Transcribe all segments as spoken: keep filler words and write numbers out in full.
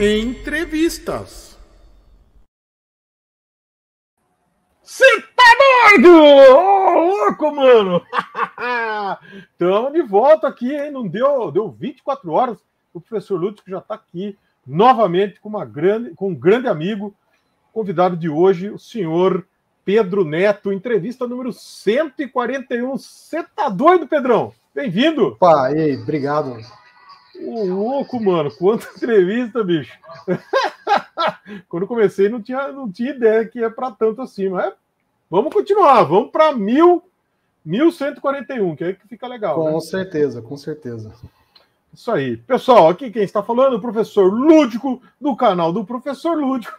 Entrevistas. Você tá doido? Ô, louco, mano! Estamos de volta aqui, hein? Não deu, deu vinte e quatro horas. O professor Lúdico já está aqui novamente com, uma grande, com um grande amigo, convidado de hoje, o senhor Pedro Neto, entrevista número cento e quarenta e um. Você tá doido, Pedrão? Bem-vindo! Pá, e aí, obrigado. Ô, louco, mano, quanta entrevista, bicho! Quando comecei, não tinha, não tinha ideia que ia para tanto assim, mas vamos continuar, vamos para mil, mil cento e quarenta e um, que é que fica legal. Com né? certeza, com certeza. Isso aí. Pessoal, aqui quem está falando é o professor Lúdico, do canal do Professor Lúdico.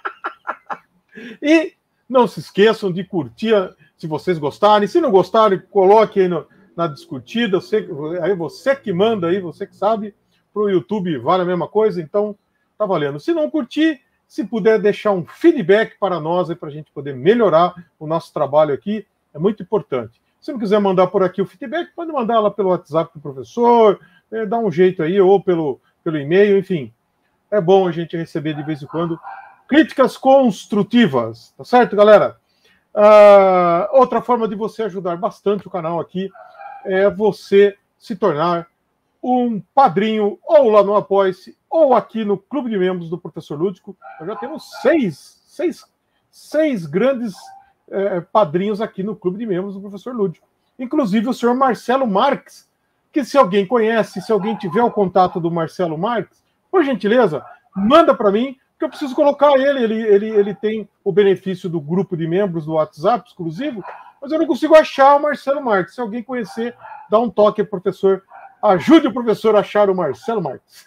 E não se esqueçam de curtir, se vocês gostarem. Se não gostarem, coloque aí no, na discutida. Você, aí você que manda aí, você que sabe. Para o YouTube vale a mesma coisa, então tá valendo. Se não curtir, se puder deixar um feedback para nós, para a gente poder melhorar o nosso trabalho aqui, é muito importante. Se não quiser mandar por aqui o feedback, pode mandar lá pelo WhatsApp do professor, é, dá um jeito aí, ou pelo, pelo e-mail, enfim. É bom a gente receber de vez em quando críticas construtivas, tá certo, galera? Uh, outra forma de você ajudar bastante o canal aqui é você se tornar um padrinho, ou lá no Apoia-se, ou aqui no Clube de Membros do Professor Lúdico. Nós já temos seis, seis, seis grandes é, padrinhos aqui no Clube de Membros do Professor Lúdico. Inclusive o senhor Marcelo Marques, que se alguém conhece, se alguém tiver o contato do Marcelo Marques, por gentileza, manda para mim, que eu preciso colocar ele. Ele, ele. ele tem o benefício do grupo de membros do WhatsApp exclusivo, mas eu não consigo achar o Marcelo Marques. Se alguém conhecer, dá um toque, professor. Ajude o professor a achar o Marcelo Marques.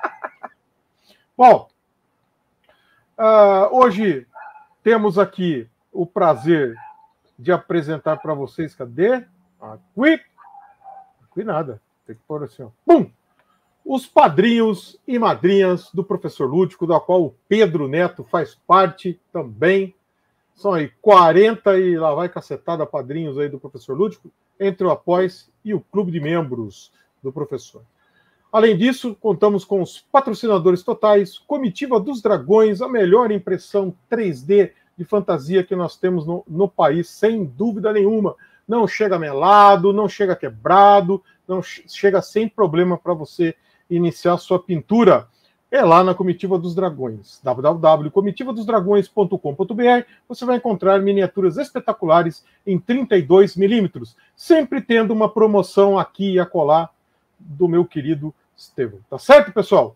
Bom, uh, hoje temos aqui o prazer de apresentar para vocês, cadê? Aqui. Aqui nada, tem que pôr assim, ó. Pum! Os padrinhos e madrinhas do Professor Lúdico, da qual o Pedro Neto faz parte também. São aí quarenta e lá vai cacetada padrinhos aí do Professor Lúdico, entre o Apoia-se e o Clube de Membros do professor. Além disso, contamos com os patrocinadores totais, Comitiva dos Dragões, a melhor impressão três D de fantasia que nós temos no, no país, sem dúvida nenhuma. Não chega melado, não chega quebrado, não chega sem problema para você iniciar sua pintura. É lá na Comitiva dos Dragões, w w w ponto comitiva dos dragões ponto com ponto b r. Você vai encontrar miniaturas espetaculares em trinta e dois milímetros, sempre tendo uma promoção aqui e acolá do meu querido Estevão. Tá certo, pessoal?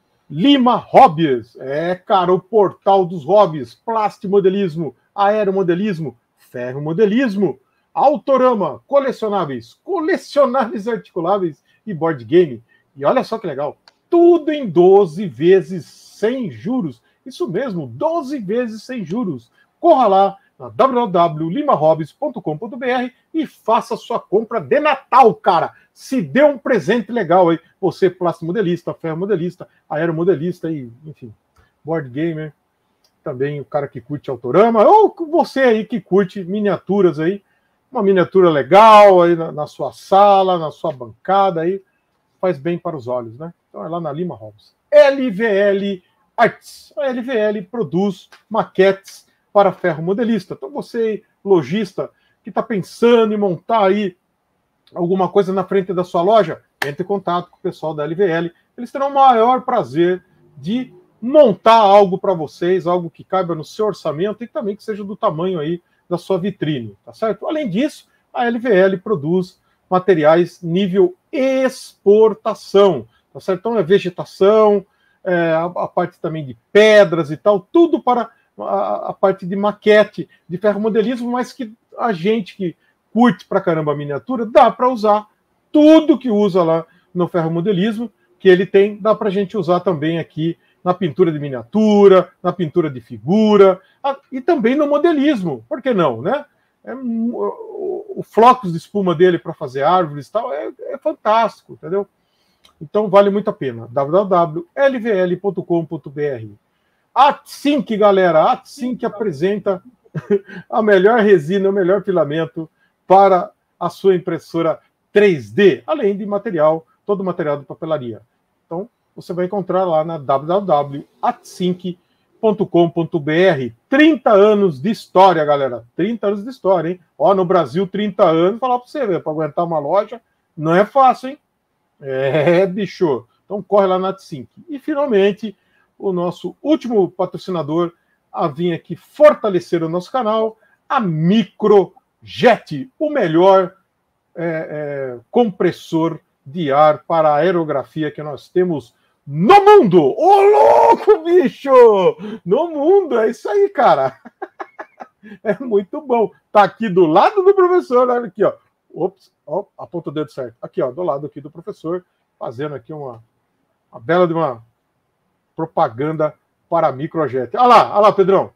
Lima Hobbies. É, cara, o portal dos hobbies. Plastimodelismo, aeromodelismo, ferromodelismo, Autorama, colecionáveis, colecionáveis articuláveis e board game. E olha só que legal. Tudo em doze vezes sem juros. Isso mesmo, doze vezes sem juros. Corra lá na w w w ponto lima hobbies ponto com ponto b r e faça sua compra de Natal, cara. Se dê um presente legal aí. Você, plastimodelista, ferromodelista, aeromodelista e, enfim, board gamer. Também o cara que curte Autorama. Ou você aí que curte miniaturas aí. Uma miniatura legal aí na, na sua sala, na sua bancada aí. Faz bem para os olhos, né? Então é lá na Lima Hobbies. L V L Arts. A L V L produz maquetes para ferromodelista. Então você, lojista, que está pensando em montar aí alguma coisa na frente da sua loja, entre em contato com o pessoal da L V L. Eles terão o maior prazer de montar algo para vocês, algo que caiba no seu orçamento e também que seja do tamanho aí da sua vitrine, tá certo? Além disso, a L V L produz materiais nível exportação, tá certo? Então é vegetação, é, a, a parte também de pedras e tal, tudo para a, a parte de maquete, de ferromodelismo, mas que a gente que curte pra caramba a miniatura, dá para usar tudo que usa lá no ferromodelismo, que ele tem, dá para a gente usar também aqui na pintura de miniatura, na pintura de figura, e também no modelismo, por que não, né? É, o, o flocos de espuma dele para fazer árvores e tal é, é fantástico, entendeu? Então vale muito a pena. w w w ponto l v l ponto com ponto b r. AtSync, galera, a AtSync apresenta a melhor resina, o melhor filamento para a sua impressora três D, além de material, todo o material de papelaria. Então, você vai encontrar lá na w w w ponto atsync ponto com ponto b r. trinta anos de história, galera. trinta anos de história, hein? Ó, no Brasil, trinta anos, falar para você ver, para aguentar uma loja, não é fácil, hein? É, bicho. Então corre lá na Atsync. E, finalmente, o nosso último patrocinador a vir aqui fortalecer o nosso canal, a Microjet, o melhor é, é, compressor de ar para aerografia que nós temos no mundo. Ô, louco, bicho! No mundo, é isso aí, cara. É muito bom. Tá aqui do lado do professor, olha aqui, ó. Ops, ó, aponta o dedo certo. Aqui, ó, do lado aqui do professor, fazendo aqui uma, uma bela de uma propaganda para a Microjet. Olha lá, olha lá, Pedrão.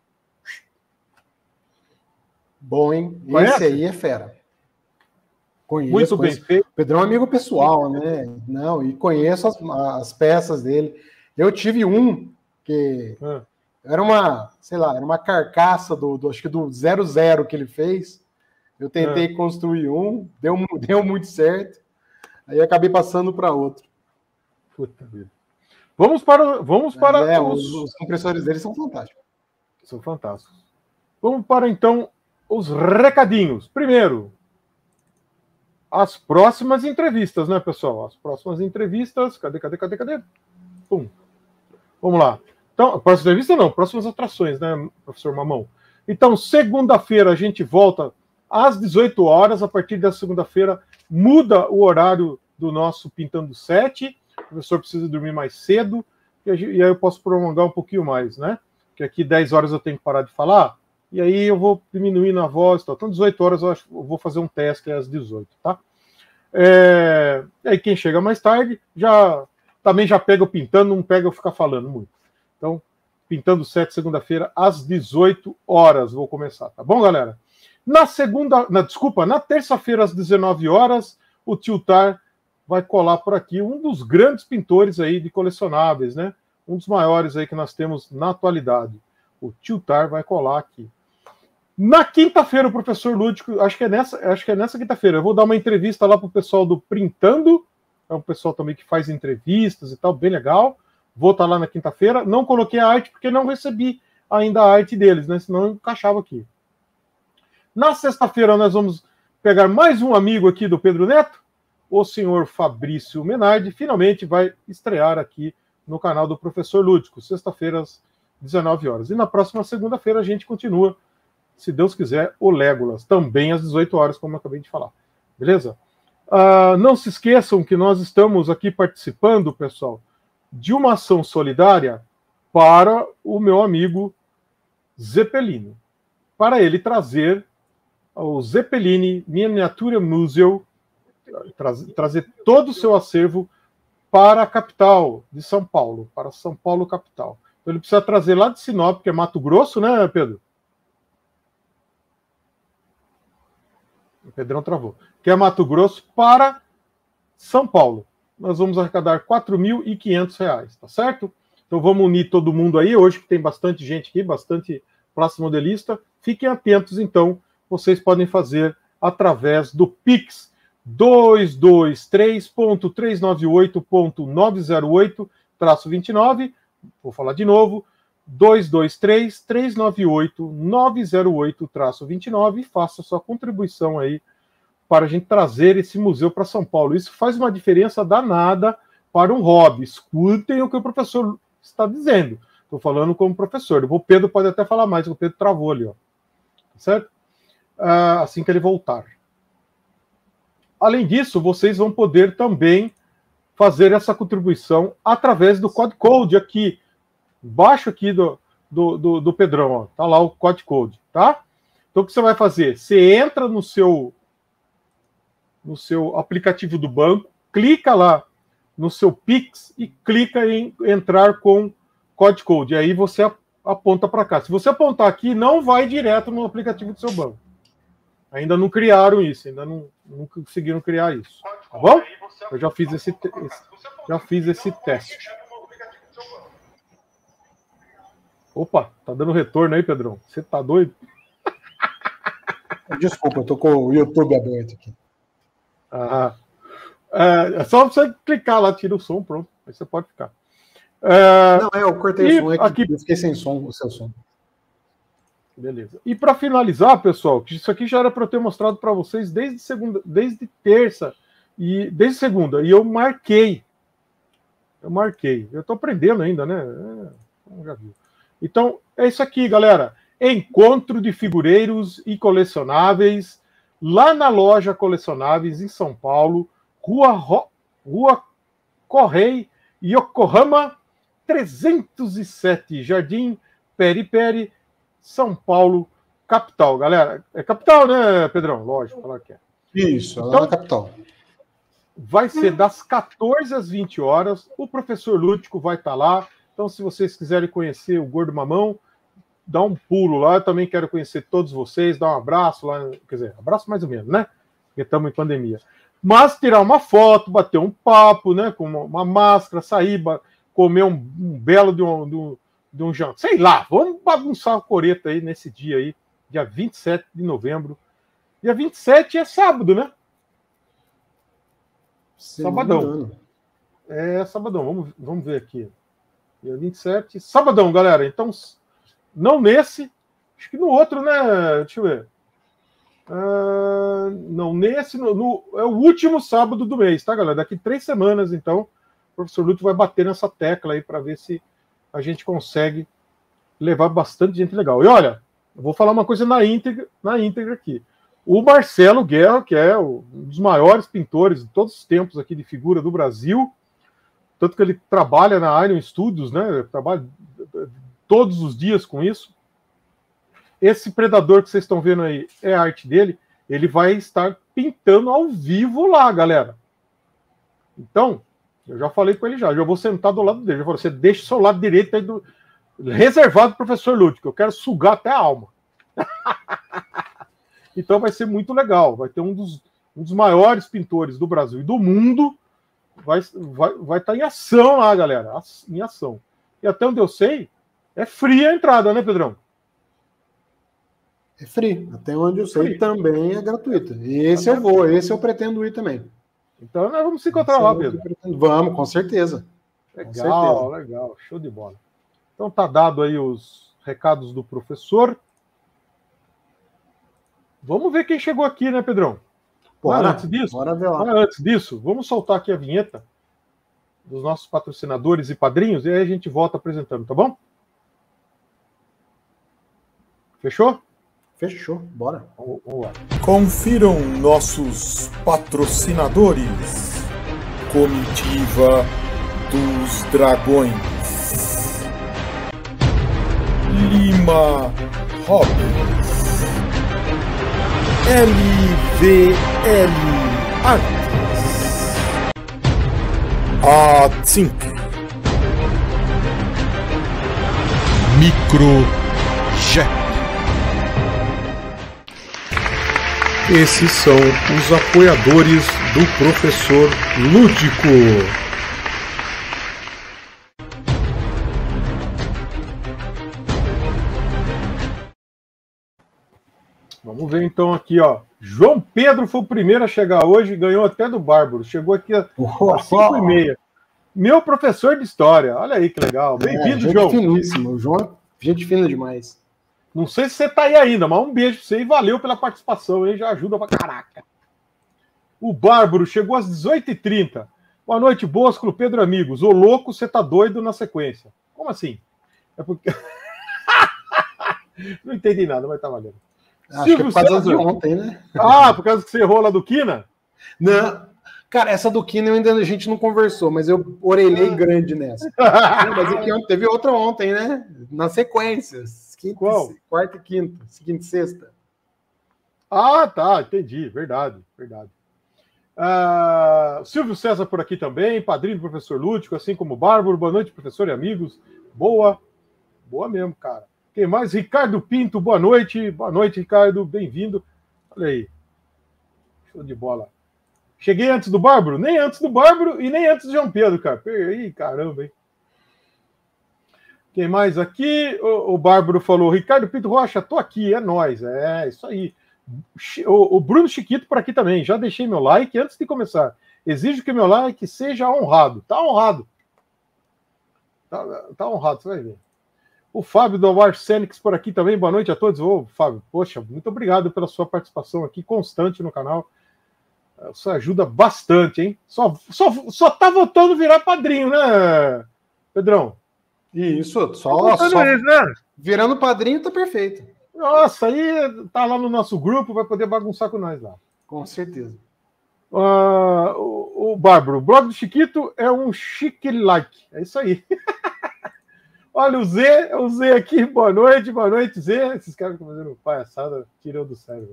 Bom, hein? Conhece? Esse aí é fera. Conheço, Muito conheço. bem feito. O Pedrão é um amigo pessoal, né? Não, e conheço as, as peças dele. Eu tive um que Ah. era uma, sei lá, era uma carcaça do, do acho que do zero zero que ele fez. Eu tentei Ah. construir um, deu, deu muito certo. Aí acabei passando para outro. Puta vida. Vamos para, vamos para é, os... os, os compressores dele são fantásticos. São fantásticos. Vamos para, então, os recadinhos. Primeiro, as próximas entrevistas, né, pessoal? As próximas entrevistas. Cadê, cadê, cadê, cadê? Pum. Vamos lá. Então, próxima entrevista não, próximas atrações, né, professor Mamão? Então, segunda-feira a gente volta às dezoito horas. A partir da segunda-feira muda o horário do nosso Pintando Sete. O professor precisa dormir mais cedo, e aí eu posso prolongar um pouquinho mais, né? Porque aqui dez horas eu tenho que parar de falar, e aí eu vou diminuir na voz. Tá? Então, dezoito horas eu, acho, eu vou fazer um teste às dezoito, tá? É... E aí quem chega mais tarde, já também já pega o pintando, não pega eu ficar falando muito. Então, Pintando Sete, segunda-feira, às dezoito horas, vou começar, tá bom, galera? Na segunda, na, desculpa, na terça-feira, às dezenove horas, o Tiltar vai colar por aqui, um dos grandes pintores aí de colecionáveis, né? Um dos maiores aí que nós temos na atualidade. O Tiltar vai colar aqui. Na quinta-feira, o professor Lúdico, acho que é nessa, acho que é nessa quinta-feira, eu vou dar uma entrevista lá para o pessoal do Printando, é um pessoal também que faz entrevistas e tal, bem legal. Vou estar lá na quinta-feira. Não coloquei a arte porque não recebi ainda a arte deles, né? Senão eu encaixava aqui. Na sexta-feira, nós vamos pegar mais um amigo aqui do Pedro Neto, o senhor Fabrício Menardi, finalmente vai estrear aqui no canal do Professor Lúdico, sexta-feira, às dezenove horas. E na próxima segunda-feira a gente continua, se Deus quiser, o Legolas, também às dezoito horas, como eu acabei de falar. Beleza? Uh, não se esqueçam que nós estamos aqui participando, pessoal, de uma ação solidária para o meu amigo Zeppelini, para ele trazer o Zeppelini Miniature Museum, tra trazer todo o seu acervo para a capital de São Paulo, para São Paulo capital. Então ele precisa trazer lá de Sinop, que é Mato Grosso, né, Pedro? O Pedrão travou. Que é Mato Grosso para São Paulo. Nós vamos arrecadar quatro mil e quinhentos reais, tá certo? Então vamos unir todo mundo aí, hoje que tem bastante gente aqui, bastante classe modelista. Fiquem atentos, então, vocês podem fazer através do Pix dois dois três ponto trezentos e noventa e oito ponto novecentos e oito traço vinte e nove. Vou falar de novo. dois dois três, trezentos e noventa e oito, novecentos e oito traço vinte e nove e faça sua contribuição aí para a gente trazer esse museu para São Paulo. Isso faz uma diferença danada para um hobby. Escutem o que o professor está dizendo. Estou falando como professor. O Pedro pode até falar mais, o Pedro travou ali, ó. Certo? Uh, assim que ele voltar. Além disso, vocês vão poder também fazer essa contribuição através do Code Code aqui, embaixo aqui do, do, do, do Pedrão, ó. Tá lá o Code Code, tá? Então o que você vai fazer? Você entra no seu no seu aplicativo do banco, clica lá no seu Pix e clica em entrar com Code Code. E aí você aponta para cá. Se você apontar aqui, não vai direto no aplicativo do seu banco. Ainda não criaram isso, ainda não, não conseguiram criar isso. Tá bom? Eu já fiz esse, esse, já fiz esse teste. Opa, tá dando retorno aí, Pedrão. Você tá doido? Desculpa, eu tô com o YouTube aberto aqui. Ah, É, é só você clicar lá, tira o som, pronto. Aí você pode ficar. É, não, é, eu cortei o som, é que aqui... eu fiquei sem som, o seu som. Beleza. E para finalizar, pessoal, que isso aqui já era para eu ter mostrado para vocês desde segunda, desde terça e desde segunda, e eu marquei. Eu marquei. Eu estou aprendendo ainda, né? É, já viu. Então, é isso aqui, galera. Encontro de figureiros e colecionáveis lá na loja Colecionáveis em São Paulo, Rua, Ro... Rua Correia, Yokohama trezentos e sete, Jardim Peri Peri, São Paulo, capital, galera. É capital, né, Pedrão? Lógico, falar que é. Isso, então, lá na capital. Vai ser das quatorze às vinte horas. O professor Lúdico vai estar lá. Então, se vocês quiserem conhecer o Gordo Mamão, dá um pulo lá. Eu também quero conhecer todos vocês, dar um abraço lá. Quer dizer, abraço mais ou menos, né? Porque estamos em pandemia. Mas tirar uma foto, bater um papo, né? Com uma, uma máscara, sair, comer um, um belo de um, de um de um jantar. Sei lá, vamos bagunçar o coreta aí nesse dia aí, dia vinte e sete de novembro. Dia vinte e sete é sábado, né? Sabadão. É sabadão, vamos, vamos ver aqui. Dia vinte e sete, sabadão, galera. Então, não nesse, acho que no outro, né? Deixa eu ver. Uh, não, nesse, no, no, é o último sábado do mês, tá, galera? Daqui três semanas, então, o professor Lúcio vai bater nessa tecla aí para ver se a gente consegue levar bastante gente legal. E olha, eu vou falar uma coisa na íntegra, na íntegra aqui. O Marcelo Guerra, que é um dos maiores pintores de todos os tempos aqui de figura do Brasil, tanto que ele trabalha na Iron Studios, né? Trabalha todos os dias com isso. Esse predador que vocês estão vendo aí é a arte dele. Ele vai estar pintando ao vivo lá, galera. Então, eu já falei com ele já. Já vou sentar do lado dele. Já falei, você deixa o seu lado direito aí do... reservado pro professor Lúdico. Eu quero sugar até a alma. Então vai ser muito legal. Vai ter um dos, um dos maiores pintores do Brasil e do mundo. Vai, vai, vai estar em ação lá, galera. Em ação. E até onde eu sei, é free a entrada, né, Pedrão? É free. Até onde eu sei, free. Também é gratuito. E esse até eu vou, esse eu pretendo ir também. Então nós vamos se encontrar esse lá, Pedro. Vamos, com certeza. Legal, com certeza. Legal. Show de bola. Então tá dado aí os recados do professor. Vamos ver quem chegou aqui, né, Pedrão? Bora, Mas antes disso, bora ver lá. Mas antes disso, vamos soltar aqui a vinheta dos nossos patrocinadores e padrinhos e aí a gente volta apresentando, tá bom? Fechou? Fechou, bora. Vamos, vamos lá. Confiram nossos patrocinadores. Comitiva dos Dragões. Lima Hobbies. L V L Artes. A Zinc. Microjet. Esses são os apoiadores do professor Lúdico. Vamos ver então aqui, ó. João Pedro foi o primeiro a chegar hoje, ganhou até do Bárbaro. Chegou aqui às cinco e meia. Meu professor de história. Olha aí que legal. Bem-vindo, é, João. Finíssimo. O João é gente fina demais. Não sei se você tá aí ainda, mas um beijo pra você e valeu pela participação, hein? Já ajuda pra caraca. O Bárbaro chegou às dezoito e trinta. Boa noite, Bosco, Pedro, amigos. Ô louco, você tá doido na sequência. Como assim? É porque... Não entendi nada, mas tá valendo. Acho Silvio que é por causa de ontem, né? Ah, por causa que você errou lá do Quina? Não. Cara, essa do Quina ainda a gente não conversou, mas eu orelhei grande nessa. Não, mas aqui ontem, teve outra ontem, né? Na sequência. Quinta, Qual? Quarta e quinta. Quinta e sexta. Ah, tá. Entendi. Verdade. Verdade. Uh, Silvio César por aqui também. Padrinho do professor Lúdico, assim como o Bárbaro. Boa noite, professor e amigos. Boa. Boa mesmo, cara. Quem mais? Ricardo Pinto, boa noite. Boa noite, Ricardo. Bem-vindo. Olha aí. Show de bola. Cheguei antes do Bárbaro? Nem antes do Bárbaro e nem antes do João Pedro, cara. Ih, caramba, hein? Quem mais aqui? O, o Bárbaro falou, Ricardo Pinto Rocha, tô aqui, é nóis. É, isso aí. O, o Bruno Chiquito por aqui também. Já deixei meu like antes de começar. Exijo que meu like seja honrado. Tá honrado. Tá, tá honrado, você vai ver. O Fábio do Arsenix por aqui também. Boa noite a todos. Ô, Fábio, poxa, muito obrigado pela sua participação aqui constante no canal. Isso ajuda bastante, hein? Só, só, só tá voltando virar padrinho, né, Pedrão? Isso, só, tá só isso, né? virando padrinho tá perfeito. Nossa, aí tá lá no nosso grupo, vai poder bagunçar com nós lá. Com certeza. Uh, o, o Bárbaro, o blog do Chiquito é um chique like. É isso aí. Olha o Z, o Z aqui, boa noite, boa noite, Z. Esses caras estão fazendo palhaçada, tirou do cérebro.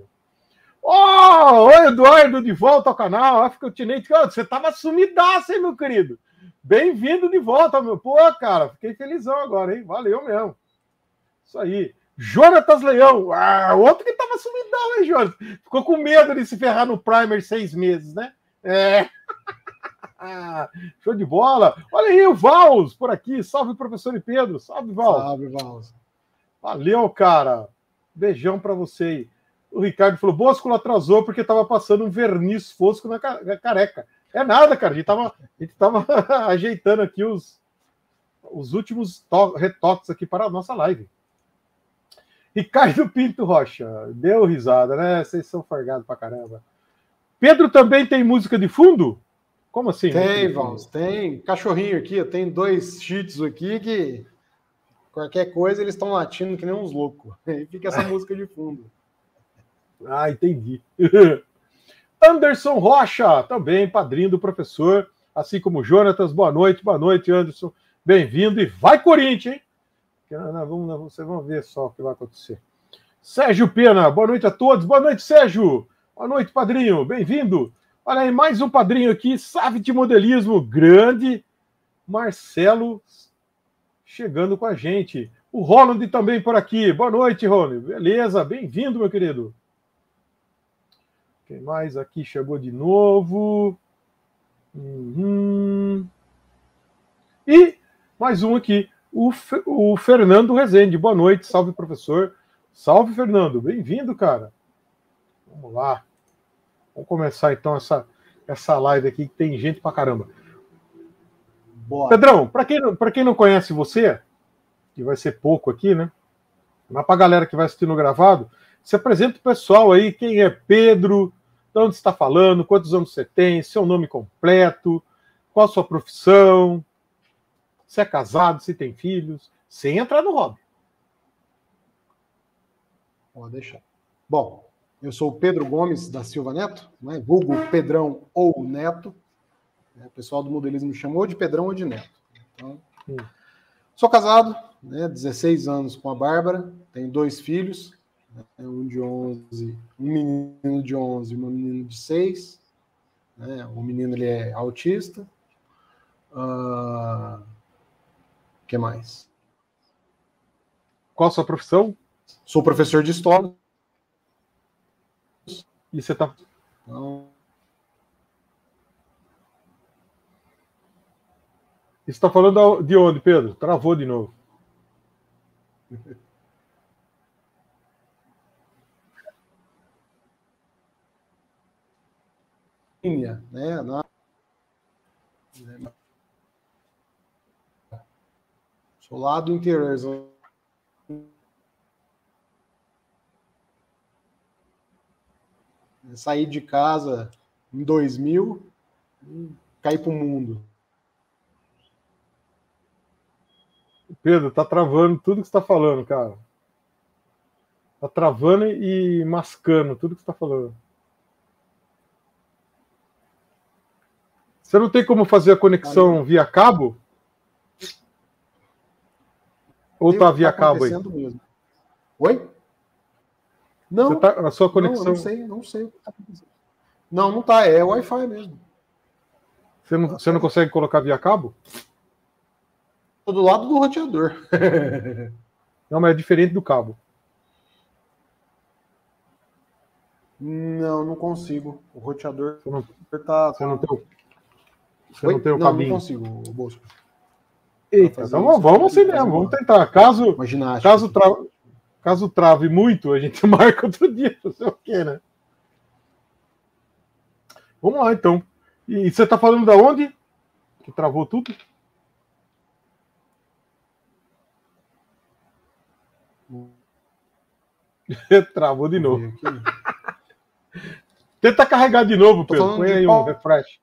Oh, oi, Eduardo, de volta ao canal. África Tinente, você tava sumidaço, hein, meu querido? Bem-vindo de volta, meu. Pô, cara, fiquei felizão agora, hein? Valeu mesmo. Isso aí. Jonatas Leão, ah, outro que tava sumidão, hein, Jonas? Ficou com medo de se ferrar no Primer seis meses, né? É. Show de bola. Olha aí o Vals por aqui. Salve, professor e Pedro. Salve, Vals. Salve, Vals. Valeu, cara. Beijão pra você aí. O Ricardo falou, Bosco atrasou porque tava passando um verniz fosco na careca. É nada, cara. A gente tava, a gente tava ajeitando aqui os, os últimos retoques aqui para a nossa live. Ricardo Pinto Rocha. Deu risada, né? Vocês são fargados pra caramba. Pedro também tem música de fundo? Como assim? Tem, Vals. Tem cachorrinho aqui. Eu tenho dois shih tzus aqui que qualquer coisa eles estão latindo que nem uns loucos. Aí fica essa música de fundo. Ah, entendi. Anderson Rocha, também padrinho do professor, assim como Jonatas. Boa noite, boa noite, Anderson. Bem-vindo e vai, Corinthians, hein? Vamos, vocês vão ver só o que vai acontecer. Sérgio Pena, boa noite a todos. Boa noite, Sérgio. Boa noite, padrinho. Bem-vindo. Olha aí, mais um padrinho aqui, Save de Modelismo, grande Marcelo, chegando com a gente. O Ronald também por aqui. Boa noite, Ronald. Beleza, bem-vindo, meu querido. Quem mais aqui chegou de novo? Uhum. E mais um aqui, o, F... o Fernando Rezende. Boa noite, salve, professor. Salve, Fernando. Bem-vindo, cara. Vamos lá. Vamos começar, então, essa, essa live aqui, que tem gente pra caramba. Bora. Pedrão, para quem, pra quem não conhece você, que vai ser pouco aqui, né? Mas pra galera que vai assistir no gravado, se apresenta o pessoal aí, quem é Pedro, de onde você está falando, quantos anos você tem, seu nome completo, qual a sua profissão, se é casado, se tem filhos, sem entrar no hobby. Pode deixar. Bom, eu sou o Pedro Gomes da Silva Neto, né? Vulgo Pedrão ou Neto. O pessoal do modelismo me chamou de Pedrão ou de Neto. Então, hum. Sou casado, né? dezesseis anos com a Bárbara, tenho dois filhos, né? um de onze, um menino de onze e um menino de seis. Né? O menino ele é autista. O uh... que mais? Qual a sua profissão? Sou professor de história. E você tá... Então... Você está falando de onde, Pedro? Travou de novo. Né? Na... Sou lá do interior. Saí de casa em dois mil e caí para o mundo. Pedro, tá travando tudo que você está falando, cara. Tá travando e mascando tudo que você está falando. Você não tem como fazer a conexão via cabo? Ou tá via cabo aí? Mesmo. Oi? Não, você tá, a sua conexão... não, não sei, não sei o que tá acontecendo. Não, não tá, é Wi-Fi mesmo. Você não, você não consegue colocar via cabo? Tô do lado do roteador. Não, mas é diferente do cabo. Não, não consigo. O roteador você não, tá... Você não tem o, você não tem o não, cabinho? Não consigo, o Bosco. Eita, então vamos, vamos assim mesmo, vamos tentar. Caso, caso, tra... caso trave muito, a gente marca outro dia, não sei o quê, né? Vamos lá, então. E você tá falando da onde? Que travou tudo? Travou de novo. Tenta carregar de novo, Pedro. Põe aí um refresh.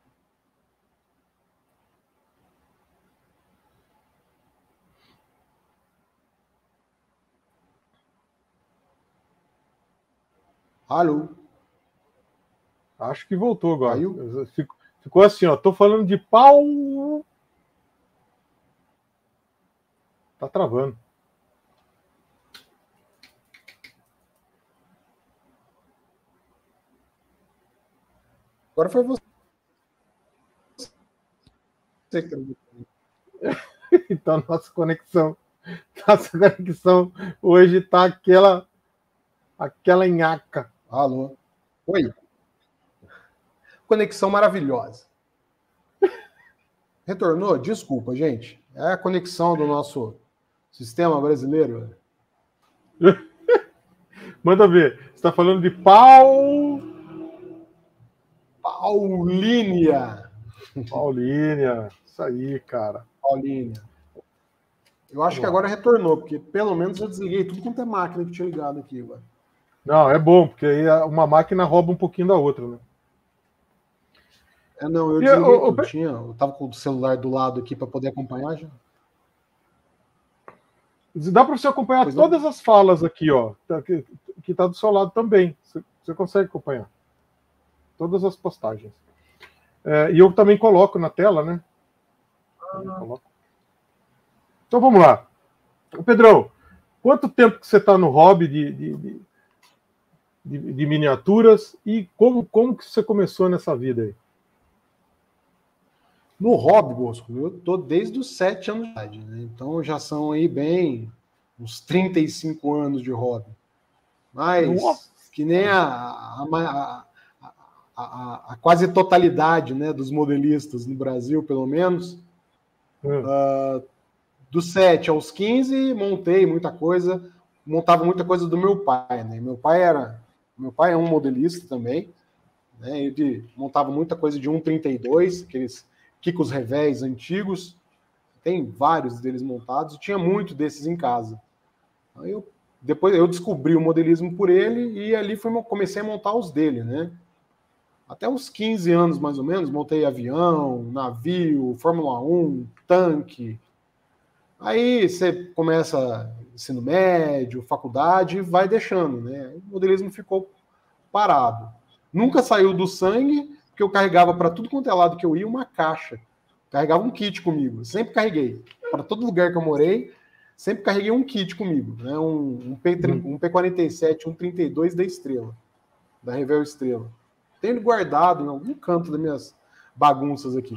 Alô? Acho que voltou agora. Caiu? Ficou, ficou assim, ó. Tô falando de pau. Tá travando. Agora foi você. Então, nossa conexão. Nossa conexão hoje tá aquela. Aquela nhaca. Alô? Oi. Conexão maravilhosa. Retornou? Desculpa, gente. É a conexão do nosso sistema brasileiro. Manda ver. Você está falando de pau. Paulínia. Paulínia. Isso aí, cara. Paulínia. Eu acho que agora retornou, porque pelo menos eu desliguei tudo quanto é máquina que tinha ligado aqui agora. Não, é bom, porque aí uma máquina rouba um pouquinho da outra, né? É, não, eu desliguei eu, tudo. Eu... Tinha, eu tava com o celular do lado aqui para poder acompanhar já. Dá para você acompanhar pois todas não. as falas aqui, ó, que, que tá do seu lado também. Você, você consegue acompanhar todas as postagens. É, e eu também coloco na tela, né? Ah. Então vamos lá. Pedrão, quanto tempo que você está no hobby de, de, de, de, de miniaturas e como, como que você começou nessa vida aí? No hobby, Bosco, eu tô desde os sete anos de idade, né? Então já são aí bem uns trinta e cinco anos de hobby. Mas Nossa. que nem a, a, a, a, a quase totalidade, né, dos modelistas no Brasil, pelo menos. Hum. Uh, dos sete aos quinze, montei muita coisa, montava muita coisa do meu pai, né? Meu pai era, meu pai é um modelista também, né? Ele montava muita coisa de um trinta e dois, aqueles Kikos Revés antigos, tem vários deles montados, tinha muito desses em casa. Aí eu, depois eu descobri o modelismo por ele e ali foi, comecei a montar os dele, né? Até uns quinze anos, mais ou menos, montei avião, navio, Fórmula um, tanque. Aí você começa ensino médio, faculdade, e vai deixando, né? O modelismo ficou parado. Nunca saiu do sangue, porque eu carregava para tudo quanto é lado que eu ia uma caixa. Carregava um kit comigo, sempre carreguei. Para todo lugar que eu morei, sempre carreguei um kit comigo, né? Um, um, P, um P quarenta e sete, um trinta e dois da Estrela, da Revel Estrela. Tenho ele guardado em algum canto das minhas bagunças aqui.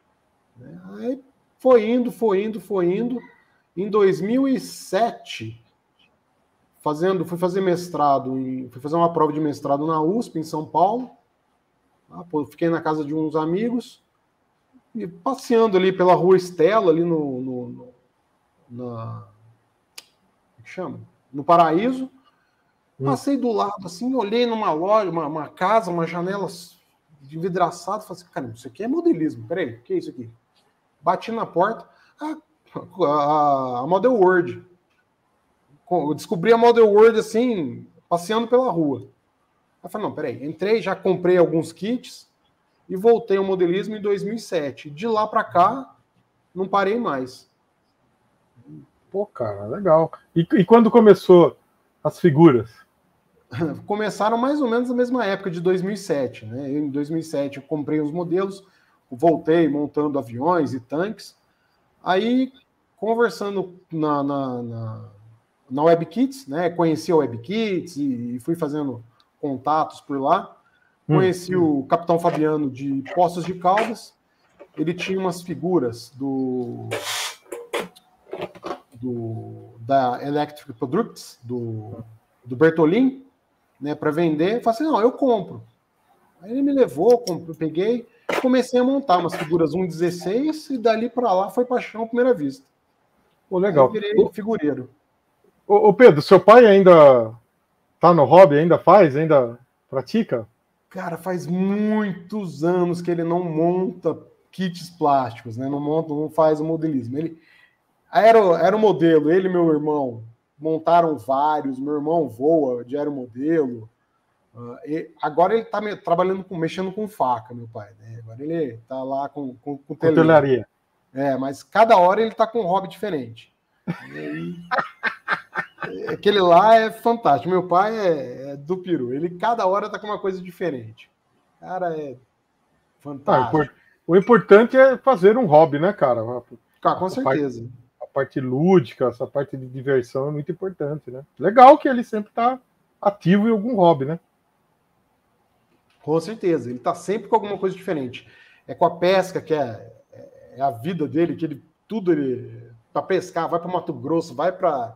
Aí foi indo, foi indo, foi indo. Em dois mil e sete, fazendo, fui fazer mestrado, em, fui fazer uma prova de mestrado na U S P, em São Paulo. Ah, pô, fiquei na casa de uns amigos e passeando ali pela Rua Estela, ali no, no, no na, como que chama? No Paraíso. Passei do lado, assim, olhei numa loja, uma, uma casa, uma janela de vidraçado, falei assim, cara, isso aqui é modelismo, peraí, o que é isso aqui? Bati na porta, a, a, a Model World. Eu descobri a Model World, assim, passeando pela rua. Eu falei, não, peraí, entrei, já comprei alguns kits e voltei ao modelismo em dois mil e sete. De lá para cá, não parei mais. Pô, cara, legal. E, e quando começou as figuras? Começaram mais ou menos na mesma época de dois mil e sete, né? Eu, em dois mil e sete eu comprei os modelos, voltei montando aviões e tanques. Aí, conversando na, na, na, na WebKits, né? Conheci a WebKits e, e fui fazendo contatos por lá. Conheci hum. o Capitão Fabiano de Poços de Caldas. Ele tinha umas figuras do, do da Electric Products, do, do Bertolin, né, para vender. Eu falei assim, não, eu compro. Aí ele me levou, compro, peguei, comecei a montar umas figuras um dezesseis e dali para lá foi paixão à primeira vista. Pô, legal. Aí virei figureiro. Ô, ô Pedro, seu pai ainda tá no hobby, ainda faz, ainda pratica? Cara, faz muitos anos que ele não monta kits plásticos, né? Não monta, não faz o modelismo. Ele era, era o modelo, ele e meu irmão montaram vários, meu irmão voa de aeromodelo. Uh, e agora ele está trabalhando com, mexendo com faca, meu pai, né? Agora ele está lá com, com, com Cutelaria. É, mas cada hora ele está com um hobby diferente. E aí, aquele lá é fantástico. Meu pai é, é do peru. Ele cada hora está com uma coisa diferente. Cara, é fantástico. Ah, o importante é fazer um hobby, né, cara? Ah, com certeza. Parte, a parte lúdica, essa parte de diversão é muito importante, né? Legal que ele sempre está ativo em algum hobby, né? Com certeza. Ele está sempre com alguma coisa diferente. É com a pesca, que é, é a vida dele, que ele tudo ele para pescar, vai para Mato Grosso, vai para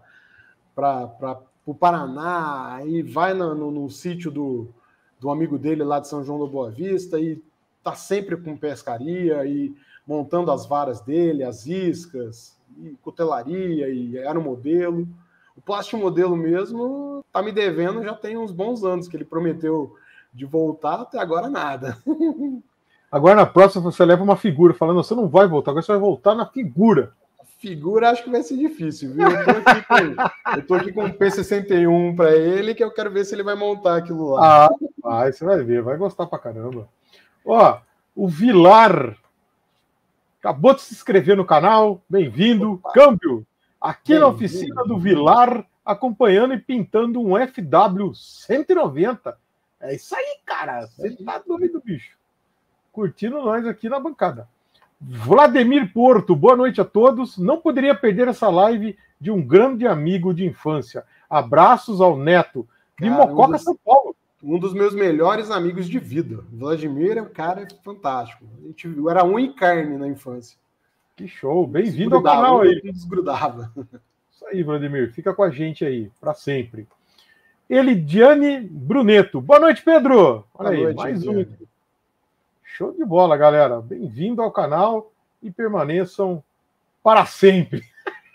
o Paraná, aí vai no, no, no sítio do, do amigo dele lá de São João da Boa Vista e tá sempre com pescaria e montando as varas dele, as iscas, e cutelaria e aeromodelo. O plástico modelo mesmo tá me devendo já tem uns bons anos que ele prometeu de voltar, até agora nada. Agora na próxima você leva uma figura, falando, você não vai voltar, agora você vai voltar na figura. Figura acho que vai ser difícil, viu? Eu tô aqui com, eu tô aqui com um P sessenta e um para ele, que eu quero ver se ele vai montar aquilo lá. Ah, vai, você vai ver, vai gostar pra caramba. Ó, o Vilar acabou de se inscrever no canal, bem-vindo. Câmbio, aqui na oficina do Vilar, acompanhando e pintando um F W cento e noventa. É isso aí, cara, você tá doido, bicho. Curtindo nós aqui na bancada. Vladimir Porto, boa noite a todos. Não poderia perder essa live de um grande amigo de infância. Abraços ao Neto, de cara, Mococa, um dos, São Paulo. Um dos meus melhores amigos de vida. Vladimir é um cara fantástico. A gente viu, era um em carne na infância. Que show, bem-vindo ao canal aí. Desgrudava. Isso aí, Vladimir, fica com a gente aí, para sempre. Elidiane Bruneto, boa noite, Pedro. Olha boa aí, noite, mais um aqui. Show de bola, galera. Bem-vindo ao canal e permaneçam para sempre.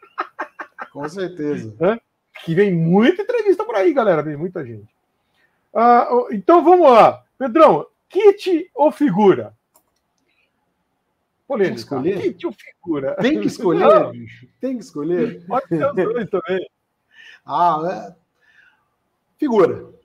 Com certeza. É? Que vem muita entrevista por aí, galera. Vem muita gente. Ah, então vamos lá. Pedrão, kit ou figura? Polêmica. Tem que escolher? Kit ou figura? Tem que escolher, bicho. Tem que escolher. Pode ser os dois também. Ah, é. Figura.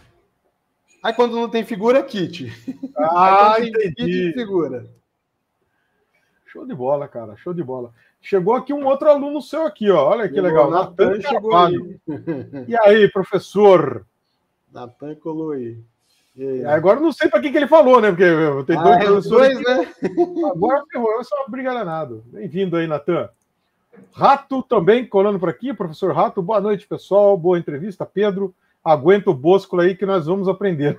Aí quando não tem figura, é kit. Ah, entendi. Kit, figura. Show de bola, cara. Show de bola. Chegou aqui um outro aluno seu aqui, ó. Olha que chegou, legal. Natan chegou aí. E aí, professor? Natan colou aí. E agora eu não sei para que, que ele falou, né? Porque tem ah, dois é professores. Dois, né? Agora ferrou. Eu sou uma briga danado. Bem-vindo aí, Natan. Rato também colando por aqui. Professor Rato, boa noite, pessoal. Boa entrevista, Pedro. Aguenta o bôsculo aí que nós vamos aprender.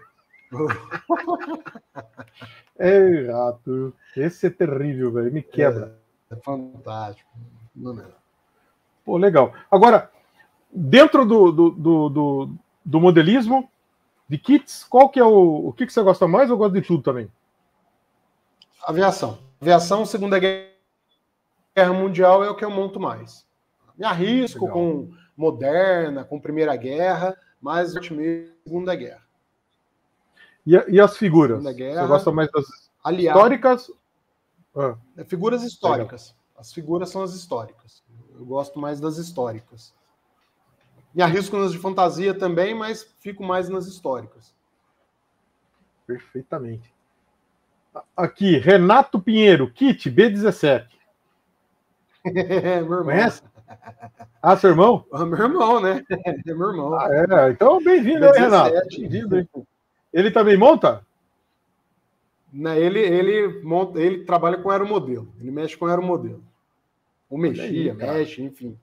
Ei, Rato. Esse é terrível, velho. Me quebra. É, é fantástico. Não é. Pô, legal. Agora, dentro do, do, do, do, do modelismo de kits, qual que é o... O que, que você gosta mais ou gosta de tudo também? Aviação. Aviação, Segunda Guerra Mundial é o que eu monto mais. Me arrisco legal. Com moderna, com Primeira Guerra, mas Segunda Guerra. E, e as figuras? Guerra, você gosta mais das aliado, históricas? Ah. Figuras históricas. Legal. As figuras são as históricas. Eu gosto mais das históricas. Me arrisco nas de fantasia também, mas fico mais nas históricas. Perfeitamente. Aqui, Renato Pinheiro, kit B dezessete. É, meu irmão. Conhece? Ah, seu irmão? É meu irmão, né? É meu irmão. Ah, é. Então, bem-vindo aí, Renato. Bem-vindo aí. Ele também monta? Não, ele, ele, monta, ele trabalha com aeromodelo. Ele mexe com aeromodelo. Ou mexia, aí, mexe, enfim.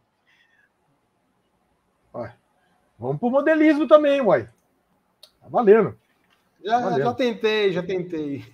Ué. Vamos pro modelismo também, uai. Tá valendo. Já, valendo. já tentei, já tentei.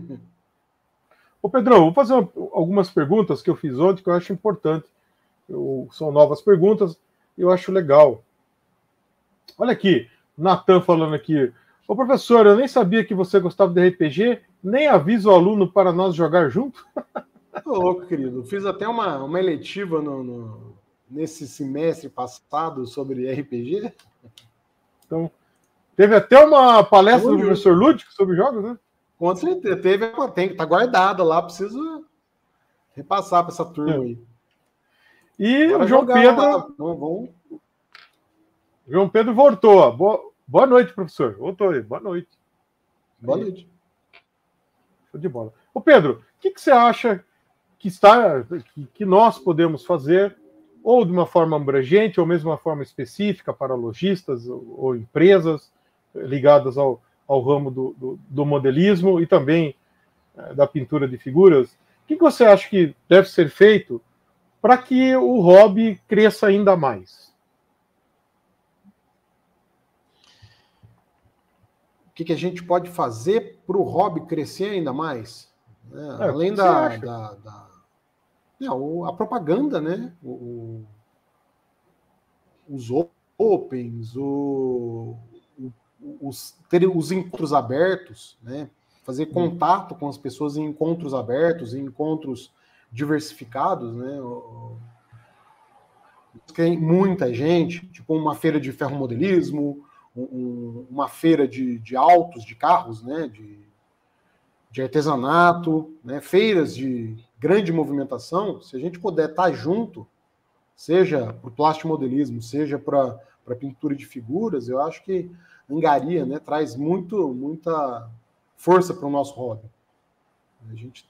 Ô, Pedrão, vou fazer uma, algumas perguntas que eu fiz ontem que eu acho importante. Eu, são novas perguntas e eu acho legal. Olha aqui, Natan falando aqui. Ô, professor, eu nem sabia que você gostava de R P G, nem avisa o aluno para nós jogar junto. Tô louco, querido. Fiz até uma, uma eletiva no, no, nesse semestre passado sobre R P G. Então, Teve até uma palestra do professor Lúdico sobre jogos, né? Com certeza, teve, tem, tá guardada lá, preciso repassar para essa turma aí. E Bora o João Pedro. Lá. Vamos, vamos. João Pedro voltou. Boa, boa noite, professor. Voltou aí. Boa noite. Boa noite. Show de bola. Ô, Pedro, o que, que você acha que, está, que, que nós podemos fazer, ou de uma forma abrangente, ou mesmo de uma forma específica para lojistas ou, ou empresas ligadas ao, ao ramo do, do, do modelismo e também é, da pintura de figuras? O que, que você acha que deve ser feito para que o hobby cresça ainda mais? O que, que a gente pode fazer para o hobby crescer ainda mais? É, é, além da, da, da não, a propaganda, né? O, o, os opens, o, o, os, ter os encontros abertos, né? Fazer contato com as pessoas em encontros abertos, em encontros diversificados, né? Tem muita gente, tipo uma feira de ferromodelismo, um, uma feira de, de autos, de carros, né? De, de artesanato, né? Feiras de grande movimentação. Se a gente puder estar junto, seja para o plastimodelismo, seja para a pintura de figuras, eu acho que Angaria, né, traz muito, muita força para o nosso hobby. A gente...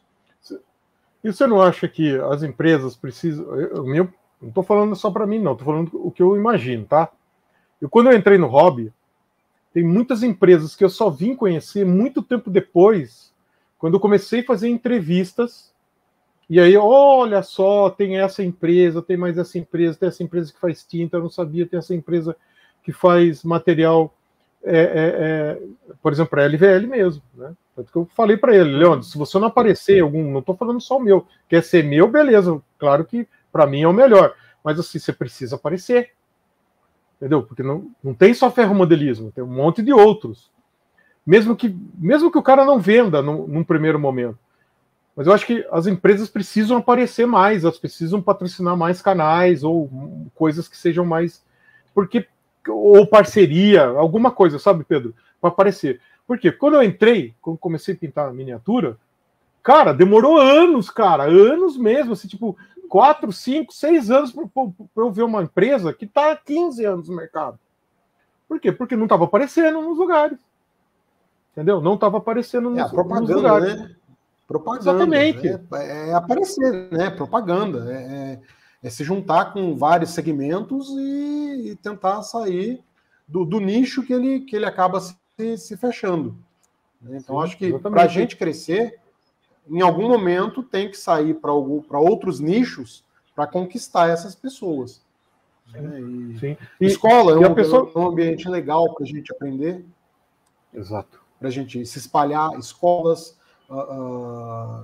E você não acha que as empresas precisam... Eu, meu, não estou falando só para mim, não. Estou falando o que eu imagino, tá? Eu, quando eu entrei no hobby, tem muitas empresas que eu só vim conhecer muito tempo depois, quando eu comecei a fazer entrevistas. E aí, olha só, tem essa empresa, tem mais essa empresa, tem essa empresa que faz tinta, eu não sabia, tem essa empresa que faz material, é, é, é, por exemplo, para a L V L mesmo, né? Tanto que eu falei para ele, Leandro, se você não aparecer em algum, não estou falando só o meu, quer ser meu, beleza, claro que para mim é o melhor, mas assim, você precisa aparecer, entendeu? Porque não, não tem só ferromodelismo, tem um monte de outros, mesmo que, mesmo que o cara não venda num, num primeiro momento. Mas eu acho que as empresas precisam aparecer mais, elas precisam patrocinar mais canais ou coisas que sejam mais... Porque, ou parceria, alguma coisa, sabe, Pedro? Para aparecer. Por quê? Quando eu entrei, quando comecei a pintar a miniatura, cara, demorou anos, cara, anos mesmo, assim, tipo, quatro, cinco, seis anos para eu ver uma empresa que está há quinze anos no mercado. Por quê? Porque não estava aparecendo nos lugares. Entendeu? Não estava aparecendo nos, é a propaganda, nos lugares. Né? Propaganda. Exatamente. É, é aparecer, né? Propaganda. É, é, é se juntar com vários segmentos e, e tentar sair do, do nicho que ele, que ele acaba se, se fechando. Então, Sim, acho que para a gente crescer, em algum momento tem que sair para outros nichos para conquistar essas pessoas. Sim. Né? E Sim. E, escola e é um, pessoa... um ambiente legal para a gente aprender. Exato. Para a gente se espalhar, escolas, uh, uh,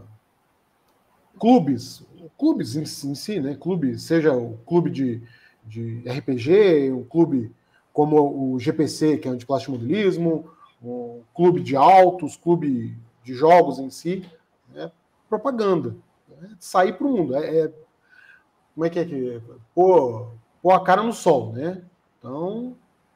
clubes, clubes em, em si, né? Clube, seja o clube de, de R P G, um clube como o G P C, que é o de plastimodelismo, um clube de autos, clube de jogos em si, né? Propaganda, né? Sair para o mundo, é, é, como é que é que pôr, pôr a cara no sol, né? Então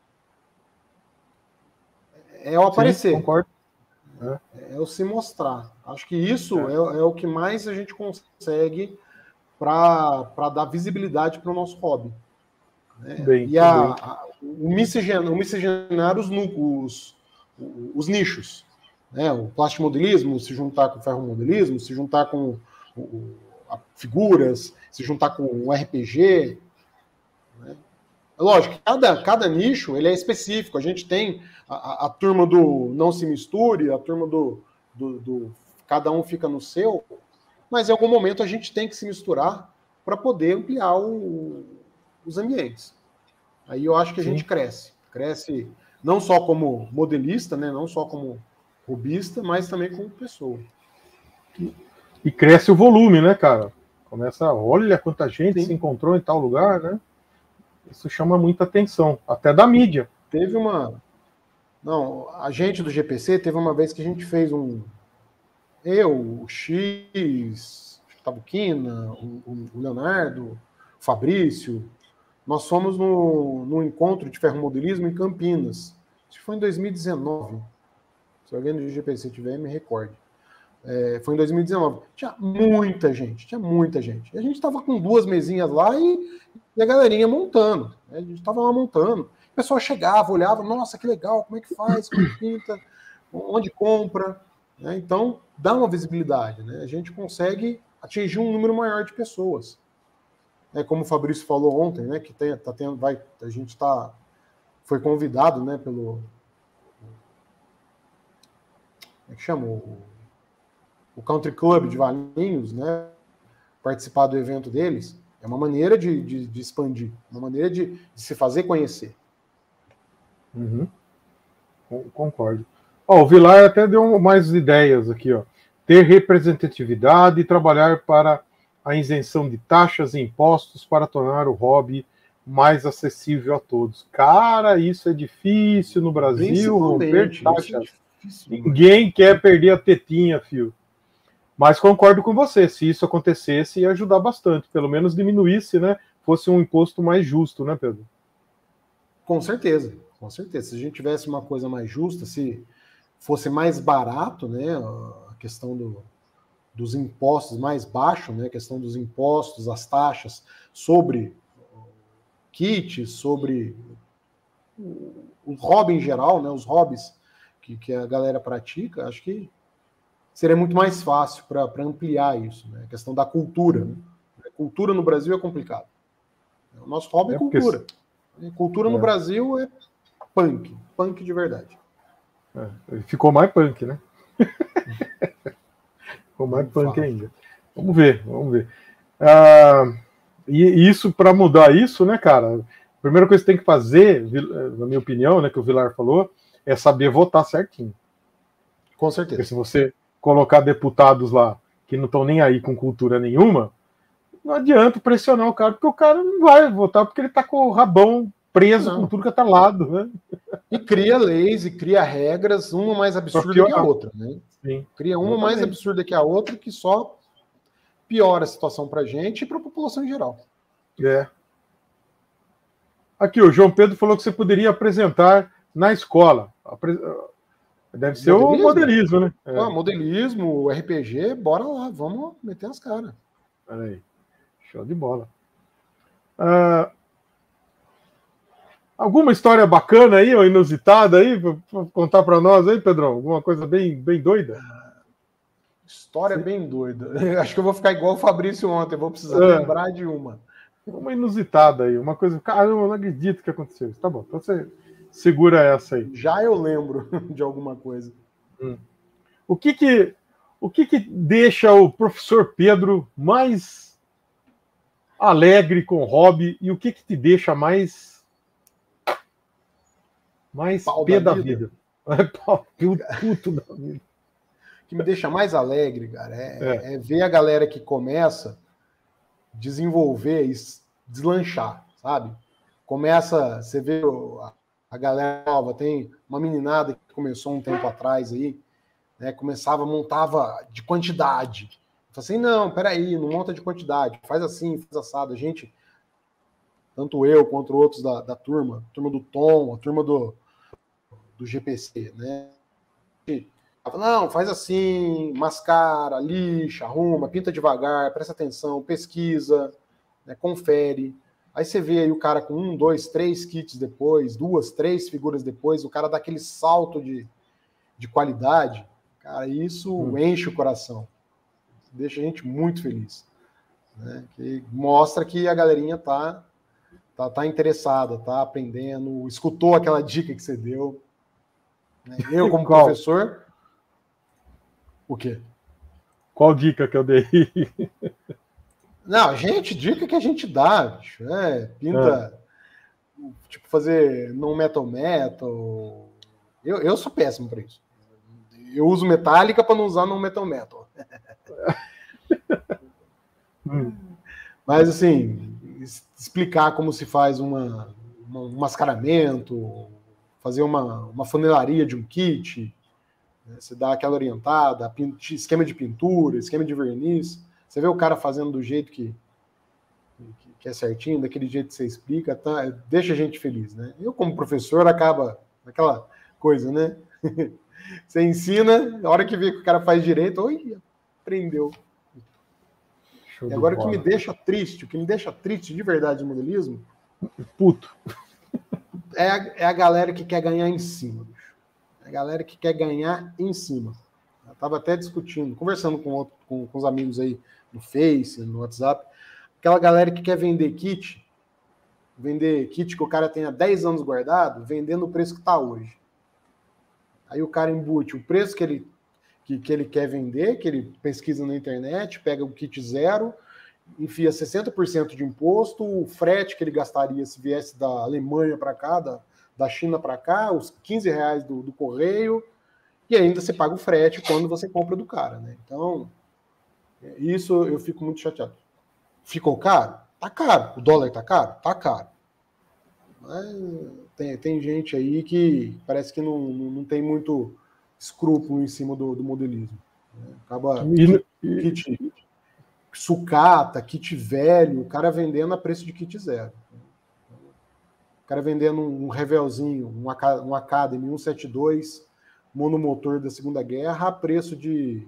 é o aparecer. Sim, concordo. É. é o se mostrar. Acho que isso é, é, é o que mais a gente consegue para dar visibilidade para o nosso hobby. Né? Bem, e a, a, o miscigenar, o miscigenar os, os, os nichos. Né? O plastimodelismo, se juntar com o ferromodelismo, se juntar com o, o, a figuras, se juntar com o R P G. Né? Lógico, cada, cada nicho ele é específico. A gente tem a, a, a turma do não se misture, a turma do, do, do cada um fica no seu, mas em algum momento a gente tem que se misturar para poder ampliar o, os ambientes. Aí eu acho que a Sim. gente cresce. Cresce não só como modelista, né, não só como hobbyista, mas também como pessoa. E, e cresce o volume, né, cara? Começa, olha quanta gente Sim. se encontrou em tal lugar, né? Isso chama muita atenção, até da mídia. Teve uma... Não, a gente do G P C teve uma vez que a gente fez um... Eu, o X, o Tabuquina, o, o Leonardo, o Fabrício, nós fomos no, no encontro de ferromodelismo em Campinas. acho que foi em dois mil e dezenove. Se alguém do G P C tiver, me recorde. É, foi em dois mil e dezenove. Tinha muita gente, tinha muita gente. E a gente estava com duas mesinhas lá e, e a galerinha montando. Né? A gente estava lá montando. O pessoal chegava, olhava, nossa, que legal, como é que faz, como é que pinta, onde compra. Né? Então, dá uma visibilidade. Né? A gente consegue atingir um número maior de pessoas. É, como o Fabrício falou ontem, né, que tem, tá tendo, vai, a gente tá, foi convidado, né, pelo... Como é que chama? O, o Country Club de Valinhos, né, participar do evento deles. É uma maneira de, de, de expandir, uma maneira de, de se fazer conhecer. Uhum. Concordo. Ó, o Vilar até deu mais ideias aqui, ó. Ter representatividade e trabalhar para a isenção de taxas e impostos para tornar o hobby mais acessível a todos. Cara, isso é difícil no Brasil, romper taxas. É Ninguém quer perder a tetinha, fio. Mas concordo com você, se isso acontecesse, ia ajudar bastante, pelo menos diminuísse, né? Fosse um imposto mais justo, né, Pedro? Com certeza, com certeza. Se a gente tivesse uma coisa mais justa, se fosse mais barato, né, a questão do, dos impostos mais baixo, né, a questão dos impostos, as taxas sobre kits, sobre o hobby em geral, né, os hobbies que, que a galera pratica, acho que seria muito mais fácil para ampliar isso, né, a questão da cultura. Né? A cultura no Brasil é complicado. O nosso hobby é, é cultura. Porque... Cultura é. no Brasil é punk, punk de verdade. É, ficou mais punk, né? Ficou mais não punk fala. ainda. Vamos ver, vamos ver. Ah, e isso, para mudar isso, né, cara? A primeira coisa que tem que fazer, na minha opinião, né, que o Vilar falou, é saber votar certinho. Com certeza. Porque se você colocar deputados lá que não estão nem aí com cultura nenhuma, não adianta pressionar o cara, porque o cara não vai votar porque ele está com o rabão preso não. com tudo que está lado, né? E cria leis e cria regras, uma mais absurda que a outra, né? Sim. Cria uma Exatamente. mais absurda que a outra que só piora a situação para a gente e para a população em geral. É. Aqui, o João Pedro falou que você poderia apresentar na escola. Deve ser modelismo? o modelismo, né? É. Ah, modelismo, R P G, bora lá, vamos meter as caras. Peraí. Show de bola. Ah, alguma história bacana aí, ou inusitada aí, para contar para nós aí, Pedrão? Alguma coisa bem, bem doida? História Sim. bem doida. Acho que eu vou ficar igual o Fabrício ontem, vou precisar é. lembrar de uma. Uma inusitada aí, uma coisa... Caramba, eu não acredito que aconteceu isso. Tá bom, então você segura essa aí. Já eu lembro de alguma coisa. Hum. O que que, o que que deixa o professor Pedro mais alegre com o hobby e o que que te deixa mais mais Pau pé da da vida? vida? Pau, puto da vida. O que me deixa mais alegre, cara, é, É. é ver a galera que começa desenvolver e deslanchar, sabe? Começa, você vê a, a galera nova, tem uma meninada que começou um tempo atrás aí, né, começava, montava de quantidade. Falei assim, não, peraí, não monta de quantidade, faz assim, faz assado. A gente, tanto eu quanto outros da, da turma, a turma do Tom, a turma do, do G P C, né? Não, faz assim, mascara, lixa, arruma, pinta devagar, presta atenção, pesquisa, né, confere. Aí você vê aí o cara com um, dois, três kits depois, duas, três figuras depois, o cara dá aquele salto de, de qualidade. Cara, isso hum. enche o coração. Deixa a gente muito feliz. Né? Que mostra que a galerinha tá, tá, tá interessada, tá aprendendo, escutou aquela dica que você deu. Né? Eu, como professor... O quê? Qual dica que eu dei? Não, gente, dica que a gente dá, bicho. É, pinta, é. tipo, fazer non metal metal. Eu, eu sou péssimo para isso. Eu uso metálica para não usar non metal metal. hum. Mas, assim, explicar como se faz uma, uma, um mascaramento, fazer uma, uma funelaria de um kit... Você dá aquela orientada, esquema de pintura, esquema de verniz. Você vê o cara fazendo do jeito que, que é certinho, daquele jeito que você explica, tá? Deixa a gente feliz, né? Eu, como professor, acaba naquela, coisa, né? Você ensina, na hora que vê que o cara faz direito, oi, aprendeu. E agora o que me deixa triste, o que me deixa triste de verdade no modelismo, puto, é a, é a galera que quer ganhar em cima. É a galera que quer ganhar em cima. Eu estava até discutindo, conversando com, outro, com, com os amigos aí no Face, no WhatsApp, aquela galera que quer vender kit, vender kit que o cara tenha dez anos guardado, vendendo o preço que está hoje. Aí o cara embute o preço que ele, que, que ele quer vender, que ele pesquisa na internet, pega o kit zero, enfia sessenta por cento de imposto, o frete que ele gastaria se viesse da Alemanha para cá, da, da China para cá, os quinze reais do, do correio, e ainda você paga o frete quando você compra do cara, né? Então, isso eu fico muito chateado. Ficou caro? Tá caro. O dólar tá caro? Tá caro. Mas tem, tem gente aí que parece que não, não, não tem muito escrúpulo em cima do, do modelismo. Né? Acaba e, kit, kit sucata, kit velho, o cara vendendo a preço de kit zero. O cara vendendo um, um Revelzinho, um, um Academy cento e setenta e dois, monomotor da Segunda Guerra, a preço de,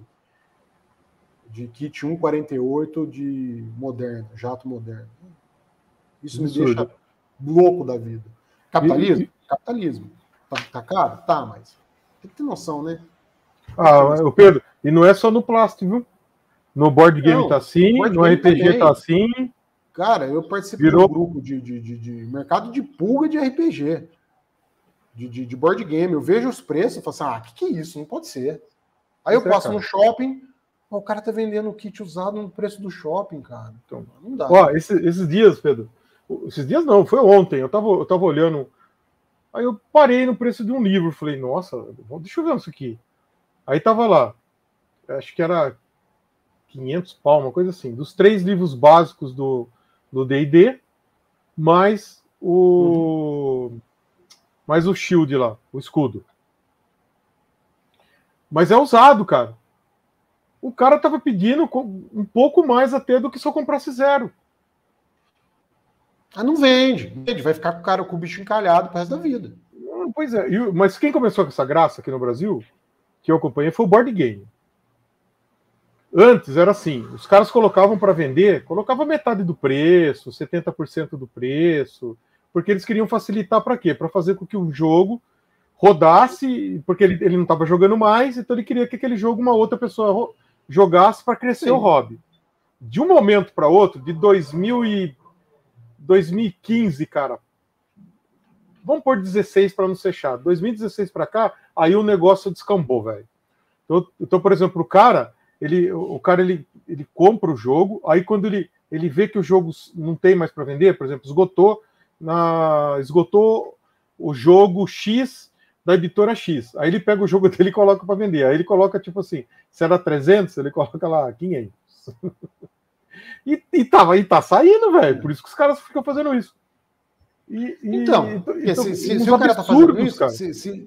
de kit cento e quarenta e oito de moderno, jato moderno. Isso me absurdo. deixa louco da vida. Capitalismo? E, e... Capitalismo. Tá, tá caro? Tá, mas tem que ter noção, né? Ah, o Pedro, e não é só no plástico, viu? No board game não, tá assim, no R P G também. Tá assim. Cara, eu participo Virou... de um grupo de, de, de, de mercado de pulga de R P G. De, de, de board game. Eu vejo os preços e falo assim, ah, o que, que é isso? Não pode ser. Aí isso eu passo é, no shopping, o cara tá vendendo o kit usado no preço do shopping, cara. Então, não dá. Ó, esse, esses dias, Pedro, esses dias não, foi ontem, eu tava, eu tava olhando, aí eu parei no preço de um livro, falei, nossa, deixa eu ver isso aqui. Aí tava lá, acho que era quinhentos pau, uma coisa assim, dos três livros básicos do do D e D, mais o uhum. mais o shield lá, o escudo. Mas é usado, cara. O cara tava pedindo um pouco mais até do que se eu comprasse zero. Ah, não vende. Vende. Vai ficar com o cara com o bicho encalhado pro resto da vida. Pois é. Mas quem começou com essa graça aqui no Brasil, que eu acompanhei, foi o board game. Antes era assim, os caras colocavam para vender, colocavam metade do preço, setenta por cento do preço, porque eles queriam facilitar para quê? Para fazer com que o jogo rodasse, porque ele, ele não estava jogando mais, então ele queria que aquele jogo uma outra pessoa jogasse para crescer Sim. o hobby. De um momento para outro, de dois mil e quinze, cara, vamos pôr dezesseis para não ser chato, dois mil e dezesseis para cá, aí o negócio descambou, velho. Então, então, por exemplo, o cara, ele, o cara ele, ele compra o jogo, aí quando ele, ele vê que o jogo não tem mais para vender, por exemplo, esgotou, na, esgotou o jogo X da editora X, aí ele pega o jogo dele e coloca para vender, aí ele coloca tipo assim, se era trezentos, ele coloca lá quinhentos. E, e, tá, e tá saindo, velho. Por isso que os caras ficam fazendo isso. E, e, então, e, se, se, se o cara tá fazendo isso, cara. Se, se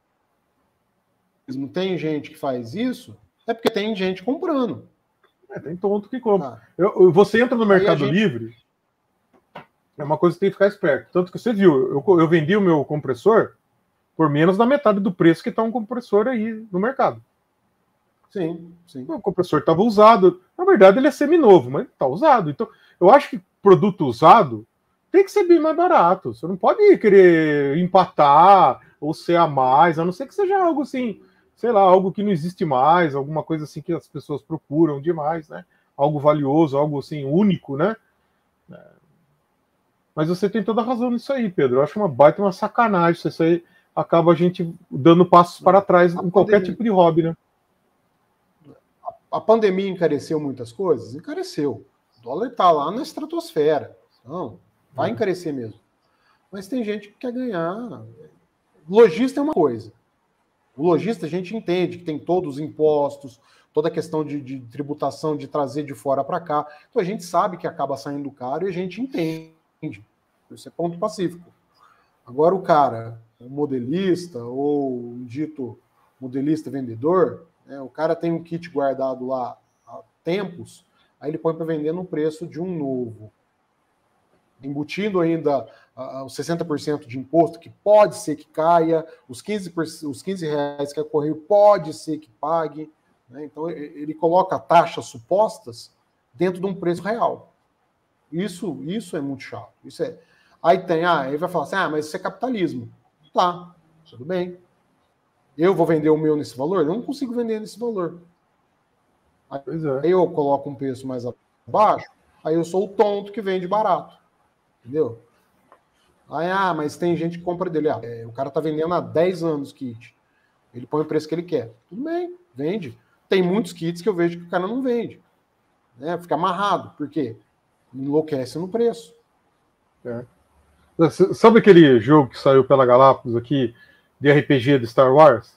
não tem gente que faz isso, é porque tem gente comprando. É, tem tonto que compra. Ah. Eu, eu, você entra no Mercado gente... Livre, é uma coisa que tem que ficar esperto. Tanto que você viu, eu, eu vendi o meu compressor por menos da metade do preço que tá um compressor aí no mercado. Sim, sim. O compressor estava usado. Na verdade, ele é seminovo, mas está usado. Então, eu acho que produto usado tem que ser bem mais barato. Você não pode querer empatar ou ser a mais, a não ser que seja algo assim, sei lá, algo que não existe mais, alguma coisa assim que as pessoas procuram demais, né? Algo valioso, algo assim, único, né? Mas você tem toda a razão nisso aí, Pedro. Eu acho uma baita uma sacanagem. Isso aí acaba a gente dando passos para trás em qualquer tipo de hobby, né? A pandemia encareceu muitas coisas? Encareceu. O dólar está lá na estratosfera. Então, vai encarecer mesmo. Mas tem gente que quer ganhar. Lojista é uma coisa. O lojista a gente entende que tem todos os impostos, toda a questão de, de tributação, de trazer de fora para cá. Então a gente sabe que acaba saindo caro e a gente entende. Isso é ponto pacífico. Agora o cara, o modelista ou um dito modelista vendedor, é, o cara tem um kit guardado lá há tempos, aí ele põe para vender no preço de um novo. Embutindo ainda uh, os sessenta por cento de imposto, que pode ser que caia, os quinze, por cento, os quinze reais que é correio pode ser que pague. Né? Então, ele coloca taxas supostas dentro de um preço real. Isso, isso é muito chato. Isso é... Aí tem, ah, ele vai falar assim, ah, mas isso é capitalismo. Tá, tudo bem. Eu vou vender o meu nesse valor? Eu não consigo vender nesse valor. Aí, Pois é. aí eu coloco um preço mais abaixo, aí eu sou o tonto que vende barato. Entendeu? Aí, ah, mas tem gente que compra dele. Ah, é, o cara tá vendendo há dez anos kit. Ele põe o preço que ele quer. Tudo bem, vende. Tem muitos kits que eu vejo que o cara não vende. Né? Fica amarrado. Por quê? Enlouquece no preço. É. Sabe aquele jogo que saiu pela Galápagos aqui, de R P G de Star Wars?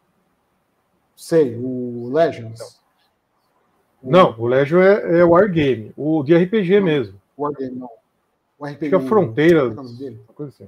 Sei, o Legends. Não, o Legion é, é Wargame. O de R P G não, mesmo. Wargame, não. O R P G. Acho que é Fronteira. Uma coisa assim.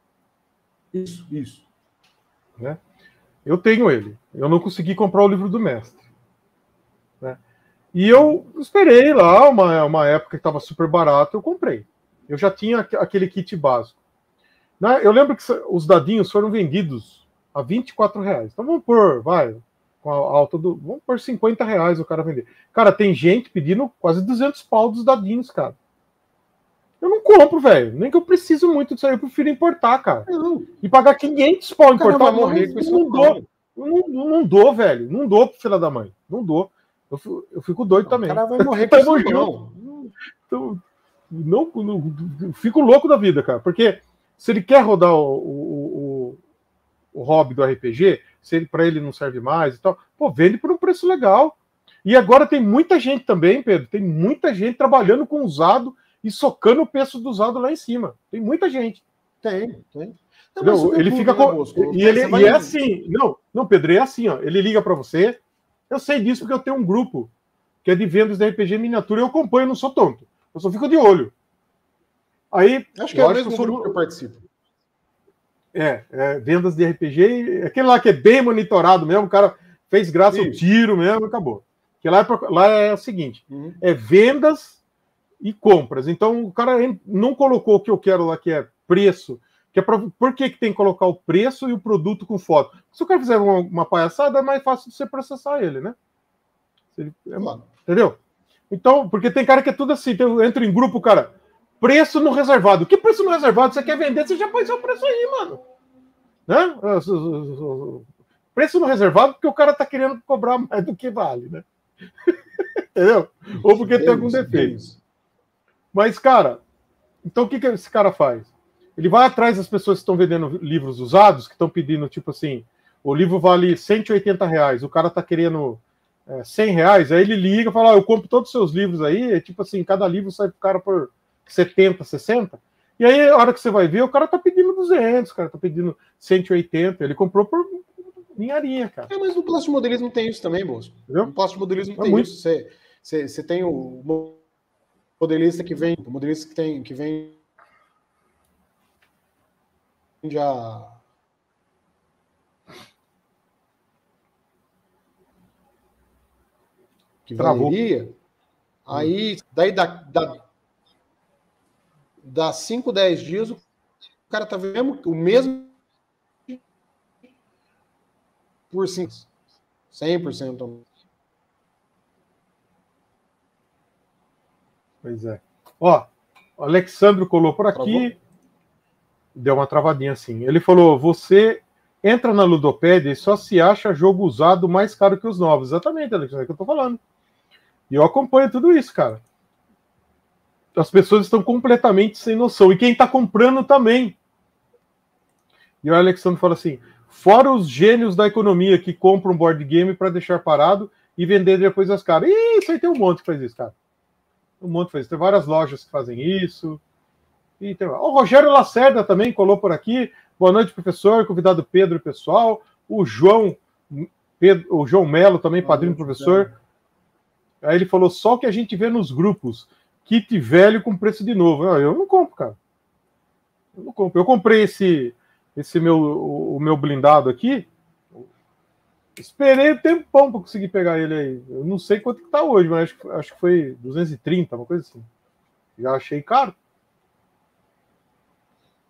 Isso, isso. Né? Eu tenho ele. Eu não consegui comprar o livro do mestre. Né? E eu esperei lá, uma, uma época que estava super barato, eu comprei. Eu já tinha aquele kit básico. Né? Eu lembro que os dadinhos foram vendidos a vinte e quatro reais. Então vamos pôr, vai, com a alta do... Vamos pôr cinquenta reais o cara vender. Cara, tem gente pedindo quase duzentos pau dos dadinhos, cara. Eu não compro, velho. Nem que eu preciso muito disso aí. Eu prefiro importar, cara. Não. E pagar quinhentos pau importar. Vai morrer com isso. Não dou. Não, não dou, velho. Não dou pro filho da mãe. Não dou. Eu, eu fico doido não, também. O cara vai morrer com isso não. Então, não, não, não. Fico louco da vida, cara. Porque se ele quer rodar o, o, o, o hobby do R P G, se ele, pra ele não serve mais e tal, pô, vende por um preço legal. E agora tem muita gente também, Pedro. Tem muita gente trabalhando com usado e socando o preço do usado lá em cima. Tem muita gente. Tem, tem. Não, não, ele fica com... Bosco, e, ele, vai... e é assim, não, não, Pedro, é assim, ó. Ele liga para você. Eu sei disso porque eu tenho um grupo que é de vendas de R P G miniatura. Eu acompanho, eu não sou tonto. Eu só fico de olho. Aí, acho que é o mesmo grupo sou... que eu participo. É, é, vendas de R P G, aquele lá que é bem monitorado mesmo, o cara fez graça o tiro mesmo, acabou. Que lá é, pra, lá é o seguinte, uhum. é vendas e compras. Então o cara não colocou o que eu quero lá, que é preço. Que é pra, por que, que tem que colocar o preço e o produto com foto? Se o cara fizer uma, uma palhaçada, é mais fácil de você processar ele, né? Ele, é, claro. Entendeu? Então, porque tem cara que é tudo assim, tem, entra em grupo, cara, preço no reservado. Que preço no reservado você quer vender? Você já põe seu preço aí, mano. Né? Preço no reservado porque o cara tá querendo cobrar mais do que vale, né? Entendeu? Ou porque Deus, tem algum defeito. Deus. Mas, cara, então o que, que esse cara faz? Ele vai atrás das pessoas que estão vendendo livros usados, que estão pedindo, tipo assim, o livro vale cento e oitenta reais, o cara tá querendo é, cem reais, aí ele liga e fala, ah, eu compro todos os seus livros aí, é tipo assim, cada livro sai pro cara por setenta, sessenta, e aí a hora que você vai ver, o cara tá pedindo duzentos, o cara tá pedindo cento e oitenta, ele comprou por ninharia, cara. É, mas no plástico modelismo tem isso também, Bosco. Entendeu? No plástico modelismo é tem muito... isso. Você, você, você tem o modelista que vem, o modelista que tem, que vem já que valeria, aí daí dá, dá, dá cinco, dez dias o cara tá vendo o mesmo por cinco, cem por cento. Pois é. Ó, o Alexandre colou por aqui. Travou? Deu uma travadinha assim. Ele falou, você entra na Ludopédia e só se acha jogo usado mais caro que os novos. Exatamente, Alexandre, é o que eu tô falando. E eu acompanho tudo isso, cara. As pessoas estão completamente sem noção. E quem tá comprando também. E o Alexandre fala assim, fora os gênios da economia que compram board game para deixar parado e vender depois as caras. Ih, isso aí tem um monte que faz isso, cara. Um monte que faz isso. Tem várias lojas que fazem isso. E tem... O Rogério Lacerda também colou por aqui. Boa noite, professor. Convidado Pedro e pessoal. O João, Pedro, o João Melo também, padrinho do professor. Aí ele falou, só o que a gente vê nos grupos. Kit velho com preço de novo. Eu não compro, cara. Eu não compro. Eu comprei esse, esse meu, o, o meu blindado aqui. Esperei um tempão para conseguir pegar ele aí. Eu não sei quanto que tá hoje, mas acho, acho que foi duzentos e trinta, uma coisa assim. Já achei caro.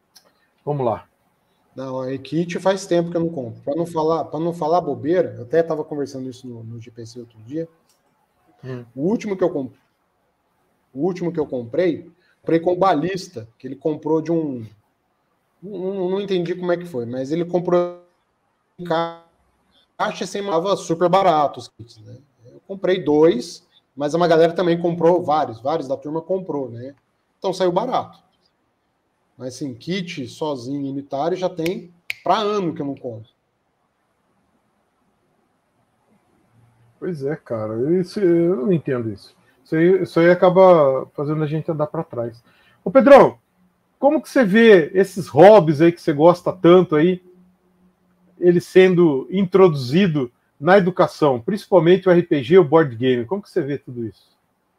Vamos lá. Não, a kit faz tempo que eu não compro. Para não falar, para não falar bobeira, eu até estava conversando isso no, no G P C outro dia. Hum. O último que eu comprei, o último que eu comprei, comprei com o Balista, que ele comprou de um, não, não entendi como é que foi, mas ele comprou em caixa sem tava super barato os kits, né? Eu comprei dois, mas uma galera também comprou vários, vários da turma comprou, né? Então saiu barato. Mas assim, kit sozinho, unitário, já tem para ano que eu não compro. Pois é, cara. Isso, eu não entendo isso. Isso aí, isso aí acaba fazendo a gente andar para trás. Ô, Pedrão, como que você vê esses hobbies aí que você gosta tanto aí, ele sendo introduzido na educação, principalmente o R P G, o board game? Como que você vê tudo isso?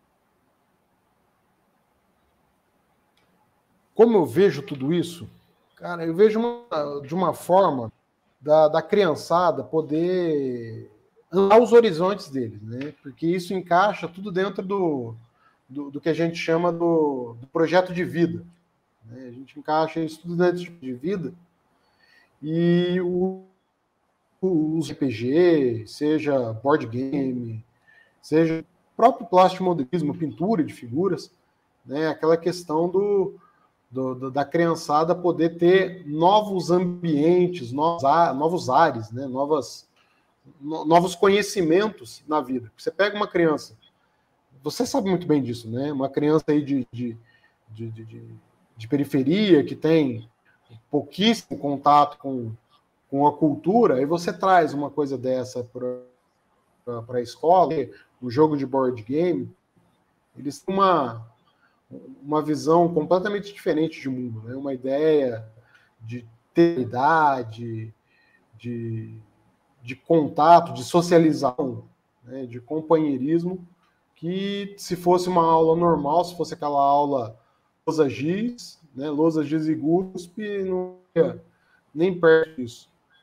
Como eu vejo tudo isso? Cara, eu vejo uma, de uma forma da, da criançada poder ampliar os horizontes deles, né? Porque isso encaixa tudo dentro do, do, do que a gente chama do, do projeto de vida. Né? A gente encaixa isso tudo dentro de vida e o, os R P G, seja board game, seja o próprio plástico modelismo, pintura de figuras, né? Aquela questão do Do, do, da criançada poder ter novos ambientes, novos, novos ares, né? Novas, no, novos conhecimentos na vida. Você pega uma criança, você sabe muito bem disso, né? Uma criança aí de, de, de, de, de periferia que tem pouquíssimo contato com, com a cultura, e você traz uma coisa dessa para a escola, um jogo de board game, eles têm uma uma visão completamente diferente de mundo, né? Uma ideia de teridade, de, de contato, de socialização, né? De companheirismo, que se fosse uma aula normal, se fosse aquela aula Lousa Giz, né? Lousa Giz e G U S P, não ia nem perto disso.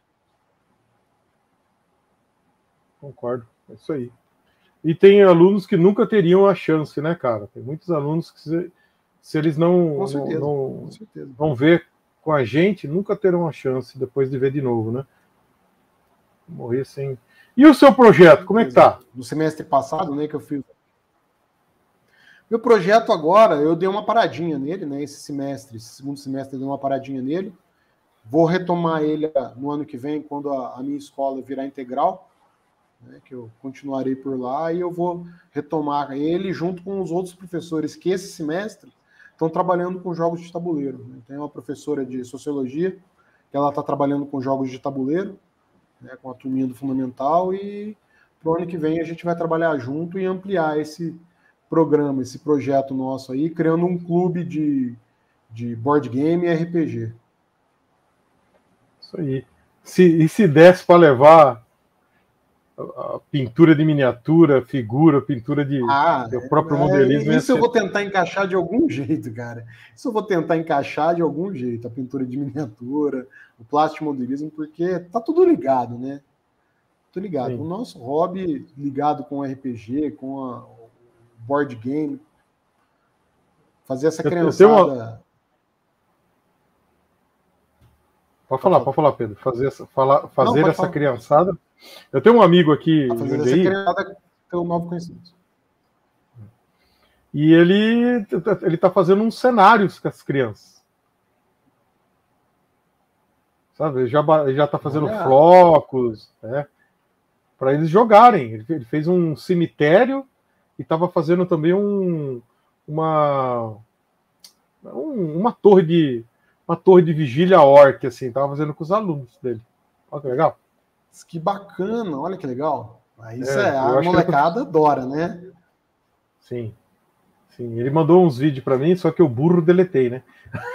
Concordo, é isso aí. E tem alunos que nunca teriam a chance, né, cara? Tem muitos alunos que, se, se eles não, com certeza, não, não com certeza. vão ver com a gente, nunca terão a chance depois de ver de novo, né? Morrer sem... E o seu projeto, como é que tá? No semestre passado, né, que eu fiz... Meu projeto agora, eu dei uma paradinha nele, né, esse semestre, esse segundo semestre eu dei uma paradinha nele. Vou retomar ele no ano que vem, quando a, a minha escola virar integral, né, que eu continuarei por lá, e eu vou retomar ele junto com os outros professores que esse semestre estão trabalhando com jogos de tabuleiro. Né? Tem uma professora de sociologia que ela está trabalhando com jogos de tabuleiro, né, com a turminha do fundamental, e para o ano que vem a gente vai trabalhar junto e ampliar esse programa, esse projeto nosso aí, criando um clube de, de board game e R P G. Isso aí. Se, e se desse para levar a pintura de miniatura, figura, pintura de ah, o próprio é, modelismo. Isso eu vou tentar encaixar de algum jeito, cara. Isso eu vou tentar encaixar de algum jeito, a pintura de miniatura, o plástico modelismo, porque tá tudo ligado, né? Tudo ligado. Sim. O nosso hobby ligado com o R P G, com a, o board game, fazer essa criançada... Uma... Pode falar, pode falar, Pedro. Fazer essa, falar, fazer Não, essa falar. criançada... Eu tenho um amigo aqui a fazer essa criançada ter um novo conhecimento. E ele ele está fazendo uns cenários com as crianças. Sabe? Ele já já está fazendo Olha. flocos, né? Para eles jogarem. Ele, ele fez um cemitério e estava fazendo também um uma um, uma torre de uma torre de vigília orc, assim. Estava fazendo com os alunos dele. Olha que legal. Que bacana, olha que legal. Isso é, é a molecada que... adora, né? Sim. Sim, ele mandou uns vídeos para mim, só que eu burro deletei, né?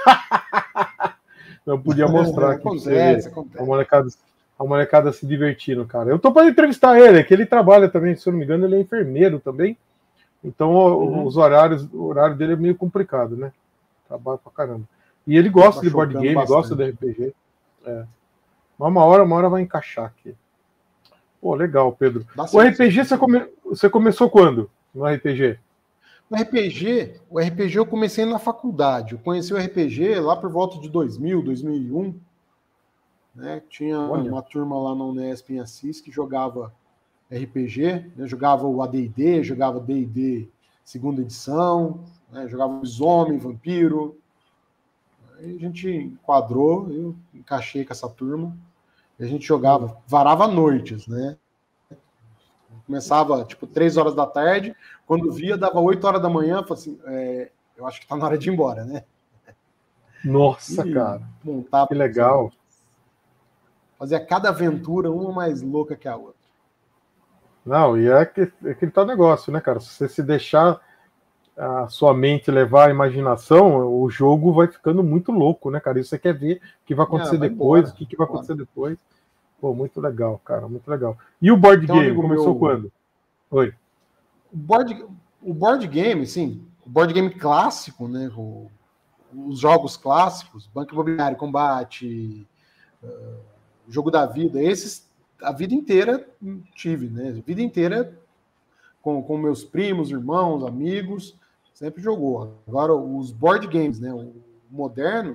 Não podia mostrar aqui acontece, pra você a molecada, a molecada se divertindo, cara. Eu tô para entrevistar ele, que ele trabalha também, se eu não me engano, ele é enfermeiro também. Então uhum. os horários, o horário dele é meio complicado, né? Trabalha pra caramba. E ele gosta tá de board game, bastante. Gosta de R P G. É. Mas uma hora, uma hora vai encaixar aqui. Pô, legal, Pedro. Dá o R P G, você, come... você começou quando no R P G? O R P G, o R P G eu comecei na faculdade. Eu conheci o R P G lá por volta de dois mil, dois mil e um. Né? Tinha Olha. uma turma lá na Unesp em Assis que jogava R P G, né? Jogava o A D e D, jogava D e D segunda edição, né? Jogava Lobisomem, Vampiro. Aí a gente enquadrou, eu encaixei com essa turma. E a gente jogava, varava noites, né? Começava, tipo, três horas da tarde. Quando via, dava oito horas da manhã. Falei assim, é, eu acho que tá na hora de ir embora, né? Nossa, e cara. Montava, que legal. Fazia cada aventura uma mais louca que a outra. Não, e é, que, é aquele tal negócio, né, cara? Se você se deixar a sua mente levar a imaginação, o jogo vai ficando muito louco, né, cara? E você quer ver o que vai acontecer ah, vai depois, embora, o que, que vai embora. acontecer depois. Pô, muito legal, cara, muito legal. E o board então, game, começou meu... quando? Oi. O board, o board game, sim, o board game clássico, né, o, os jogos clássicos, Banco Imobiliário, Combate, uh, Jogo da Vida, esses a vida inteira tive, né, a vida inteira com, com meus primos, irmãos, amigos, sempre jogou. Agora, os board games, né, o moderno,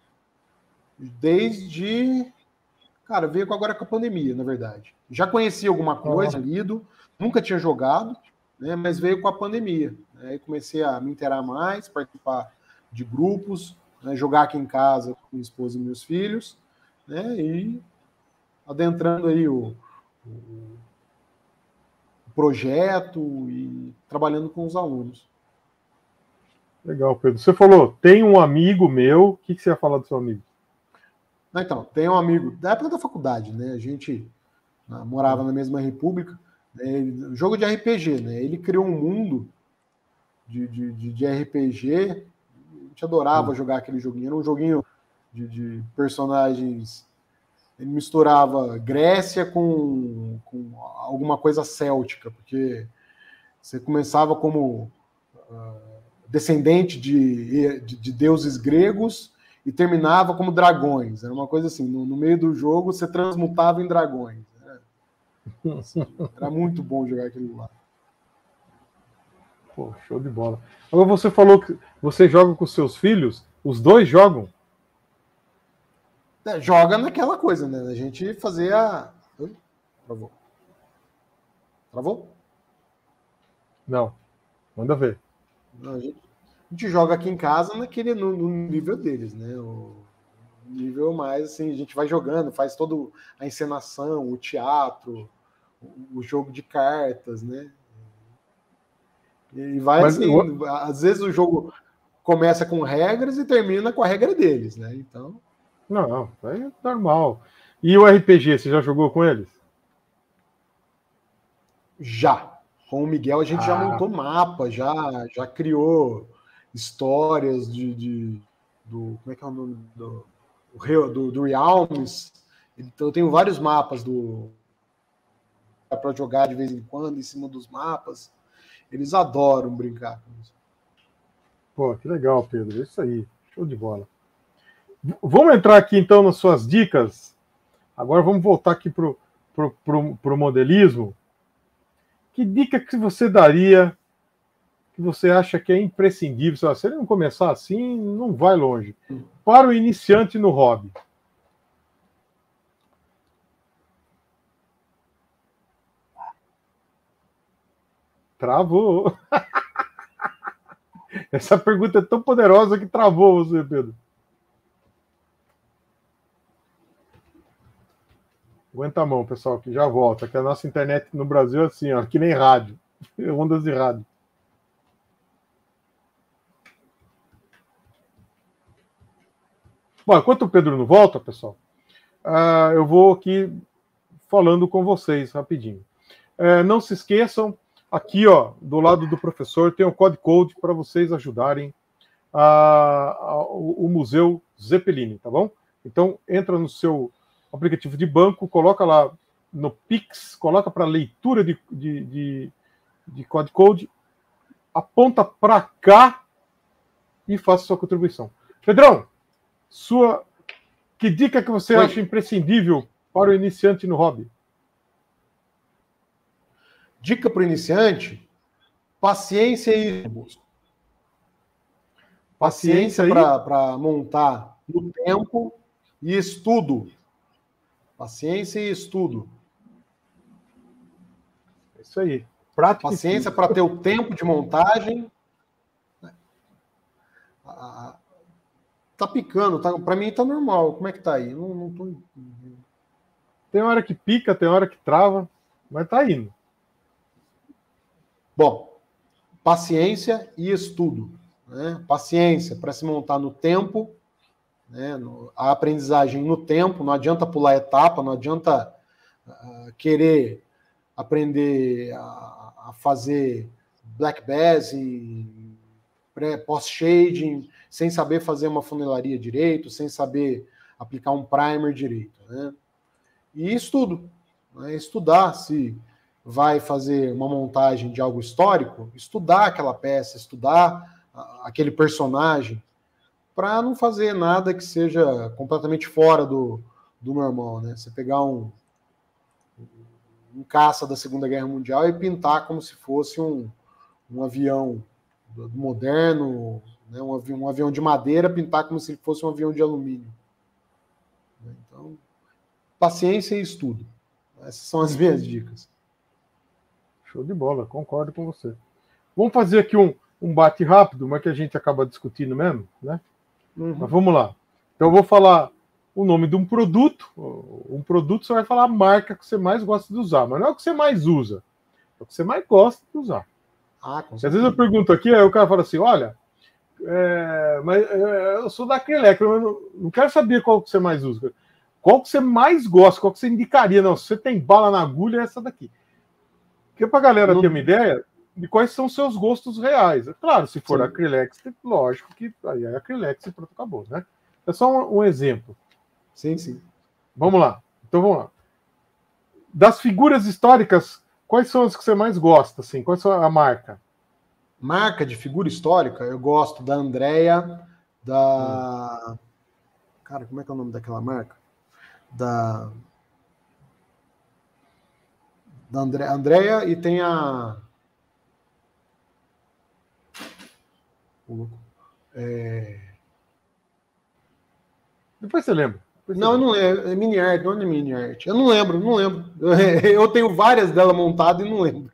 desde... Cara, veio agora com a pandemia, na verdade. Já conhecia alguma coisa, uhum. lido, nunca tinha jogado, né, mas veio com a pandemia. Aí né, comecei a me inteirar mais, participar de grupos, né, jogar aqui em casa com minha esposa e meus filhos, né, e adentrando aí o, o projeto e trabalhando com os alunos. Legal, Pedro. Você falou, tem um amigo meu, o que, que você ia falar do seu amigo? Então, tem um amigo da época da faculdade, né? A gente né, morava na mesma república. Né, jogo de R P G, né? Ele criou um mundo de, de, de, de R P G. A gente adorava hum. jogar aquele joguinho. Era um joguinho de, de personagens. Ele misturava Grécia com, com alguma coisa céltica, porque você começava como uh, descendente de, de, de deuses gregos. E terminava como dragões. Era uma coisa assim, no, no meio do jogo você transmutava em dragões. Né? Assim, era muito bom jogar aquele lá. Pô, show de bola. Agora você falou que você joga com seus filhos, os dois jogam? É, joga naquela coisa, né? A gente fazia... Oi? Travou. Travou? Não. Manda ver. Não, a gente... A gente joga aqui em casa naquele, no, no nível deles, né? O nível mais assim, a gente vai jogando, faz toda a encenação, o teatro, o, o jogo de cartas, né? E vai Mas, assim, eu... às vezes o jogo começa com regras e termina com a regra deles, né? Então. Não, não, é normal. E o R P G, você já jogou com eles? Já. Com o Miguel a gente ah. já montou mapa, já, já criou histórias de, de do como é que é o nome do do, do Realms. Então eu tenho vários mapas do para jogar de vez em quando em cima dos mapas. Eles adoram brincar com isso. Pô, que legal, Pedro. É isso aí. Show de bola. V- vamos entrar aqui então nas suas dicas. Agora vamos voltar aqui pro pro, pro, pro modelismo. Que dica que você daria que você acha que é imprescindível? Se ele não começar assim, não vai longe. Para o iniciante no hobby. Travou. Essa pergunta é tão poderosa que travou você, Pedro. Aguenta a mão, pessoal, que já volta. Que a nossa internet no Brasil é assim, ó, que nem rádio. Ondas de rádio. Bom, enquanto o Pedro não volta, pessoal, uh, eu vou aqui falando com vocês rapidinho. Uh, não se esqueçam, aqui ó, do lado do professor tem o Code Code para vocês ajudarem a, a, o, o Museu Zeppelin, tá bom? Então, entra no seu aplicativo de banco, coloca lá no Pix, coloca para leitura de, de, de, de Code Code, aponta para cá e faça sua contribuição. Pedrão, Sua... que dica que você Oi. acha imprescindível para o iniciante no hobby? Dica para o iniciante? Paciência e paciência para montar no tempo e estudo. Paciência e estudo. É isso aí. Prática Paciência para ter o tempo de montagem. Ah, tá picando, tá, para mim tá normal. Como é que tá aí? Não, não tô... Tem hora que pica, tem hora que trava, mas tá indo. Bom, paciência e estudo. Né? Paciência para se montar no tempo, né? no, a aprendizagem no tempo, não adianta pular etapa, não adianta uh, querer aprender a, a fazer black bass e post-shading, sem saber fazer uma funelaria direito, sem saber aplicar um primer direito. Né? E estudo. Né? Estudar se vai fazer uma montagem de algo histórico, estudar aquela peça, estudar aquele personagem, para não fazer nada que seja completamente fora do, do normal, né? Você pegar um, um caça da Segunda Guerra Mundial e pintar como se fosse um, um avião moderno, né? um, avião, um avião de madeira, pintar como se fosse um avião de alumínio. Então, paciência e estudo. Essas são as minhas dicas. Show de bola, concordo com você. Vamos fazer aqui um, um bate rápido, mas que a gente acaba discutindo mesmo, né? Uhum. Mas vamos lá. Então eu vou falar o nome de um produto. Um produto você vai falar a marca que você mais gosta de usar, mas não é o que você mais usa, é o que você mais gosta de usar. Ah, com Às vezes eu pergunto aqui, aí o cara fala assim, olha, é, mas é, eu sou da Acrylex, eu não, não quero saber qual que você mais usa. Qual que você mais gosta, qual que você indicaria? Não, se você tem bala na agulha, é essa daqui. Porque para a galera não... ter uma ideia de quais são seus gostos reais. É claro, se for Acrylex, lógico que aí é Acrylex e pronto, acabou, né? É só um, um exemplo. Sim, sim. Vamos lá. Então vamos lá. Das figuras históricas, quais são as que você mais gosta? Assim? Qual é a marca? Marca de figura histórica, eu gosto da Andrea, da... Hum. Cara, como é que é o nome daquela marca? Da... Da André, Andrea e tem a... É... Depois você lembra. Depois não, você não é, é mini art, não é mini art. Eu não lembro, não lembro. Eu tenho várias dela montadas e não lembro.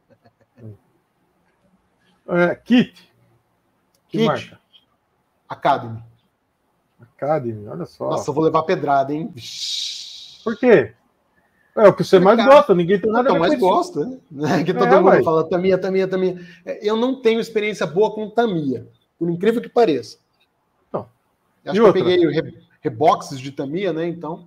É, Kit. Que Kit. marca? Academy. Academy, olha só. Nossa, eu vou levar pedrada, hein? Por quê? É o que você mais gosta, ninguém tem nada a ver com isso. mais gosta, né? Que todo é, mundo ué. fala Tamiya, Tamiya, Tamiya. Eu não tenho experiência boa com Tamiya, por incrível que pareça. Não. Acho e que outra? eu peguei re, reboxes de Tamiya, né? Então.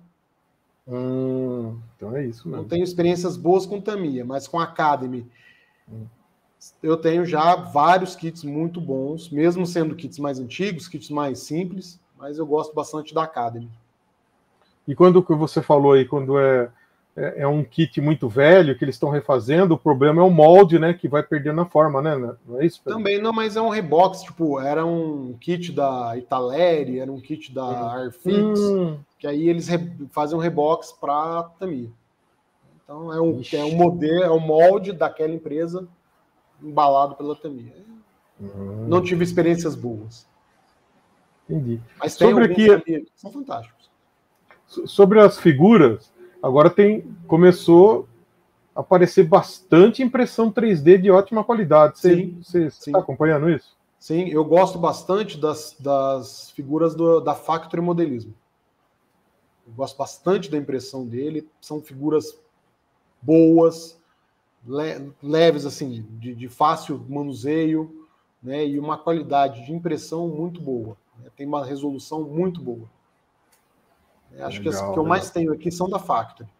Hum, então é isso mesmo. Não tenho experiências boas com Tamiya, mas com Academy. Hum. Eu tenho já vários kits muito bons, mesmo sendo kits mais antigos, kits mais simples, mas eu gosto bastante da Academy. E quando que você falou aí, quando é é um kit muito velho, que eles estão refazendo, o problema é o molde, né, que vai perdendo a forma, né? Não é isso, Pedro? Também, não, mas é um rebox, tipo, era um kit da Italeri, era um kit da hum. Arfix, hum. que aí eles fazem um rebox para Tamiya. Então é um, é um modelo, é um molde daquela empresa embalado pela Tamiya. Hum. Não tive experiências boas. Entendi. Mas tem sobre alguns aqui, que são fantásticos. Sobre as figuras, agora tem, começou a aparecer bastante impressão três D de ótima qualidade. Você está acompanhando isso? Sim, eu gosto bastante das, das figuras do, da Factory Modelismo. Eu gosto bastante da impressão dele. São figuras boas, le, leves, assim, de, de fácil manuseio, né, e uma qualidade de impressão muito boa. Né, tem uma resolução muito boa. Acho legal, que as que eu mais tenho aqui são da Factory.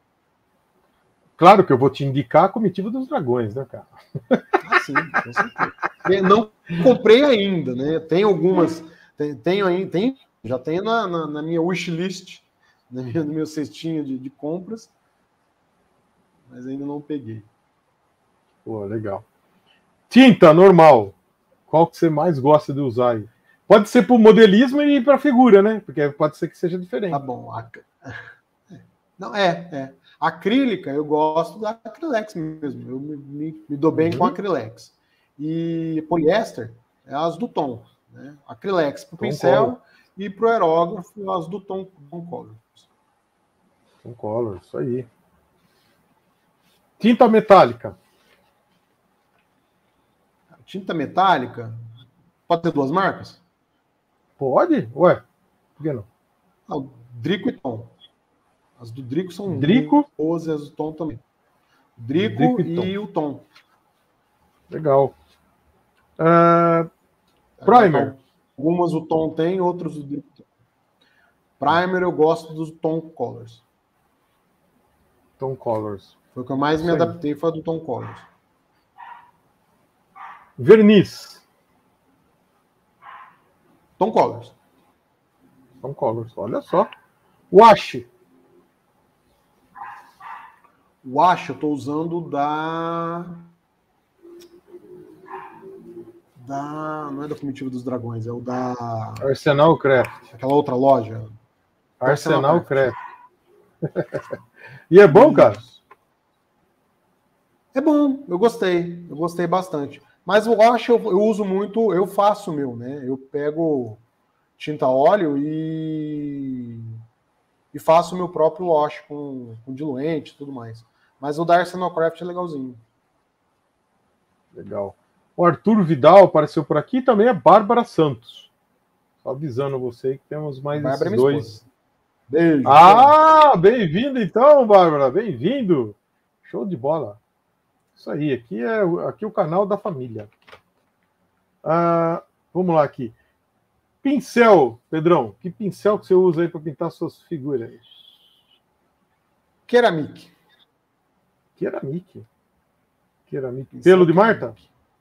Claro que eu vou te indicar a Comitiva dos Dragões, né, cara? Ah, sim, com certeza. Não comprei ainda, né? Tem algumas, tem, tenho ainda, tem, já tenho na, na, na minha wishlist, na minha, no meu cestinho de, de compras, mas ainda não peguei. Pô, legal. Tinta normal, qual que você mais gosta de usar aí? Pode ser para o modelismo e para a figura, né? Porque pode ser que seja diferente. Tá bom. A... Não, é, é. Acrílica, eu gosto da Acrylex mesmo. Eu me, me, me dou bem uhum. com a Acrylex. E poliéster é as do tom. Né? Acrylex para o pincel color. E para o aerógrafo as do tom, tom color. Tom color, isso aí. Tinta metálica. Tinta metálica? Pode ter duas marcas? Pode? Ué, por que não? Não, Drico e Tom. As do Drico são Drico boas e as do Tom também. Drico, Drico e, e Tom. o Tom. Legal. Uh, primer. Algumas o Tom tem, outros o Drico tem. Primer eu gosto dos Tom Colors. Tom Colors. Foi o que eu mais me adaptei, foi a do Tom Colors. Verniz. Tom Colors. Tom Colors, olha só. Wash. Wash eu estou usando da... da... Não é da Comitiva dos Dragões, é o da... Arsenal Craft. Aquela outra loja. Arsenal, Arsenal Craft. E é bom, cara? É bom, eu gostei. Eu gostei bastante. Mas o wash eu, eu uso muito, eu faço o meu, né? Eu pego tinta óleo e, e faço o meu próprio wash com, com diluente e tudo mais. Mas o da Arsenal Craft é legalzinho. Legal. O Arthur Vidal apareceu por aqui, também é Bárbara Santos. Só avisando você que temos mais Bárbara esses dois. Esposa. Beijo. Ah, bem-vindo então, Bárbara, bem-vindo. Show de bola. Isso aí, aqui é, aqui é o canal da família. Ah, vamos lá aqui. Pincel, Pedrão. Que pincel que você usa aí para pintar suas figuras? Ceramic. Ceramic. Ceramic. Pelo de Marta?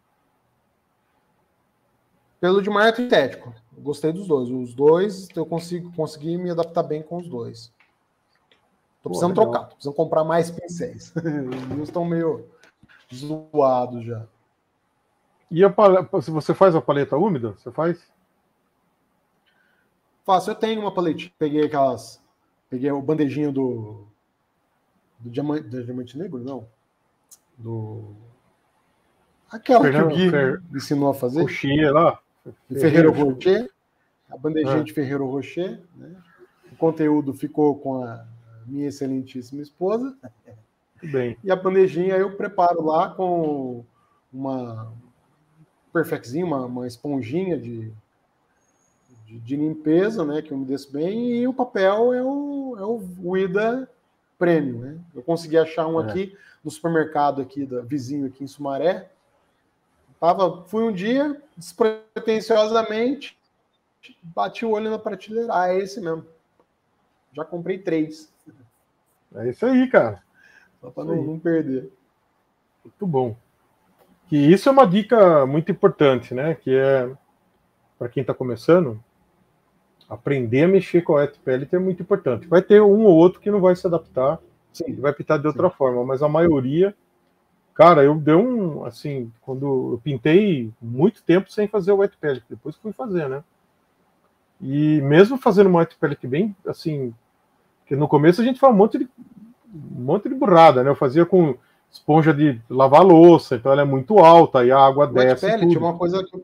Pelo de Marta e sintético. Eu gostei dos dois. Os dois, eu consigo consegui me adaptar bem com os dois. Tô precisando Pô, trocar, tô precisando comprar mais pincéis. Eles estão meio zoados já. E a paleta, se você faz a paleta úmida, você faz? Faço, eu tenho uma paletinha. Peguei aquelas. Peguei o bandejinho do. Do diamante, do diamante negro, não. Do. Aquela Fernando, que o Gui Fer... me ensinou a fazer. Rocher lá. De Ferreiro Rocher. A bandejinha ah. de Ferreiro Rocher. Né? O conteúdo ficou com a minha excelentíssima esposa. Muito bem. E a bandejinha eu preparo lá com uma perfeczinho, uma, uma esponjinha de, de, de limpeza, né, que umedeço bem, e o papel é o, é o Uida Premium, né? Eu consegui achar um é. aqui no supermercado aqui da vizinho aqui em Sumaré. Tava, fui um dia despretensiosamente, bati o olho na prateleira, ah, é esse mesmo. Já comprei três. É isso aí, cara. Só para não, não perder. Muito bom. Que isso é uma dica muito importante, né? Que é, para quem está começando, aprender a mexer com a wet palette é muito importante. Vai ter um ou outro que não vai se adaptar, sim, vai pintar de outra sim. forma, mas a maioria, cara, eu dei um, assim, quando eu pintei muito tempo sem fazer o wet palette, depois fui fazer, né? E mesmo fazendo uma wet palette bem, assim, que no começo a gente faz um monte de um monte de burrada, né? Eu fazia com esponja de lavar louça, então ela é muito alta e a água o desce. Wet palette é uma coisa que...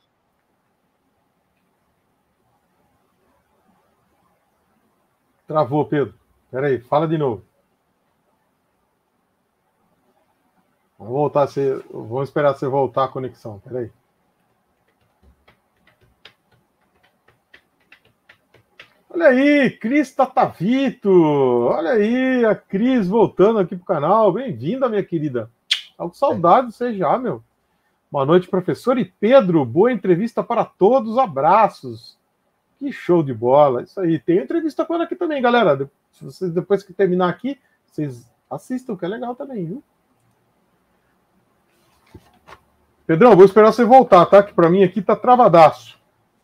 Travou, Pedro. Peraí, fala de novo. Vamos voltar, você... vamos esperar você voltar a conexão. Peraí. Olha aí, Cris Tatavito. Olha aí, a Cris voltando aqui pro canal. Bem-vinda, minha querida. Tô com saudade de você já, meu. Boa noite, professor. E Pedro, boa entrevista para todos. Abraços. Que show de bola. Isso aí. Tem entrevista com ela aqui também, galera. Se vocês, depois que terminar aqui, vocês assistam, que é legal também, viu? Pedrão, vou esperar você voltar, tá? Que para mim aqui tá travadaço.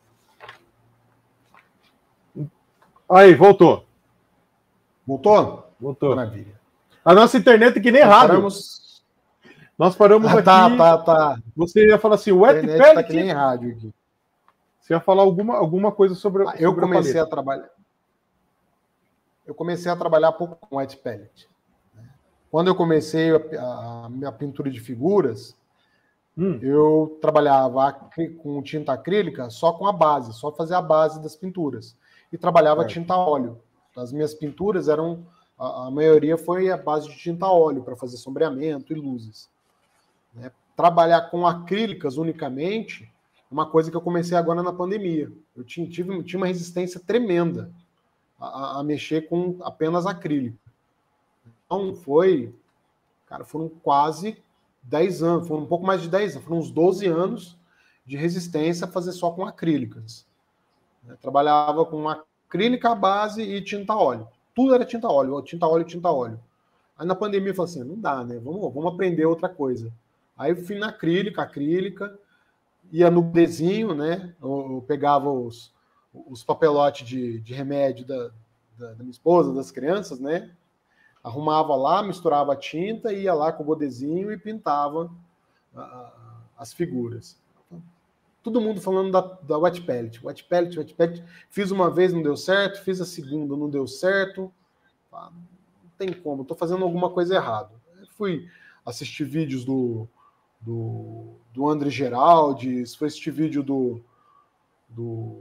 Aí, voltou. Voltou? Voltou. Maravilha. A nossa internet é que nem Nós rádio. Paramos... Nós paramos ah, aqui. Tá, tá, tá. Você ia falar assim, wet palette. Tá que nem rádio aqui. Você ia falar alguma, alguma coisa sobre, ah, eu sobre comecei a, a trabalhar. Eu comecei a trabalhar pouco com wet palette. Quando eu comecei a, a minha pintura de figuras, Hum. Eu trabalhava com tinta acrílica só com a base, só fazer a base das pinturas. E trabalhava Certo. tinta a óleo. As minhas pinturas eram, a, a maioria foi a base de tinta a óleo, para fazer sombreamento e luzes. Né? Trabalhar com acrílicas unicamente, uma coisa que eu comecei agora na pandemia. Eu tinha, tive, tinha uma resistência tremenda a, a mexer com apenas acrílico. Então foi, cara, foram quase dez anos, foram um pouco mais de dez anos, foram uns doze anos de resistência a fazer só com acrílicas. Eu trabalhava com acrílica base e tinta óleo. Tudo era tinta óleo, tinta óleo, tinta óleo. Aí na pandemia eu falei assim, não dá, né? Vamos, vamos aprender outra coisa. Aí eu fui na acrílica, acrílica, ia no desenho, né? Eu, eu pegava os, os papelotes de, de remédio da, da, da minha esposa, das crianças, né? Arrumava lá, misturava a tinta, ia lá com o bodezinho e pintava a, a, as figuras. Todo mundo falando da, da wet palette, wet palette, wet palette. Fiz uma vez, não deu certo. Fiz a segunda, não deu certo. Não tem como, estou fazendo alguma coisa errada. Fui assistir vídeos do, do, do André Geraldes, fui assistir vídeo do, do,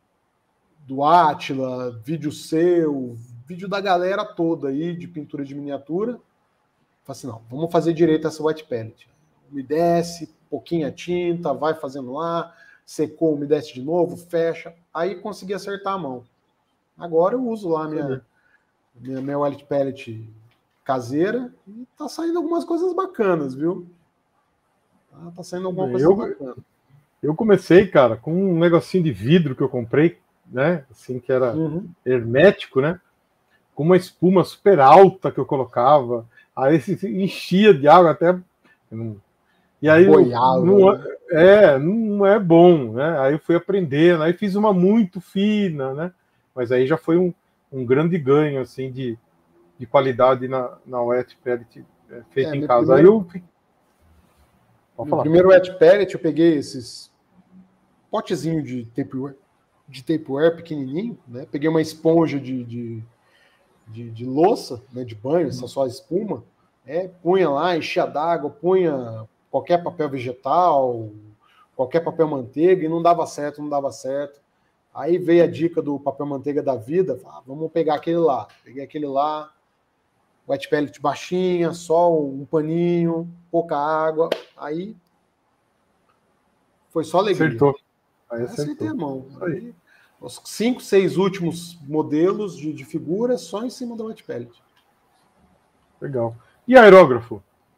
do Átila, vídeo seu, vídeo da galera toda aí de pintura de miniatura. Falei assim, não, vamos fazer direito essa wet palette. Umedece, pouquinha tinta, vai fazendo lá, secou, umedece de novo, fecha. Aí consegui acertar a mão. Agora eu uso lá minha, minha, minha wet palette caseira e tá saindo algumas coisas bacanas, viu? Tá, tá saindo alguma coisa eu, bacana. Eu comecei, cara, com um negocinho de vidro que eu comprei, né? Assim, que era Uhum. hermético, né? Com uma espuma super alta que eu colocava. Aí se enchia de água até. E aí Boiava, não, né? é, não é bom, né? Aí eu fui aprendendo, aí fiz uma muito fina, né? Mas aí já foi um, um grande ganho, assim, de, de qualidade na, na wet palette feita É, em meu casa. primeiro- Aí eu. Pode No falar. primeiro wet palette eu peguei esses potezinho de tapeware, de tapeware pequenininho, né? Peguei uma esponja de, de, de, de louça, né? De banho, essa só espuma, é, punha lá, enchia d'água, punha qualquer papel vegetal, qualquer papel manteiga, e não dava certo, não dava certo. Aí veio a dica do papel manteiga da vida, ah, vamos pegar aquele lá. Peguei aquele lá, wet palette baixinha, só um paninho, pouca água, aí foi só alegria. Acertou. Aí Aí acertei acertou. a mão. Isso aí. Aí, os cinco, seis últimos modelos de, de figura só em cima da wet palette. Legal. E aerógrafo?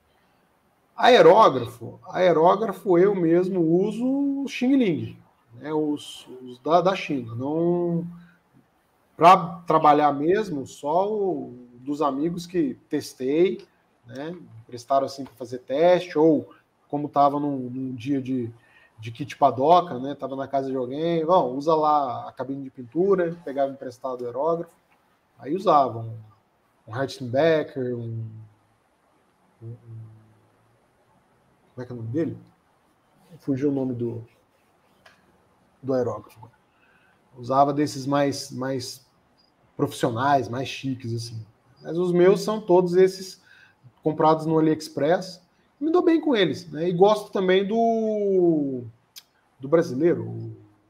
Aerógrafo, aerógrafo eu mesmo uso o Xing Ling, né, os, os da, da China. Não para trabalhar mesmo, só o, dos amigos que testei, né, prestaram assim para fazer teste, ou como estava num, num dia de, de kit padoca, né, estava na casa de alguém, bom, usa lá a cabine de pintura, pegava emprestado o aerógrafo, aí usavam um, um Herzenbecker, um, um como é que é o nome dele? Fugiu o nome do, do aerógrafo. Usava desses mais, mais profissionais, mais chiques, assim. Mas os meus são todos esses comprados no AliExpress. Me dou bem com eles, né? E gosto também do, do brasileiro.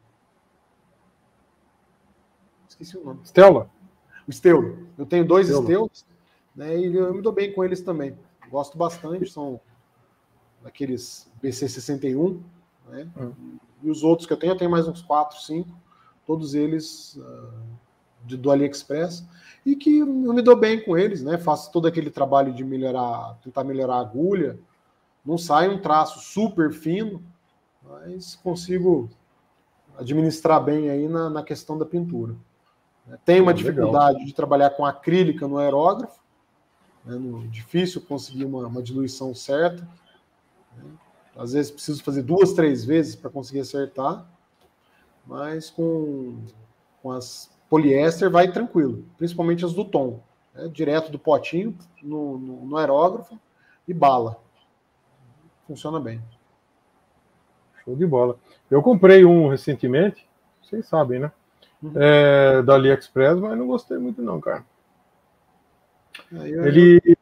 Esqueci o nome. Stella? O Stelo. Eu tenho dois Stelo. Stelos, né? E eu me dou bem com eles também. Gosto bastante, são aqueles B C sessenta e um, né? Hum. E os outros que eu tenho, eu tenho mais uns quatro, cinco, todos eles uh, de, do AliExpress, e que eu me dou bem com eles, né? Faço todo aquele trabalho de melhorar, tentar melhorar a agulha, não sai um traço super fino, mas consigo administrar bem aí na, na questão da pintura. Tem uma Ah, dificuldade legal. de trabalhar com acrílica no aerógrafo, né? No, difícil conseguir uma, uma diluição certa. Às vezes preciso fazer duas, três vezes para conseguir acertar, mas com, com as poliéster vai tranquilo, principalmente as do tom, né? Direto do potinho no, no, no aerógrafo e bala. Funciona bem. Show de bola. Eu comprei um recentemente, vocês sabem, né? Uhum. É, da AliExpress, mas não gostei muito não, cara. É, eu, ele, eu...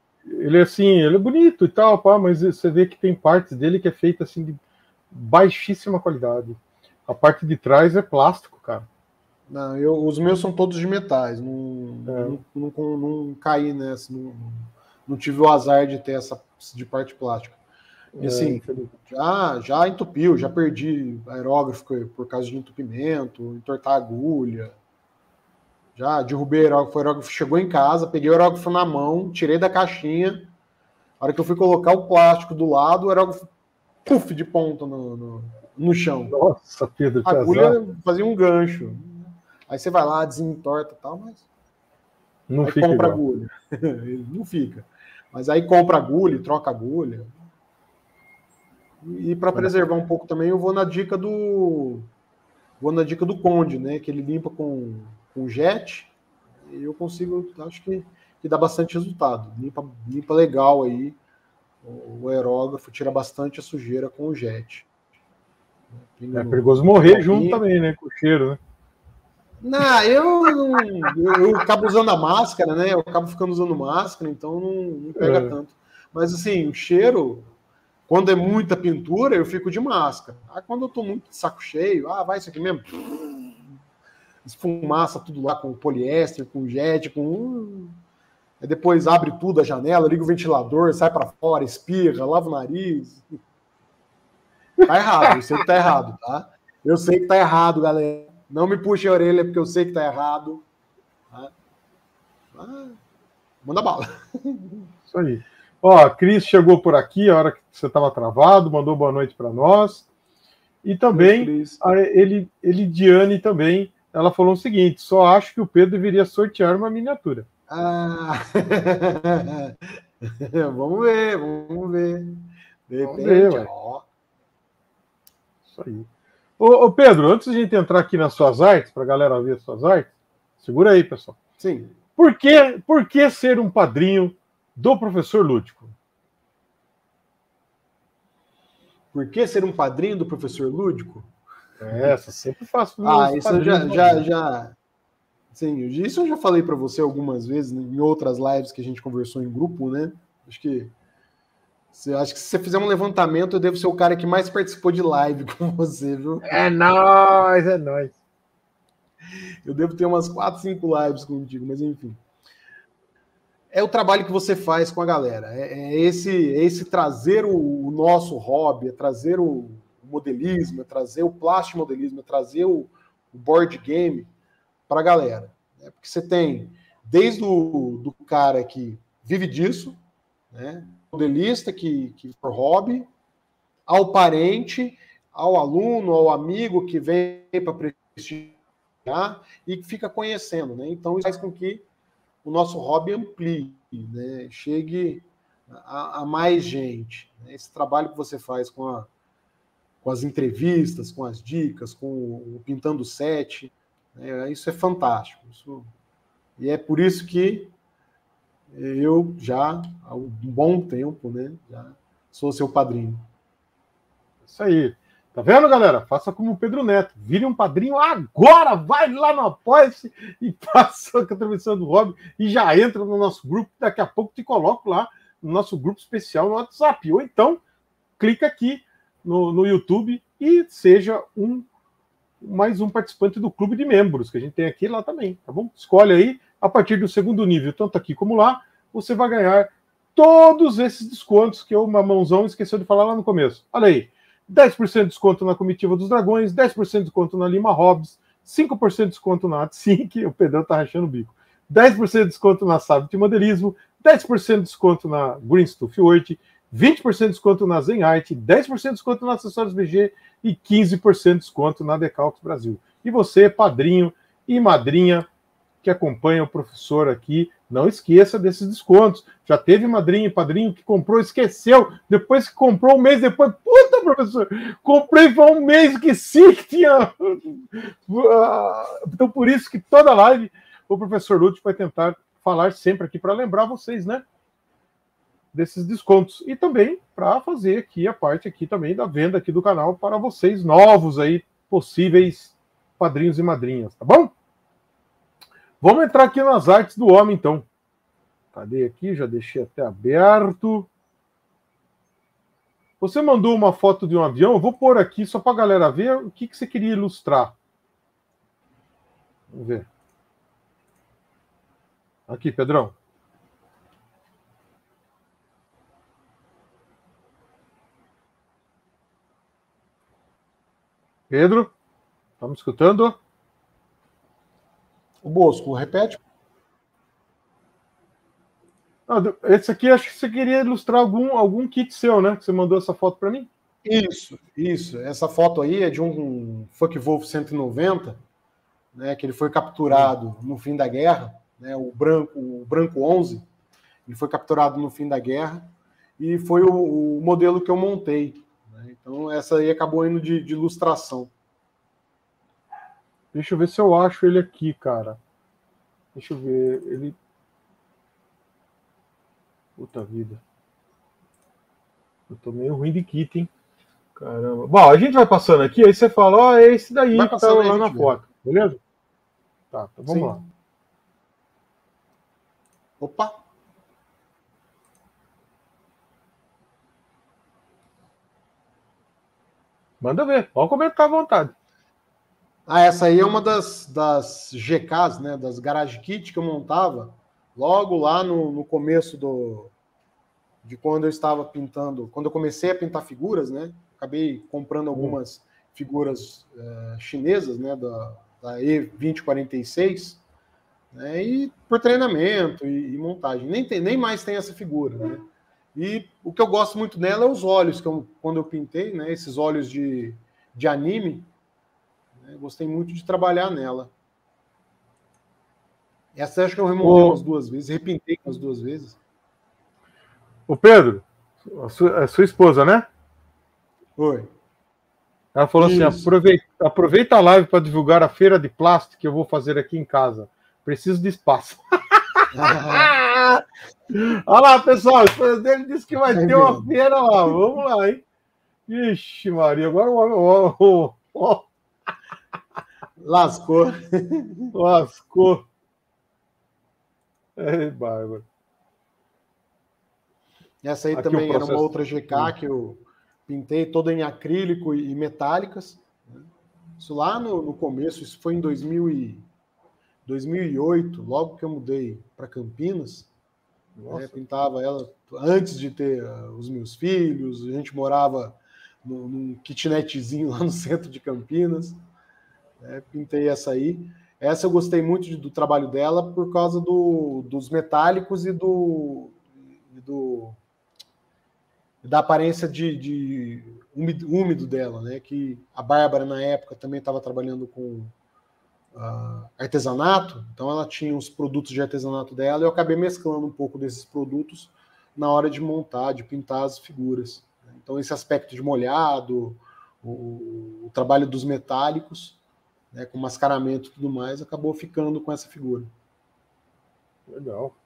ele é assim, ele é bonito e tal, pá, mas você vê que tem partes dele que é feita assim de baixíssima qualidade. A parte de trás é plástico, cara. Não, eu, os meus são todos de metais. Não, É. não, não, não, não caí nessa. Não, não tive o azar de ter essa de parte plástica. E assim, É, já, já entupiu, já perdi aerógrafo por causa de entupimento, entortar agulha. Já derrubei aerógrafo, o aerógrafo chegou em casa, peguei o aerógrafo na mão, tirei da caixinha. A hora que eu fui colocar o plástico do lado, o aerógrafo, puf, de ponta no, no, no chão. Nossa, Pedro, a agulha fazia um gancho. Aí você vai lá, desentorta e tal, mas não aí fica compra igual. agulha. Não fica. Mas aí compra agulha, troca agulha. E para preservar um pouco também, eu vou na dica do vou na dica do Conde, né? Que ele limpa com, com jet. E eu consigo, acho que, que dá bastante resultado. Limpa, limpa legal aí. O, o aerógrafo tira bastante a sujeira com o jet. É perigoso morrer junto copinho. também, né? Com o cheiro, né? Não, eu, eu, eu acabo usando a máscara, né? Eu acabo ficando usando máscara, então não, não pega É. tanto. Mas assim, o cheiro. Quando é muita pintura, eu fico de máscara. Ah, quando eu tô muito de saco cheio, ah, vai isso aqui mesmo. Esfumaça tudo lá com poliéster, com jet, com. Aí depois abre tudo a janela, liga o ventilador, sai para fora, espirra, lava o nariz. Tá errado, eu sei que tá errado, tá? Eu sei que tá errado, galera. Não me puxe a orelha porque eu sei que tá errado. Tá? Ah, manda bala. Isso aí. Ó, a Cris chegou por aqui, a hora que você estava travado, mandou boa noite para nós. E também, a ele, Elidiane também, ela falou o seguinte, só acho que o Pedro deveria sortear uma miniatura. Ah, vamos ver, vamos ver. De repente, vamos ver, ó. Isso aí. Ô, ô, Pedro, antes de a gente entrar aqui nas suas artes, para a galera ver as suas artes, segura aí, pessoal. Sim. Por que, por que ser um padrinho do professor Lúdico? Por que ser um padrinho do professor Lúdico? É, essa sempre faço. Ah, isso eu já, já, já. Sim, isso eu já falei para você algumas vezes, né, em outras lives que a gente conversou em grupo, né? Acho que, acho que se você fizer um levantamento, eu devo ser o cara que mais participou de live com você, viu? É nóis, é nóis. Eu devo ter umas quatro, cinco lives contigo, mas enfim. É o trabalho que você faz com a galera. É, é esse, é esse trazer o, o nosso hobby, é trazer o modelismo, é trazer o plástico modelismo, é trazer o, o board game para a galera. Né? Porque você tem desde o do cara que vive disso, né? Modelista que, que for hobby, ao parente, ao aluno, ao amigo que vem para prestigiar e que fica conhecendo. Né? Então, isso faz com que o nosso hobby amplie, né? Chegue a, a mais gente. Né? Esse trabalho que você faz com, a, com as entrevistas, com as dicas, com o Pintando Set, né? Isso é fantástico. Isso, e é por isso que eu já, há um bom tempo, né, já sou seu padrinho. Isso aí. Tá vendo, galera? Faça como o Pedro Neto. Vire um padrinho agora. Vai lá no Apoia-se e faça a contribuição do hobby e já entra no nosso grupo. Daqui a pouco te coloco lá no nosso grupo especial no WhatsApp. Ou então, clica aqui no, no YouTube e seja um mais um participante do clube de membros que a gente tem aqui lá também, tá bom? Escolhe aí, a partir do segundo nível, tanto aqui como lá, você vai ganhar todos esses descontos que o Mamãozão esqueceu de falar lá no começo. Olha aí. dez por cento de desconto na Comitiva dos Dragões, dez por cento de desconto na Lima Hobbs, cinco por cento de desconto na AtSync, o Pedrão tá rachando o bico, dez por cento de desconto na Sábio de Modelismo, dez por cento de desconto na Green Stuff oito, vinte por cento de desconto na Zen Art, dez por cento de desconto na Acessórios B G e quinze por cento de desconto na Decalques Brasil. E você, padrinho e madrinha que acompanha o professor aqui, não esqueça desses descontos. Já teve madrinha e padrinho que comprou, esqueceu, depois que comprou um mês depois, puta, professor, comprei para um mês que sim que tinha. Então, por isso que toda live o professor Lúcio vai tentar falar sempre aqui para lembrar vocês, né, desses descontos. E também para fazer aqui a parte aqui também da venda aqui do canal para vocês novos aí, possíveis padrinhos e madrinhas, tá bom? Vamos entrar aqui nas artes do homem, então. Cadê aqui? Já deixei até aberto. Você mandou uma foto de um avião. Eu vou pôr aqui só para a galera ver o que, que você queria ilustrar. Vamos ver. Aqui, Pedrão. Pedro, tá me escutando? O Bosco, repete. Ah, esse aqui acho que você queria ilustrar algum, algum kit seu, né? Que você mandou essa foto para mim. Isso, isso. Essa foto aí é de um Focke-Wulf cento e noventa, né, que ele foi capturado no fim da guerra, né, o branco, o branco onze, ele foi capturado no fim da guerra e foi o, o modelo que eu montei. Né? Então essa aí acabou indo de, de ilustração. Deixa eu ver se eu acho ele aqui, cara. Deixa eu ver. Ele. Puta vida. Eu tô meio ruim de kit, hein? Caramba. Bom, a gente vai passando aqui, aí você fala, ó, oh, é esse daí vai que tá lá na foto. Beleza? Tá, então vamos Sim. lá. Opa! Manda ver, pode comentar à vontade. Ah, essa aí é uma das, das G Ks, né, das Garage Kit que eu montava logo lá no, no começo do, de quando eu estava pintando, quando eu comecei a pintar figuras, né, acabei comprando algumas hum. figuras uh, chinesas, né, da, da E vinte quarenta e seis, né, e por treinamento e, e montagem. Nem, tem, nem mais tem essa figura, né. E o que eu gosto muito nela é os olhos, que eu, quando eu pintei, né, esses olhos de, de anime, né, gostei muito de trabalhar nela. Essa acho que eu remontei o... umas duas vezes, repintei umas duas vezes. O Pedro, a sua, a sua esposa, né? Oi. Ela falou Isso. assim, aproveita, aproveita a live para divulgar a feira de plástico que eu vou fazer aqui em casa. Preciso de espaço. Ah. Olha lá, pessoal, a esposa dele disse que vai é ter mesmo. Uma feira lá. Vamos lá, hein? Ixi, Maria, agora o... o, o, o... Lascou. Lascou. É, bárbaro. Essa aí Aqui também era uma outra G K que eu pintei toda em acrílico e metálicas. Isso lá no, no começo, isso foi em dois mil e oito, logo que eu mudei para Campinas. Né, pintava ela antes de ter uh, os meus filhos. A gente morava no, num kitnetzinho lá no centro de Campinas. Né, pintei essa aí. Essa eu gostei muito de, do trabalho dela por causa do, dos metálicos e do, e do da aparência de, de úmido, úmido dela, né? Que a Bárbara na época também estava trabalhando com uh, artesanato, então ela tinha os produtos de artesanato dela e eu acabei mesclando um pouco desses produtos na hora de montar, de pintar as figuras. Então esse aspecto de molhado, o, o trabalho dos metálicos, né, com mascaramento e tudo mais, acabou ficando com essa figura. Legal.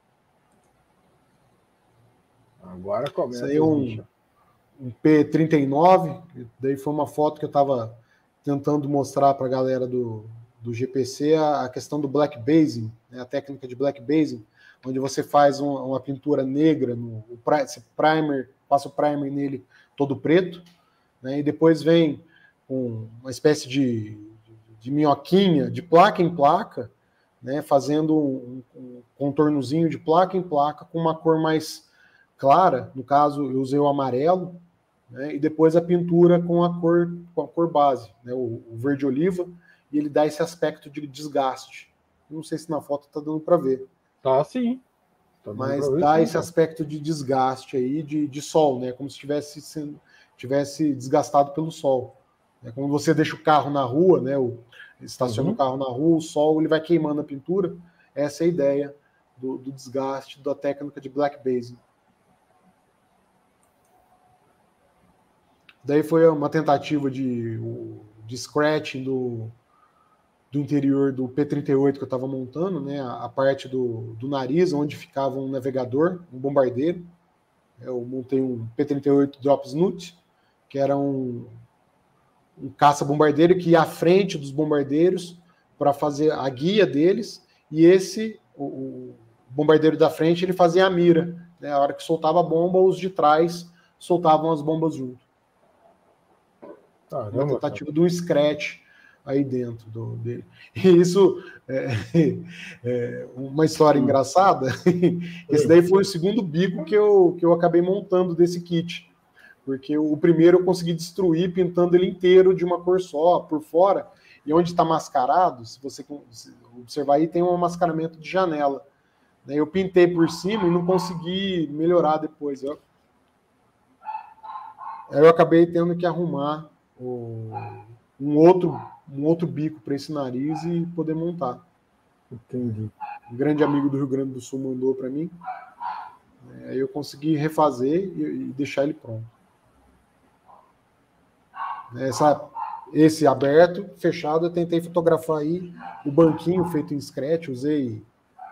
Agora começa. Isso aí é um, um P trinta e nove, daí foi uma foto que eu estava tentando mostrar para a galera do, do G P C a, a questão do black basing, né, a técnica de black basing, onde você faz uma, uma pintura negra, no, o primer, passa o primer nele todo preto, né, e depois vem com uma espécie de, de, de minhoquinha, de placa em placa, né, fazendo um, um contornozinho de placa em placa com uma cor mais clara, no caso eu usei o amarelo, né, e depois a pintura com a cor, com a cor base, né, o, o verde oliva, e ele dá esse aspecto de desgaste. Não sei se na foto está dando para ver. Tá, sim. Tá Mas dá sim, esse tá. aspecto de desgaste aí, de, de sol, né, como se tivesse, sendo, tivesse desgastado pelo sol. É como você deixa o carro na rua, né, o, estaciona uhum. o carro na rua, o sol ele vai queimando a pintura. Essa é a ideia do, do desgaste da técnica de black basing. Daí foi uma tentativa de, de scratching do, do interior do P trinta e oito que eu estava montando, né? A, a parte do, do nariz, onde ficava um navegador, um bombardeiro. Eu montei um P trinta e oito Drop Snoot, que era um, um caça-bombardeiro que ia à frente dos bombardeiros para fazer a guia deles, e esse, o, bombardeiro da frente ele fazia a mira. Né? A hora que soltava a bomba, os de trás soltavam as bombas junto. Caramba, uma tentativa cara. de um scratch aí dentro do, dele. E isso é, é uma história engraçada. Esse daí foi o segundo bico que eu, que eu acabei montando desse kit. Porque o primeiro eu consegui destruir pintando ele inteiro de uma cor só, por fora. E onde está mascarado, se você observar aí, tem um mascaramento de janela. Eu pintei por cima e não consegui melhorar depois. Eu, eu acabei tendo que arrumar o, um, outro, um outro bico para esse nariz e poder montar. Entendi. Um grande amigo do Rio Grande do Sul mandou para mim. Aí eu consegui refazer e, e deixar ele pronto. Essa, esse aberto, fechado, eu tentei fotografar aí o banquinho feito em scratch, usei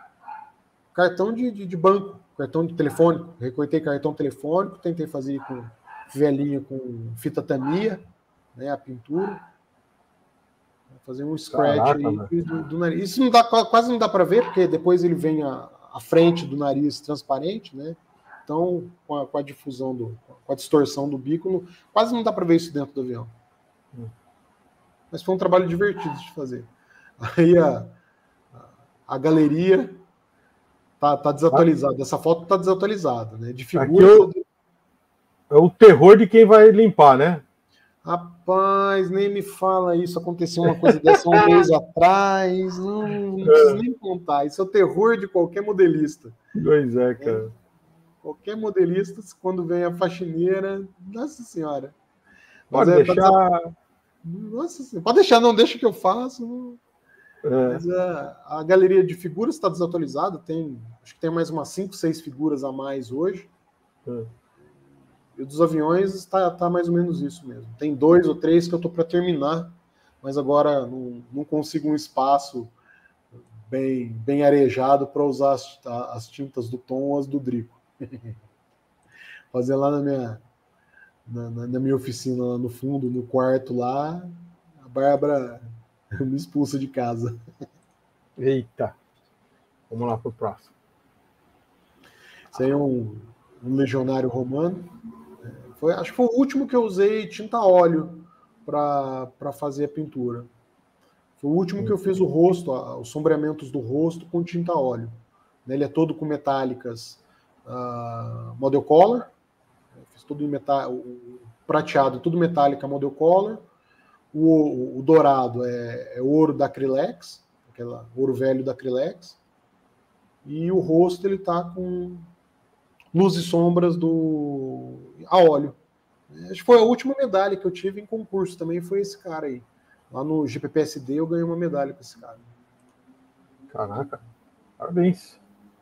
cartão de, de, de banco, cartão de telefônico, recortei cartão telefônico, tentei fazer com velhinha com fita Tamiya, né, a pintura, fazer um scratch. Caraca, aí do, do nariz. Isso não dá, quase não dá para ver, porque depois ele vem a, a frente do nariz transparente, né? Então, com a, com a difusão, do, com a distorção do bico, não, quase não dá para ver isso dentro do avião. Hum. Mas foi um trabalho divertido de fazer. Aí a, a, a galeria tá, tá desatualizada. Essa foto tá desatualizada, né? De figura. Eu, é o terror de quem vai limpar, né? Rapaz, nem me fala isso. Aconteceu uma coisa dessa um mês atrás. Não, não preciso nem contar. Isso é o terror de qualquer modelista. Pois é, cara. É. Qualquer modelista, quando vem a faxineira, nossa senhora. Pode é, deixar. Tá... Nossa senhora. Pode deixar, não deixa que eu faço. É. Mas a, a galeria de figuras está desatualizada. Tem, acho que tem mais umas cinco, seis figuras a mais hoje. É. E o dos aviões está tá mais ou menos isso mesmo. Tem dois ou três que eu estou para terminar, mas agora não, não consigo um espaço bem, bem arejado para usar as, as tintas do Tom ou as do Drico. Fazer lá na minha, na, na minha oficina, lá no fundo, no quarto lá, a Bárbara me expulsa de casa. Eita! Vamos lá para o próximo. Esse aí é um, um legionário romano. Foi, acho que foi o último que eu usei tinta óleo para fazer a pintura. Foi o último que eu fiz o rosto, os sombreamentos do rosto com tinta óleo. Ele é todo com metálicas uh, model color. Eu fiz tudo em metal, o prateado, tudo metálica model color. O, o, o dourado é, é ouro da Acrylex, aquela ouro velho da Acrylex. E o rosto ele tá com luz e sombras do a óleo. Acho que foi a última medalha que eu tive em concurso também, foi esse cara aí. Lá no G P P S D eu ganhei uma medalha com esse cara. Caraca, parabéns.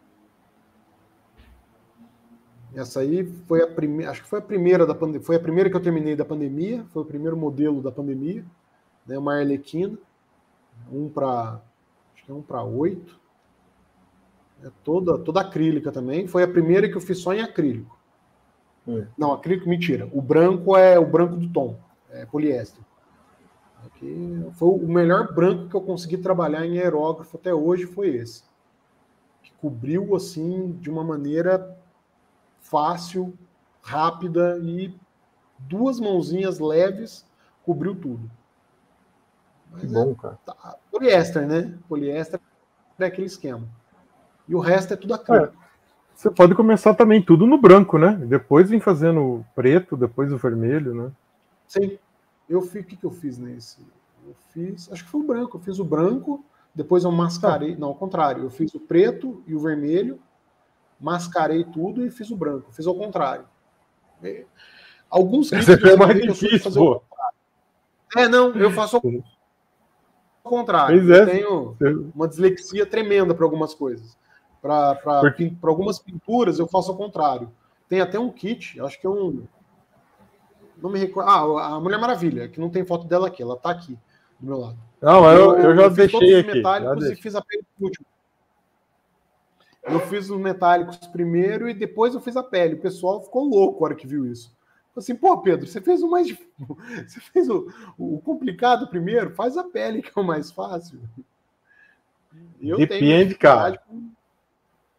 Essa aí foi a primeira, acho que foi a primeira da pandemia, foi a primeira que eu terminei da pandemia, foi o primeiro modelo da pandemia, né, uma Arlequina, um para, acho que é um para oito, é toda, toda acrílica também, foi a primeira que eu fiz só em acrílico. Hum. Não, acrílico, mentira, o branco é o branco do Tom, é poliéster. Aqui foi o melhor branco que eu consegui trabalhar em aerógrafo até hoje, foi esse. Que cobriu, assim, de uma maneira fácil, rápida e duas mãozinhas leves, cobriu tudo. Mas que bom, cara. É, tá, poliéster, né? Poliéster é aquele esquema. E o resto é tudo acrílico. É, você pode começar também tudo no branco, né? Depois vem fazendo preto, depois o vermelho, né? Sim. Eu fiz, o que, que eu fiz nesse? Eu fiz, acho que foi o branco. Eu fiz o branco, depois eu mascarei. Ah. Não, ao contrário. Eu fiz o preto e o vermelho, mascarei tudo e fiz o branco. Fiz ao contrário. Alguns Você é mais difícil, pô. É, não, eu faço ao contrário. Pois é. Eu tenho uma dislexia tremenda para algumas coisas. Para Porque... algumas pinturas eu faço ao contrário. Tem até um kit, acho que é um. Não me recordo. Ah, a Mulher Maravilha, que não tem foto dela aqui, ela tá aqui do meu lado. Não, eu, eu já eu fiz deixei todos aqui. Os metálicos e fiz a pele no último. Eu fiz os metálicos primeiro e depois eu fiz a pele. O pessoal ficou louco na hora que viu isso. Assim, pô, Pedro, você fez o mais você fez o, o complicado primeiro, faz a pele que é o mais fácil. Eu Depende, tenho cara. Com...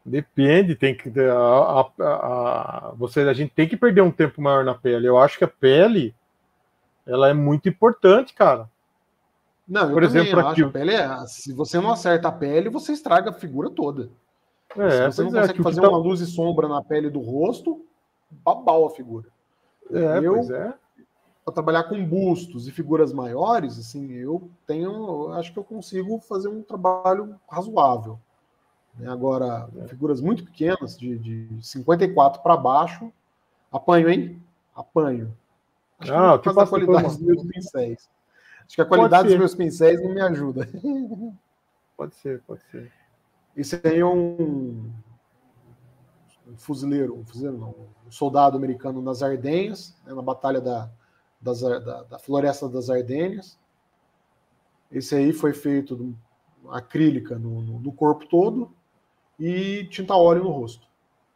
Depende, tem que a, a, a, você, a gente tem que perder um tempo maior na pele. Eu acho que a pele ela é muito importante, cara. Não, eu Por também exemplo, acho. aqui, A pele é, se você não acerta a pele, você estraga a figura toda. é, se você não pois é, consegue aqui, fazer tá... uma luz e sombra na pele do rosto, babau a figura. É, eu, pois é. para trabalhar com bustos e figuras maiores, assim, eu tenho, eu acho que eu consigo fazer um trabalho razoável. Agora, É. figuras muito pequenas, de, de cinquenta e quatro para baixo, apanho, hein? Apanho. Acho que Ah, não eu por te causa da passo depois qualidade uma... dos meus pincéis. Acho que a Pode qualidade dos ser, meus pincéis não me ajuda. pode ser, pode ser. Esse aí é um, um fuzileiro, um fuzileiro não, um soldado americano nas Ardenhas, né, na batalha da, das, da, da Floresta das Ardenhas. Esse aí foi feito acrílica no, no, no corpo todo e tinta óleo no rosto.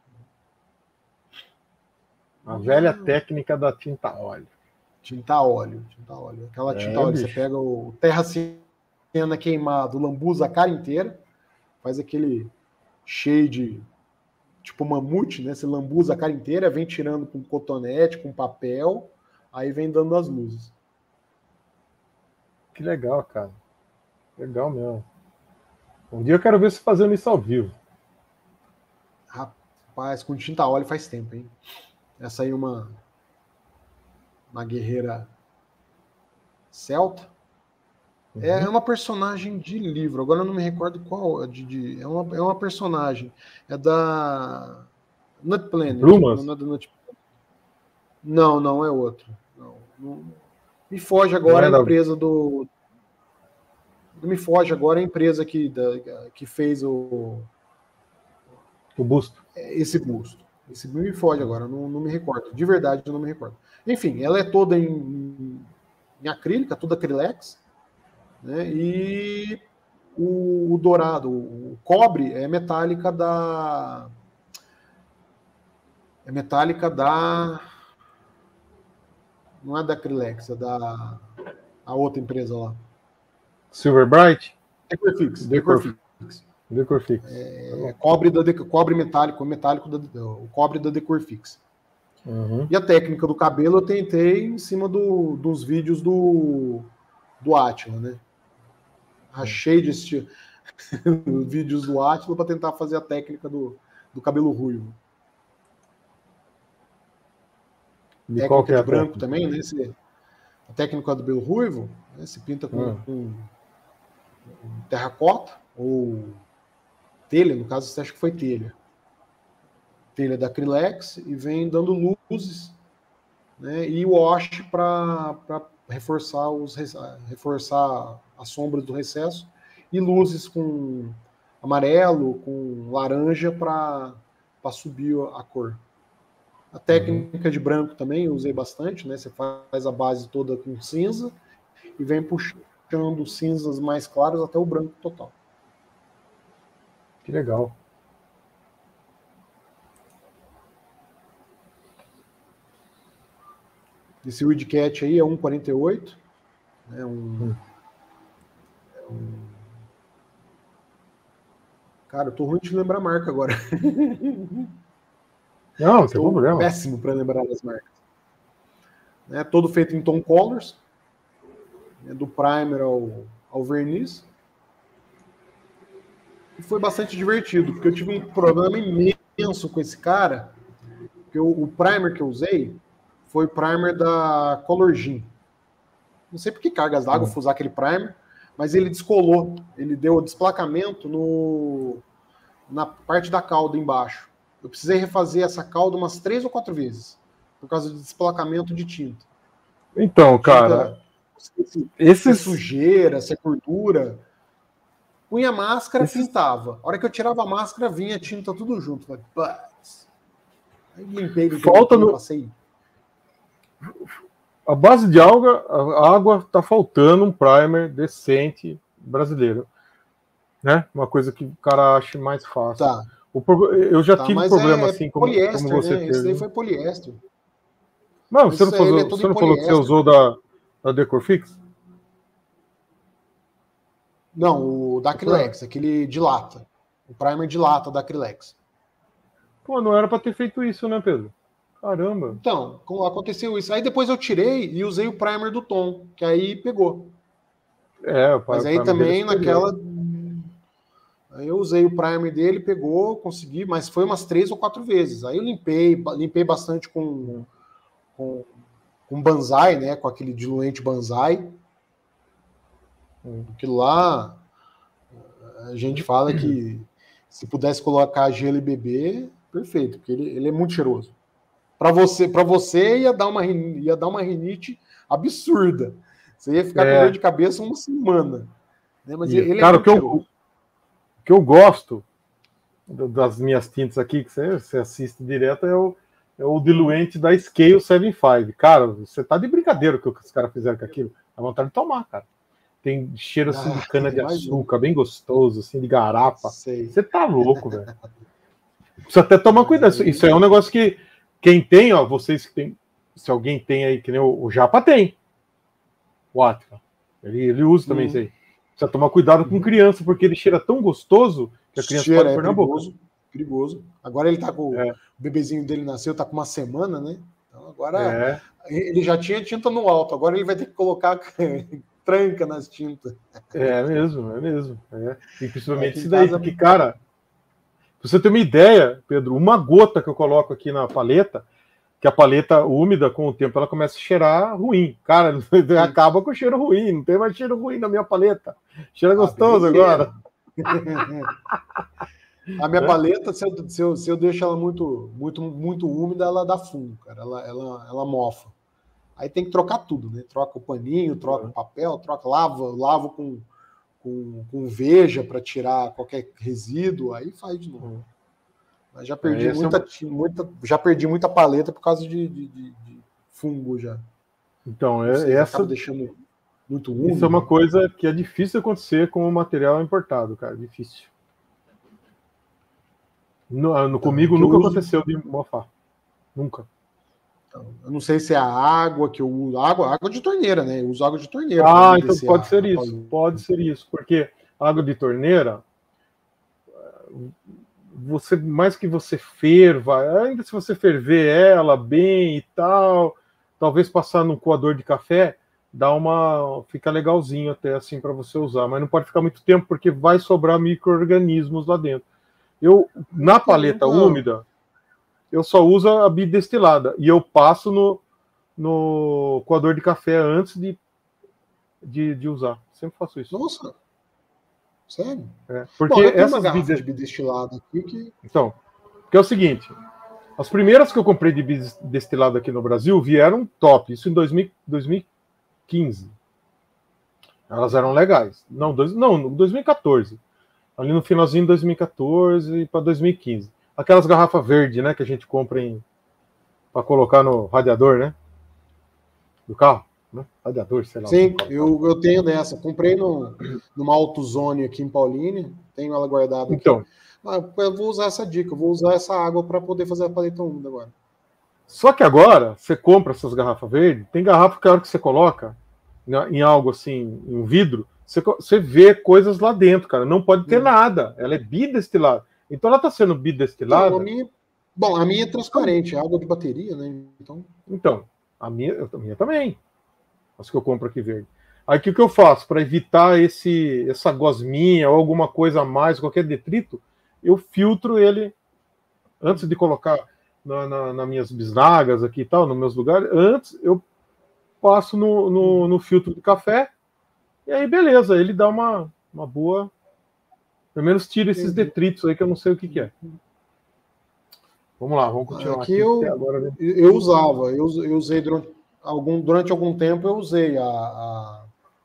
A velha técnica da tinta óleo. Tinta óleo, tinta óleo. Aquela É, tinta óleo, bicho. você pega o terra siena queimado, lambuza a cara inteira, faz aquele shade tipo mamute, né? Você lambuza a cara inteira, vem tirando com cotonete, com papel, aí vem dando as luzes. Que legal, cara. Legal mesmo. Um dia eu quero ver você fazendo isso ao vivo. Rapaz, com tinta óleo faz tempo, hein? Essa aí é uma, uma guerreira celta. Uhum. É uma personagem de livro, agora eu não me recordo qual. De, de, é, uma, é uma personagem. É da Nut Planet. Brumas? Não, é da Nut... não, não, é outro. Não, não... Me foge agora é a empresa da... do. Não me foge agora a empresa que, da, que fez o. O busto. Esse busto. Esse me foge agora, não, não me recordo. De verdade, eu não me recordo. Enfim, ela é toda em, em acrílica, toda acrylex, né? E o, o dourado, o cobre é metálica da. É metálica da. Não é da Acrylex, é da a outra empresa lá. Silverbright? Decorfix. Decorfix. Decorfix. É, cobre, da, cobre metálico, metálico da, o cobre da Decorfix. Uhum. E a técnica do cabelo eu tentei em cima do, dos vídeos do, do Átila, né? Achei de assistir vídeos do Átila para tentar fazer a técnica do, do cabelo ruivo. E técnica qual que é de a branco técnica? também, né? Se, a técnica do cabelo ruivo, né? Se pinta com, Uhum. com, com terracota ou telha, no caso você acha que foi telha. Telha da Acrylex e vem dando luzes, né? E wash para reforçar os reforçar as sombras do recesso e luzes com amarelo, com laranja para subir a cor. A técnica uhum. de branco também eu usei bastante, né? Você faz a base toda com cinza e vem puxando cinzas mais claras até o branco total. Que legal. Esse Wildcat aí é um quarenta e oito, né? Um, hum. é um... Cara, eu tô ruim de lembrar a marca agora. Não, não tem problema. Péssimo para lembrar as marcas. É todo feito em tom colors, né? Do primer ao, ao verniz. E foi bastante divertido, porque eu tive um problema imenso com esse cara, porque o, o primer que eu usei foi o primer da Colorgen. Não sei por que cargas d'água fui usar aquele primer, mas ele descolou. Ele deu desplacamento no, na parte da cauda embaixo. Eu precisei refazer essa cauda umas três ou quatro vezes, por causa de desplacamento de tinta. Então, tinta, cara... Se, esses... se é sujeira, se é gordura... Punha a máscara, Esses... pintava. A hora que eu tirava a máscara, vinha tinta tudo junto. Aí limpei, limpei, Falta limpei, no... passei... A base de alga, a água tá faltando um primer decente brasileiro, né? Uma coisa que o cara acha mais fácil. Tá. O pro... Eu já tá, tive mas problema é assim como, como você né? teve. Esse daí foi poliéster. Não, você Esse não, falou, é você não falou que você usou da, da Decorfix? Não, o da Acrylex, aquele de lata. O primer de lata da Acrylex. Pô, não era para ter feito isso, né, Pedro? Caramba. Então, aconteceu isso. Aí depois eu tirei e usei o primer do tom, que aí pegou. É, o Mas aí também naquela... Aí eu usei o primer dele, pegou, consegui, mas foi umas três ou quatro vezes. Aí eu limpei, limpei bastante com, com, com banzai, né? Com aquele diluente banzai. Aquilo lá, a gente fala que se pudesse colocar gelo e beber, perfeito, porque ele, ele é muito cheiroso. Para você, para você ia dar uma ia dar uma rinite absurda. Você ia ficar é. com dor de cabeça uma semana. Né? Mas e, ele cara, é o que, eu, o que eu gosto das minhas tintas aqui, que você, você assiste direto, é o, é o diluente da Scale setenta e cinco. Cara, você tá de brincadeira com o que os caras fizeram com aquilo. Dá vontade de tomar, cara. Tem cheiro assim ah, de cana-de-açúcar, bem gostoso, assim, de garapa. Sei. Você tá louco, velho. Precisa até tomar cuidado. Isso é um negócio que quem tem, ó, vocês que tem, se alguém tem aí, que nem o, o Japa tem. O Atila. Ele, ele usa também hum. isso aí. Precisa tomar cuidado com criança, porque ele cheira tão gostoso que a criança cheira, pode pôr é na perigoso, boca. Perigoso. Agora ele tá com é. o bebezinho dele nasceu, tá com uma semana, né? Então agora é. ele já tinha tinta no alto, agora ele vai ter que colocar tranca nas tintas. É mesmo, é mesmo. É. E principalmente isso daí, casa... porque, cara, pra você ter uma ideia, Pedro, uma gota que eu coloco aqui na paleta, que a paleta úmida, com o tempo, ela começa a cheirar ruim. Cara, acaba com o cheiro ruim, não tem mais cheiro ruim na minha paleta. Cheira ah, gostoso agora. A minha é? paleta, se eu, se, eu, se eu deixo ela muito, muito, muito úmida, ela dá fumo, cara. Ela, ela, ela mofa. Aí tem que trocar tudo, né? Troca o paninho, troca uhum. o papel, troca, lava, lavo com, com, com veja para tirar qualquer resíduo, aí faz de novo. Uhum. Mas já perdi, é, muita, é... muita, já perdi muita paleta por causa de, de, de, de fungo já. Então, é, essa... deixando muito úmido. Isso é uma coisa que é difícil acontecer com o material importado, cara. Difícil. No, no, comigo nunca uso... aconteceu de mofar. Nunca. Eu não sei se é a água que eu uso. Água, água de torneira, né? Eu uso água de torneira. Ah, então pode ser a... isso. Pode ser isso. Porque água de torneira, você, mais que você ferva, ainda se você ferver ela bem e tal, talvez passar no coador de café, dá uma, fica legalzinho até assim para você usar. Mas não pode ficar muito tempo porque vai sobrar micro-organismos lá dentro. Eu, na paleta não. úmida, eu só uso a bidestilada. E eu passo no, no coador de café antes de, de, de usar. Sempre faço isso. Nossa! Sério? É, porque Bom, essas uma garrafa de bidestilada aqui que... Então, porque é o seguinte, as primeiras que eu comprei de bidestilada aqui no Brasil vieram top. Isso em dois mil, dois mil e quinze. Elas eram legais. Não, dois, não, dois mil e quatorze. Ali no finalzinho de dois mil e quatorze para dois mil e quinze. Aquelas garrafas verdes, né, que a gente compra para colocar no radiador, né? Do carro, né? Radiador, sei lá. Sim, eu, eu tenho dessa. Comprei no, numa AutoZone aqui em Paulínia, tenho ela guardada então, aqui. Ah, eu vou usar essa dica, eu vou usar essa água para poder fazer a paleta úmida agora. Só que agora, você compra essas garrafas verdes, tem garrafa que a hora que você coloca em algo assim, em um vidro, você, você vê coisas lá dentro, cara. Não pode ter hum. nada. Ela é bidestilada. Então ela está sendo bidestilada. Não, a minha... Bom, a minha é transparente, é água de bateria, né? Então, então a, minha, a minha também. As que eu compro aqui verde. Aí o que, que eu faço? Para evitar esse, essa gosminha ou alguma coisa a mais, qualquer detrito, eu filtro ele antes de colocar na, na, nas minhas bisnagas aqui e tal, nos meus lugares. Antes eu passo no, no, no filtro de café. E aí, beleza, ele dá uma, uma boa... Pelo menos tira esses detritos aí que eu não sei o que, que é. Vamos lá, vamos continuar aqui. aqui Eu, agora, né? eu usava, eu, eu usei durante algum, durante algum tempo, eu usei a, a,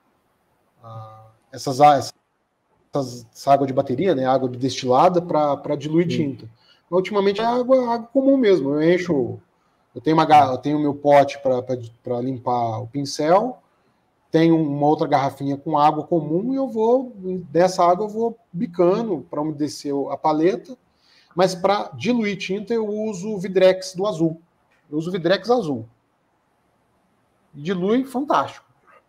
a, essas, essas, essas água de bateria, né, água destilada para diluir Sim. tinta. Mas, ultimamente é água, água comum mesmo. Eu encho, eu tenho, uma, eu tenho meu pote para limpar o pincel. Tenho uma outra garrafinha com água comum e eu vou, dessa água eu vou bicando para umedecer a paleta, mas para diluir tinta eu uso o Vidrex do azul. Eu uso o Vidrex azul. Dilui, fantástico.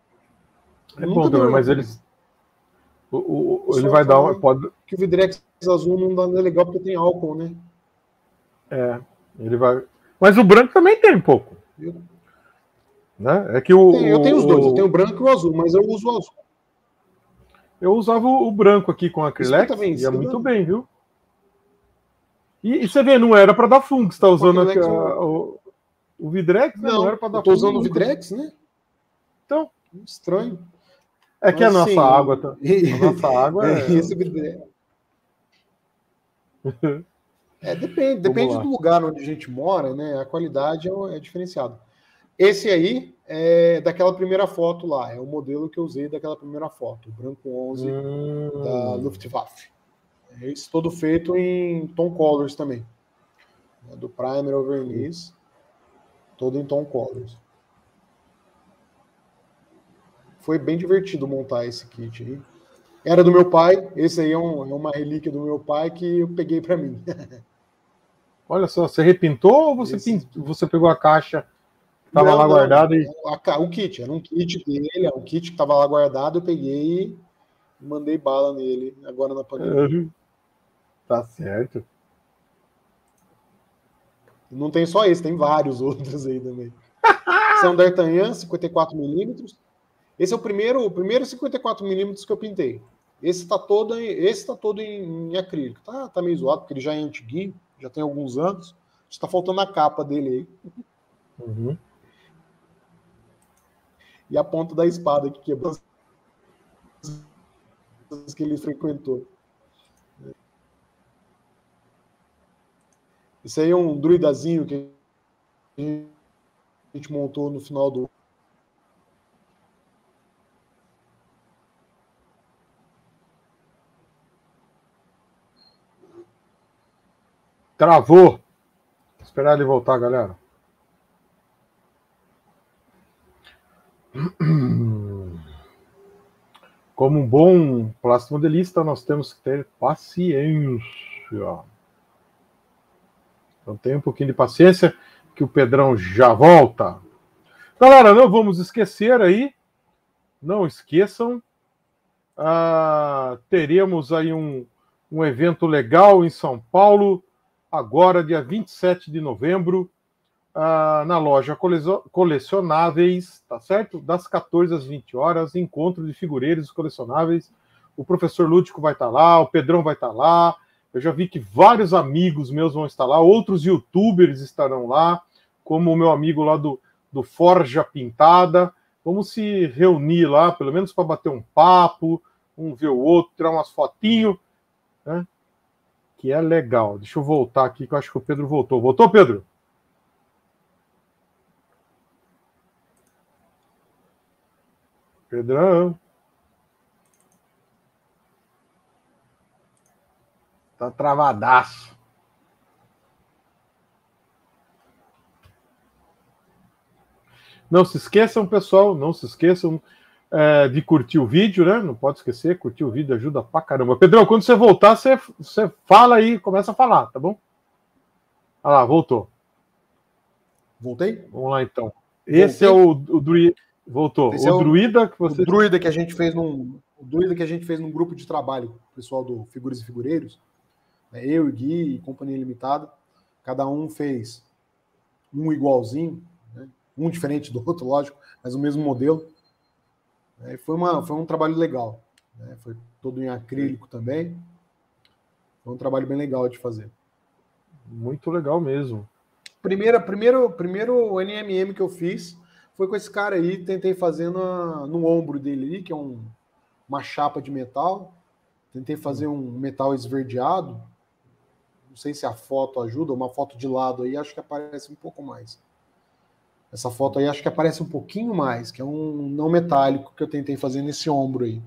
É bom também, mas eles... O, o, ele vai dar uma... Pode... Que o Vidrex azul não dá legal porque tem álcool, né? É, ele vai. Mas o branco também tem um pouco. Eu, né? É que o, eu tenho os dois, o, eu tenho o branco e o azul, mas eu uso o azul. Eu usava o, o branco aqui com acrylex Escuta bem, e ia escuta muito bem. bem, viu? E, e você vê, não era para dar fungo, você está usando a, acrylex, a, eu- o, o Vidrex, né? Não, Não era para dar eu tô fungo. usando o nunca. Vidrex, né? Então, Estranho. é que Mas, a nossa assim, água, tá- a nossa água é... esse Vidrex- É, depende, Vamos depende lá. do lugar onde a gente mora, né? A qualidade é, é diferenciada. Esse aí é daquela primeira foto lá, é o modelo que eu usei daquela primeira foto, o branco onze Hum, da Luftwaffe. Esse todo feito em tom colors também. Né? Do primer ao verniz, todo em tom colors. Foi bem divertido montar esse kit aí. Era do meu pai, esse aí é, um, é uma relíquia do meu pai que eu peguei para mim. olha só, você repintou ou você, Esse- pint... você pegou a caixa que estava Não, lá não, guardada e... a ca- o kit, era um kit dele, é um kit que estava lá guardado, eu peguei e mandei bala nele agora na pandemia. Tá certo. Não tem só esse, tem vários outros aí também. Esse é um D'Artagnan, cinquenta e quatro milímetros. Esse é o primeiro, o primeiro cinquenta e quatro milímetros que eu pintei. Esse tá todo, em- esse tá todo em, em acrílico. Tá, tá meio zoado, porque ele já é antiguinho, já tem alguns anos. Está faltando a capa dele aí. Uhum. E a ponta da espada que quebrou que ele frequentou. Esse aí é um druidazinho que a gente montou no final do. Travou. Vou esperar ele voltar, galera. Como um bom plasmodelista, nós temos que ter paciência. Então tenha um pouquinho de paciência, que o Pedrão já volta. Galera, não vamos esquecer aí, não esqueçam, ah, teremos aí um, um evento legal em São Paulo, agora dia vinte e sete de novembro, ah, na loja Colecionáveis, tá certo? Das quatorze às vinte horas, encontro de figureiros colecionáveis. O professor Lúdico vai estar lá, o Pedrão vai estar lá. Eu já vi que vários amigos meus vão estar lá, outros youtubers estarão lá, como o meu amigo lá do, do Forja Pintada. Vamos se reunir lá, pelo menos para bater um papo, um ver o outro, tirar umas fotinhos, né? Que é legal. Deixa eu voltar aqui, que eu acho que o Pedro voltou. Voltou, Pedro? Pedrão. Tá travadaço. Não se esqueçam, pessoal, não se esqueçam é, de curtir o vídeo, né? Não pode esquecer, curtir o vídeo ajuda pra caramba. Pedrão, quando você voltar, você, você fala aí, começa a falar, tá bom? Olha lá, voltou. Voltei? Vamos lá, então. Esse Voltei? é o, o druida. Voltou. Esse o é o, druida que você. O druida que a gente fez num. O druida que a gente fez num grupo de trabalho, o pessoal do Figuras e Figureiros. Né, eu, Gui e Companhia Limitada. Cada um fez um igualzinho, né, um diferente do outro, lógico, mas o mesmo modelo. É, foi, uma, foi um trabalho legal. Né, foi todo em acrílico também. Foi um trabalho bem legal de fazer. Muito legal mesmo. Primeira, primeiro, primeiro N M M que eu fiz foi com esse cara aí, tentei fazer na, no ombro dele ali, que é um, uma chapa de metal. Tentei fazer um metal esverdeado. Não sei se a foto ajuda, uma foto de lado aí, acho que aparece um pouco mais. Essa foto aí acho que aparece um pouquinho mais, que é um não metálico que eu tentei fazer nesse ombro aí.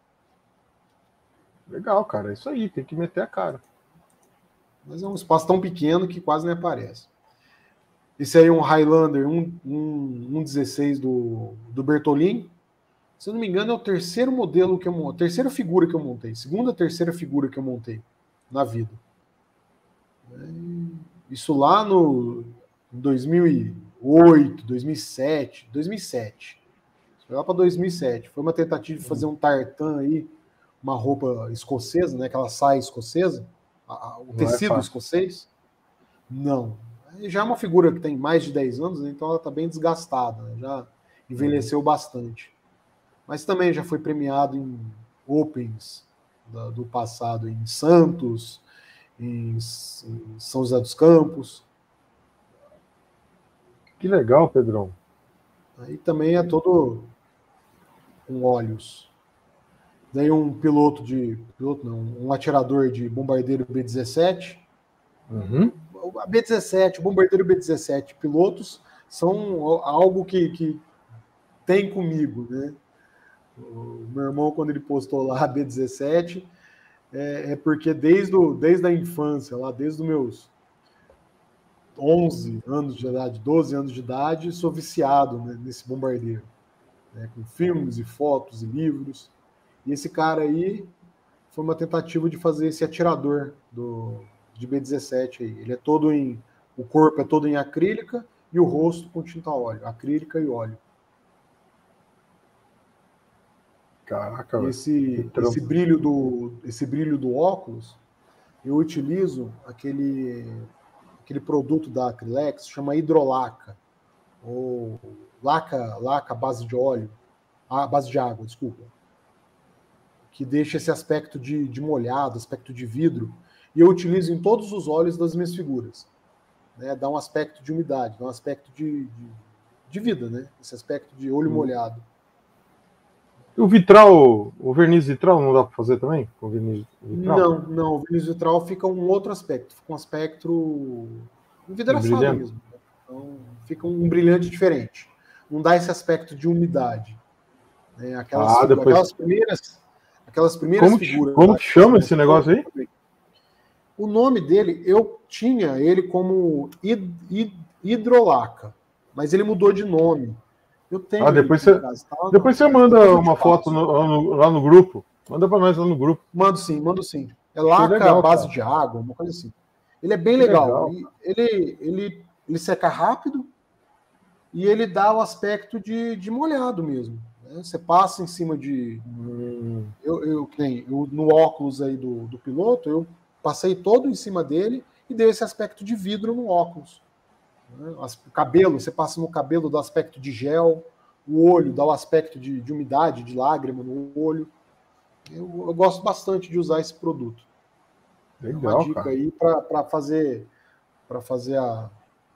Legal, cara, é isso aí, tem que meter a cara. Mas é um espaço tão pequeno que quase nem aparece. Esse aí é um Highlander um, um, um dezesseis do, do Bertolini. Se eu não me engano, é o terceiro modelo que eu montei, terceira figura que eu montei, segunda, terceira figura que eu montei na vida. Isso lá no dois mil e oito, dois mil e sete, dois mil e sete. Foi lá para dois mil e sete. Foi uma tentativa de fazer um tartan aí, uma roupa escocesa, né? Aquela saia escocesa, a, a, o Não é tecido fácil. escocês. Não. Já é uma figura que tem mais de dez anos, né? Então ela está bem desgastada, né? Já envelheceu bastante. Mas também já foi premiado em Opens da, do passado, em Santos, em, em São José dos Campos. Que legal, Pedrão. Aí também é todo com óleos. Daí um piloto de... Piloto não, um atirador de bombardeiro B dezessete. Uhum. A B dezessete, o bombardeiro B dezessete, pilotos são algo que, que tem comigo, né? O meu irmão, quando ele postou lá a B dezessete, é, é porque desde, o, desde a infância, lá desde os meus onze anos de idade, doze anos de idade, sou viciado, né, nesse bombardeiro, né, com filmes e fotos e livros. E esse cara aí foi uma tentativa de fazer esse atirador do, de B dezessete aí. Ele é todo em... O corpo é todo em acrílica e o rosto com tinta óleo. Acrílica e óleo. Caraca, E esse, esse, brilho do, esse brilho do óculos, eu utilizo aquele, aquele produto da Acrylex, chama hidrolaca, ou laca, laca à base de óleo, à base de água, desculpa, que deixa esse aspecto de, de molhado, aspecto de vidro, e eu utilizo em todos os óleos das minhas figuras. Né? Dá um aspecto de umidade, dá um aspecto de, de, de vida, né? Esse aspecto de olho hum. molhado. E o vitral, o verniz vitral não dá para fazer também? Com verniz vitral? Não, não. O verniz vitral fica um outro aspecto, fica um aspecto envidraçado mesmo. Então, fica um brilhante diferente. Não dá esse aspecto de umidade. Né? Aquelas, ah, depois... aquelas primeiras, aquelas primeiras como figuras. Como que chama esse negócio aí? O nome dele, eu tinha ele como hid, hid, hidrolaca, mas ele mudou de nome. Eu tenho ah, depois você, tá? depois você manda uma foto no, no, lá no grupo. Manda para nós lá no grupo. Mando sim, mando sim. É laca legal, à base cara. de água, uma coisa assim. Ele é bem legal. legal. Ele, ele, ele seca rápido e ele dá o aspecto de, de molhado mesmo. Né? Você passa em cima de... Hum. Eu, eu, eu, no óculos aí do, do piloto, eu passei todo em cima dele e dei esse aspecto de vidro no óculos. O cabelo, você passa no cabelo, dá o aspecto de gel, o olho dá o aspecto de, de umidade, de lágrima no olho. Eu, eu gosto bastante de usar esse produto. Legal, é uma dica cara. aí para fazer para fazer a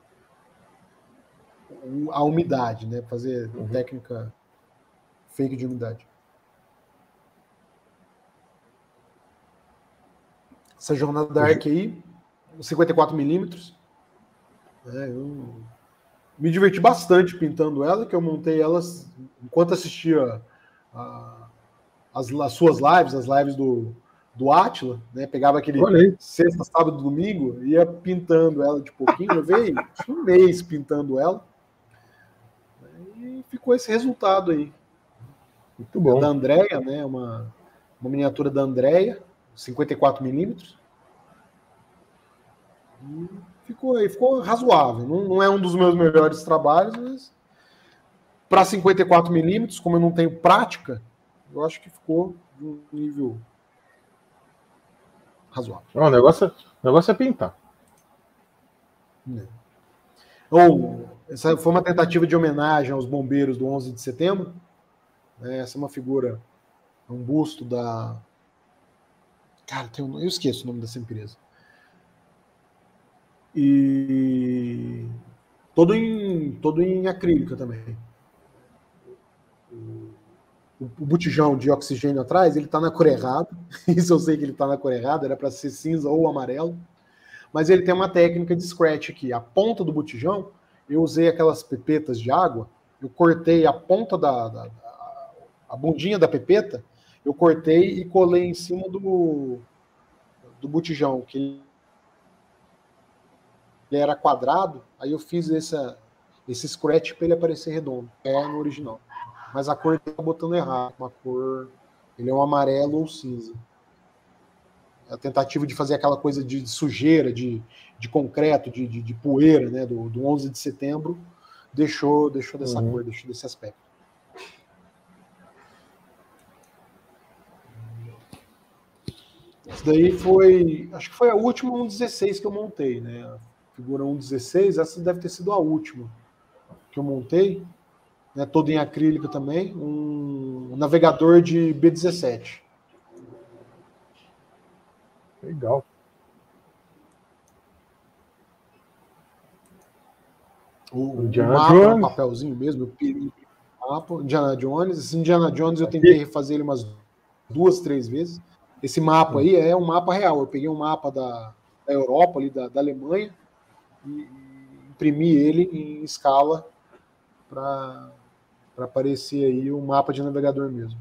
a umidade, né? Fazer uhum. técnica fake de umidade. Essa jornada da Arc aí, cinquenta e quatro milímetros. É, eu me diverti bastante pintando ela, que eu montei elas enquanto assistia a, as, as suas lives, as lives do, do Átila, né? Pegava aquele Olhei. sexta, sábado, domingo, ia pintando ela de pouquinho. Eu levei um mês pintando ela e ficou esse resultado aí. Muito bom. Da Andrea, né? Uma, uma miniatura da Andrea, cinquenta e quatro milímetros. E ficou aí, ficou razoável. Não, não é um dos meus melhores trabalhos, mas para cinquenta e quatro milímetros, como eu não tenho prática, eu acho que ficou de um nível razoável. Não, o, negócio é, o negócio é pintar. É. Ou, essa foi uma tentativa de homenagem aos bombeiros do onze de setembro. Essa é uma figura, um busto da... Cara, tem um... eu esqueço o nome dessa empresa. E todo em, todo em acrílica também. O, o botijão de oxigênio atrás, ele está na cor errada. Isso eu sei que ele está na cor errada, era para ser cinza ou amarelo. Mas ele tem uma técnica de scratch aqui. A ponta do botijão, eu usei aquelas pepetas de água, eu cortei a ponta da, da, da a bundinha da pepeta, eu cortei e colei em cima do, do botijão, que ele era quadrado, aí eu fiz essa, esse scratch para ele aparecer redondo. É no original. Mas a cor ele tá botando errado. Uma cor... Ele é um amarelo ou cinza. A tentativa de fazer aquela coisa de, de sujeira, de, de concreto, de, de, de poeira, né, do, do onze de setembro, deixou, deixou dessa uhum. cor, deixou desse aspecto. Isso daí foi... Acho que foi a última um dezesseis que eu montei, né? figura um dezesseis, essa deve ter sido a última que eu montei, né, todo em acrílico também, um navegador de B dezessete. Legal. O, O o Indiana mapa, um Jones. papelzinho mesmo, eu peguei o mapa, Indiana Jones. Esse Indiana Jones eu tentei refazer ele umas duas, três vezes. Esse mapa aí é um mapa real. Eu peguei um mapa da, da Europa, ali, da, da Alemanha, e, e imprimi ele em escala para aparecer aí o mapa de navegador mesmo.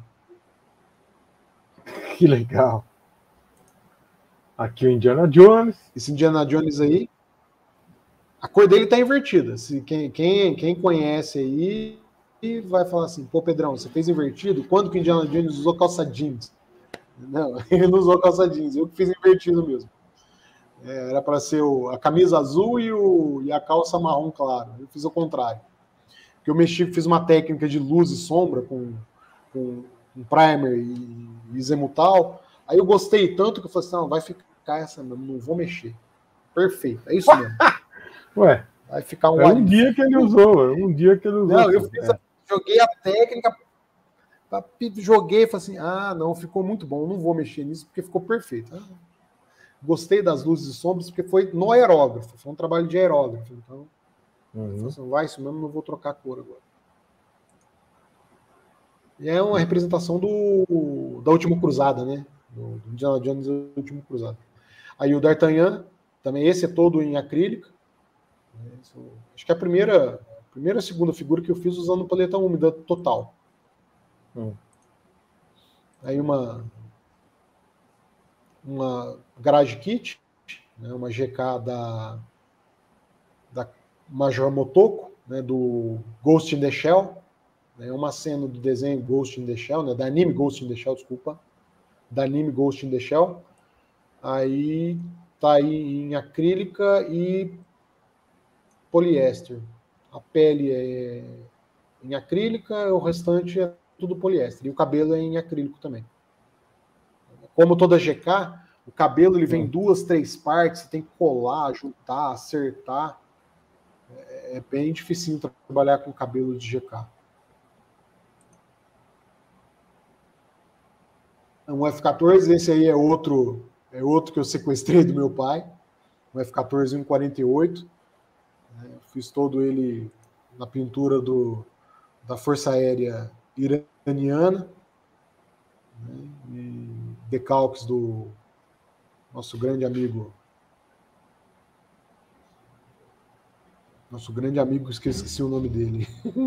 Que legal. Aqui o Indiana Jones. Esse Indiana Jones aí, a cor dele tá invertida. Se quem, quem, quem conhece aí vai falar assim, pô, Pedrão, você fez invertido? Quando que o Indiana Jones usou calça jeans? Não, ele não usou calça jeans, eu que fiz invertido mesmo. É, era para ser o, a camisa azul e, o, e a calça marrom claro. Eu fiz o contrário. Porque eu mexi, fiz uma técnica de luz e sombra com, com um primer e, e Zemutal. Aí eu gostei tanto que eu falei assim, não, vai ficar essa mesmo, não vou mexer. Perfeito, é isso mesmo. Ué, vai ficar um, é um dia que ele usou, um dia que ele usou. Não, eu fiz, é. joguei a técnica, joguei e falei assim, ah, não, ficou muito bom, não vou mexer nisso porque ficou perfeito. Ah, gostei das luzes e sombras porque foi no aerógrafo, foi um trabalho de aerógrafo, então uhum. assim, vai isso mesmo, não vou trocar a cor agora. E é uma representação do da Última Cruzada, né? Do, do Indiana Jones da Última Cruzada. Aí o D'Artagnan, também esse é todo em acrílico. Acho que é a primeira, a primeira segunda figura que eu fiz usando paleta úmida total. Hum. Aí uma uma Garage Kit, né, uma G K da, da Major Motoko, né, do Ghost in the Shell, né, uma cena do desenho Ghost in the Shell, né, da anime Ghost in the Shell, desculpa, da anime Ghost in the Shell. Aí tá aí em acrílica e poliéster. A pele é em acrílica, o restante é tudo poliéster. E o cabelo é em acrílico também. Como toda G K, o cabelo ele vem em duas, três partes, você tem que colar, juntar, acertar. É bem difícil trabalhar com cabelo de G K. Um F quatorze, esse aí é outro, é outro que eu sequestrei do meu pai. Um F quatorze um quarenta e oito. Fiz todo ele na pintura do, da Força Aérea Iraniana, né, e decalques do nosso grande amigo, nosso grande amigo, esqueci, esqueci o nome dele.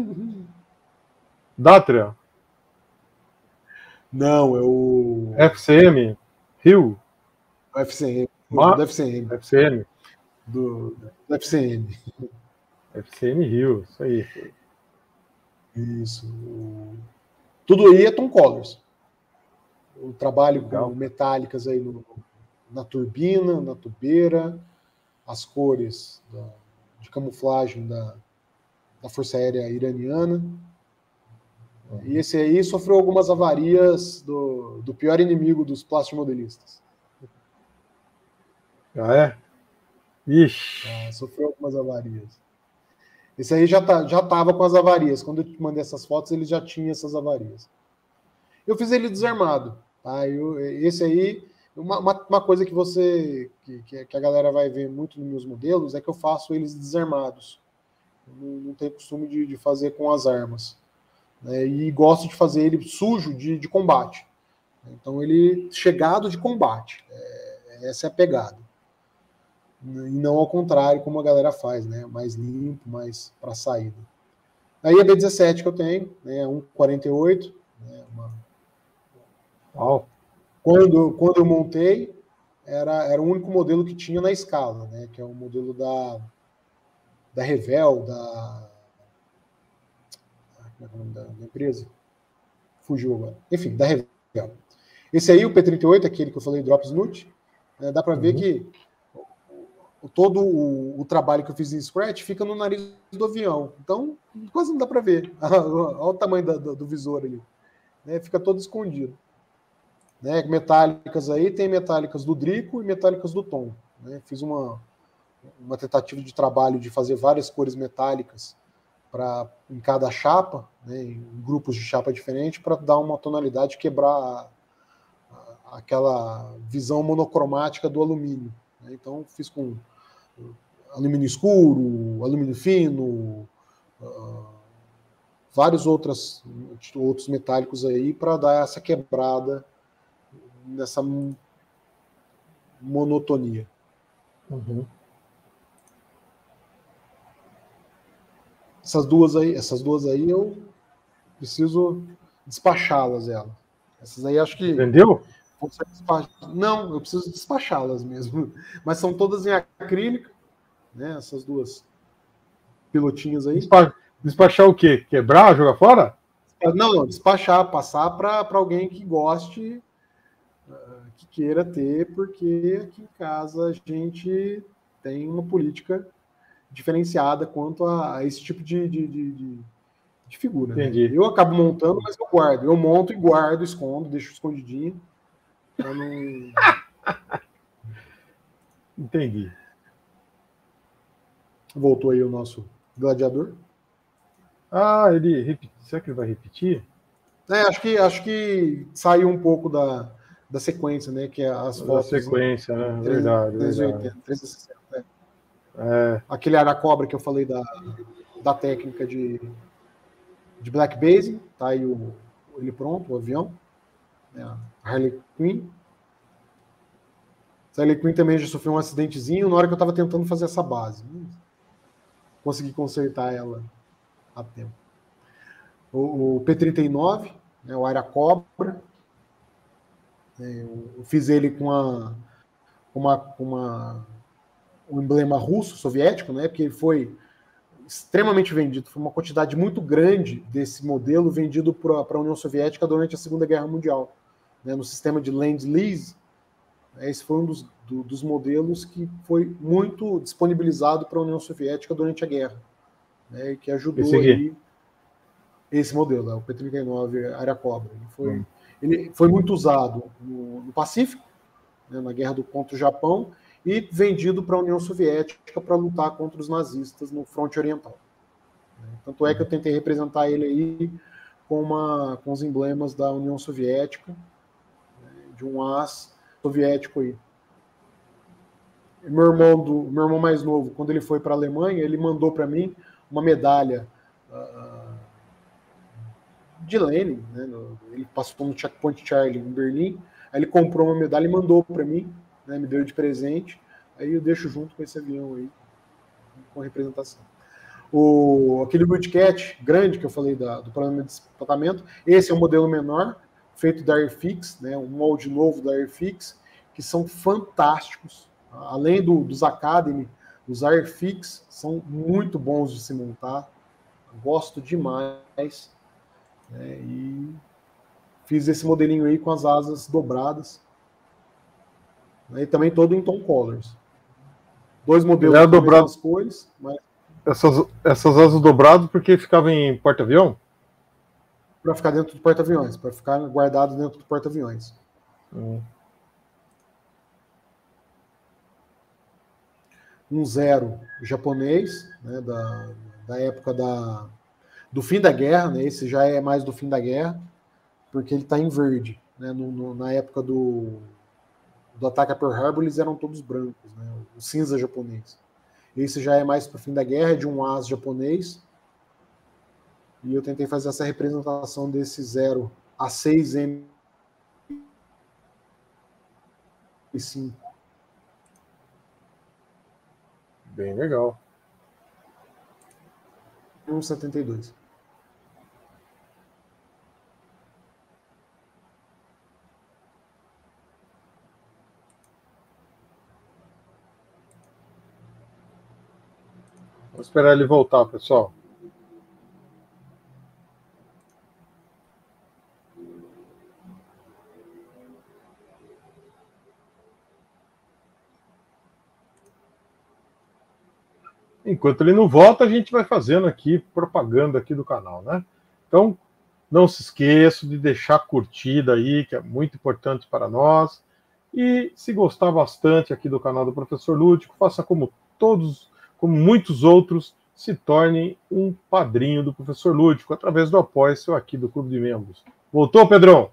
Datria? Não, é o... F C M? Rio? O F C M. Ma... Do F C M. F C M. Do, do F C M. F C M Rio, isso aí. Isso. Tudo aí é Tom Colors. O trabalho Legal. Com metálicas aí no, na turbina, na tubeira, as cores da, de camuflagem da, da Força Aérea Iraniana. Uhum. E esse aí sofreu algumas avarias do, do pior inimigo dos plastimodelistas. Ah, é? Ixi. Ah, sofreu algumas avarias. Esse aí já tá, já estava com as avarias. Quando eu te mandei essas fotos, ele já tinha essas avarias. Eu fiz ele desarmado. Tá? Eu, esse aí, uma, uma, uma coisa que você, que, que a galera vai ver muito nos meus modelos é que eu faço eles desarmados. Eu não, não tenho costume de, de fazer com as armas. Né? E gosto de fazer ele sujo de, de combate. Então ele chegado de combate. É, essa é a pegada. E não ao contrário, como a galera faz, né? Mais limpo, mais para saída. Aí a B dezessete que eu tenho, né? um quarenta e oito. Né? Uma... Oh. Quando, quando eu montei, era, era o único modelo que tinha na escala, né? Que é o modelo da, da Revel, da... Como é que é o nome da, da empresa? Fugiu agora. Enfim, da Revel. Esse aí, o P trinta e oito, aquele que eu falei, Drop Snoot, né? Dá para ver uhum. que todo o, o trabalho que eu fiz em Scratch fica no nariz do avião. Então, quase não dá para ver. Olha o tamanho da, do, do visor ali. Né? Fica todo escondido. Né? Metálicas aí, tem metálicas do Drico e metálicas do Tom. Né? Fiz uma, uma tentativa de trabalho de fazer várias cores metálicas para em cada chapa, né, em grupos de chapa diferentes, para dar uma tonalidade, quebrar a, a, aquela visão monocromática do alumínio. Né? Então, fiz com alumínio escuro, alumínio fino, uh, vários outros, outros metálicos aí, para dar essa quebrada nessa monotonia. Uhum. Essas duas aí, essas duas aí eu preciso despachá-las, ela. Essas aí acho que... Entendeu? Não, eu preciso despachá-las mesmo. Mas são todas em acrílico, né? Essas duas pilotinhas aí. Despa... Despachar o quê? Quebrar, jogar fora? Não, não, despachar, passar para alguém que goste, uh, que queira ter, porque aqui em casa a gente tem uma política diferenciada quanto a, a esse tipo de, de, de, de figura. Entendi. Né? Eu acabo montando, mas eu guardo. Eu monto e guardo, escondo, deixo escondidinho. Pra não... Entendi. Voltou aí o nosso gladiador. Ah, ele repetiu. Será que ele vai repetir? É, acho que, acho que saiu um pouco da, da sequência, né? Que é as Da fotos. sequência, né? Em Verdade, trezentos e oitenta, verdade. trezentos e sessenta, é. É. Aquele aracobra que eu falei da, da técnica de, de Black Basing, tá aí o, ele pronto, o avião. É a Harley Quinn. Essa Harley Quinn também já sofreu um acidentezinho na hora que eu estava tentando fazer essa base. Consegui consertar ela a tempo. O, o P trinta e nove, né, o Aracobra. É, eu fiz ele com uma, uma, uma, um emblema russo, soviético, né, porque ele foi extremamente vendido. Foi uma quantidade muito grande desse modelo vendido para a União Soviética durante a Segunda Guerra Mundial. Né, no sistema de Lend-Lease, esse foi um dos, do, dos modelos que foi muito disponibilizado para a União Soviética durante a guerra, né, e que ajudou esse aí, esse modelo, é o P trinta e nove Aracobra. Ele foi, hum. ele foi muito usado no, no Pacífico, né, na guerra do, contra o Japão, e vendido para a União Soviética para lutar contra os nazistas no fronte oriental. Tanto é que eu tentei representar ele aí com, uma, com os emblemas da União Soviética, né, de um as soviético aí. E meu irmão, do, meu irmão mais novo, quando ele foi para a Alemanha, ele mandou para mim uma medalha uh, de Lenin, né, no, ele passou no Checkpoint Charlie em Berlim, aí ele comprou uma medalha e mandou para mim, né, me deu de presente, aí eu deixo junto com esse avião aí, com representação. O, aquele Wildcat grande que eu falei da, do problema de despatamento, esse é um modelo menor, feito da Airfix, né, um molde novo da Airfix, que são fantásticos. Além do, dos Academy, os Airfix são muito bons de se montar. Gosto demais. Né, e fiz esse modelinho aí com as asas dobradas. Né, e também todo em tom colors. Dois modelos com dobrado... as cores. Mas... Essas, essas asas dobradas porque ficavam em porta-avião? Para ficar dentro do porta-aviões, para ficar guardado dentro do porta-aviões. Hum. Um zero japonês, né, da, da época da, do fim da guerra, né, esse já é mais do fim da guerra, porque ele está em verde. Né, no, no, na época do, do ataque a Pearl Harbor, eles eram todos brancos, né, o cinza japonês. Esse já é mais para o fim da guerra, é de um as japonês. E eu tentei fazer essa representação desse zero a seis M cinco. Bem legal. um setenta e dois. Vou esperar ele voltar, pessoal. Enquanto ele não volta, a gente vai fazendo aqui propaganda aqui do canal, né? Então, não se esqueça de deixar curtida aí, que é muito importante para nós. E se gostar bastante aqui do canal do Professor Lúdico, faça como todos, como muitos outros, se tornem um padrinho do Professor Lúdico através do apoio-se aqui do Clube de Membros. Voltou, Pedrão?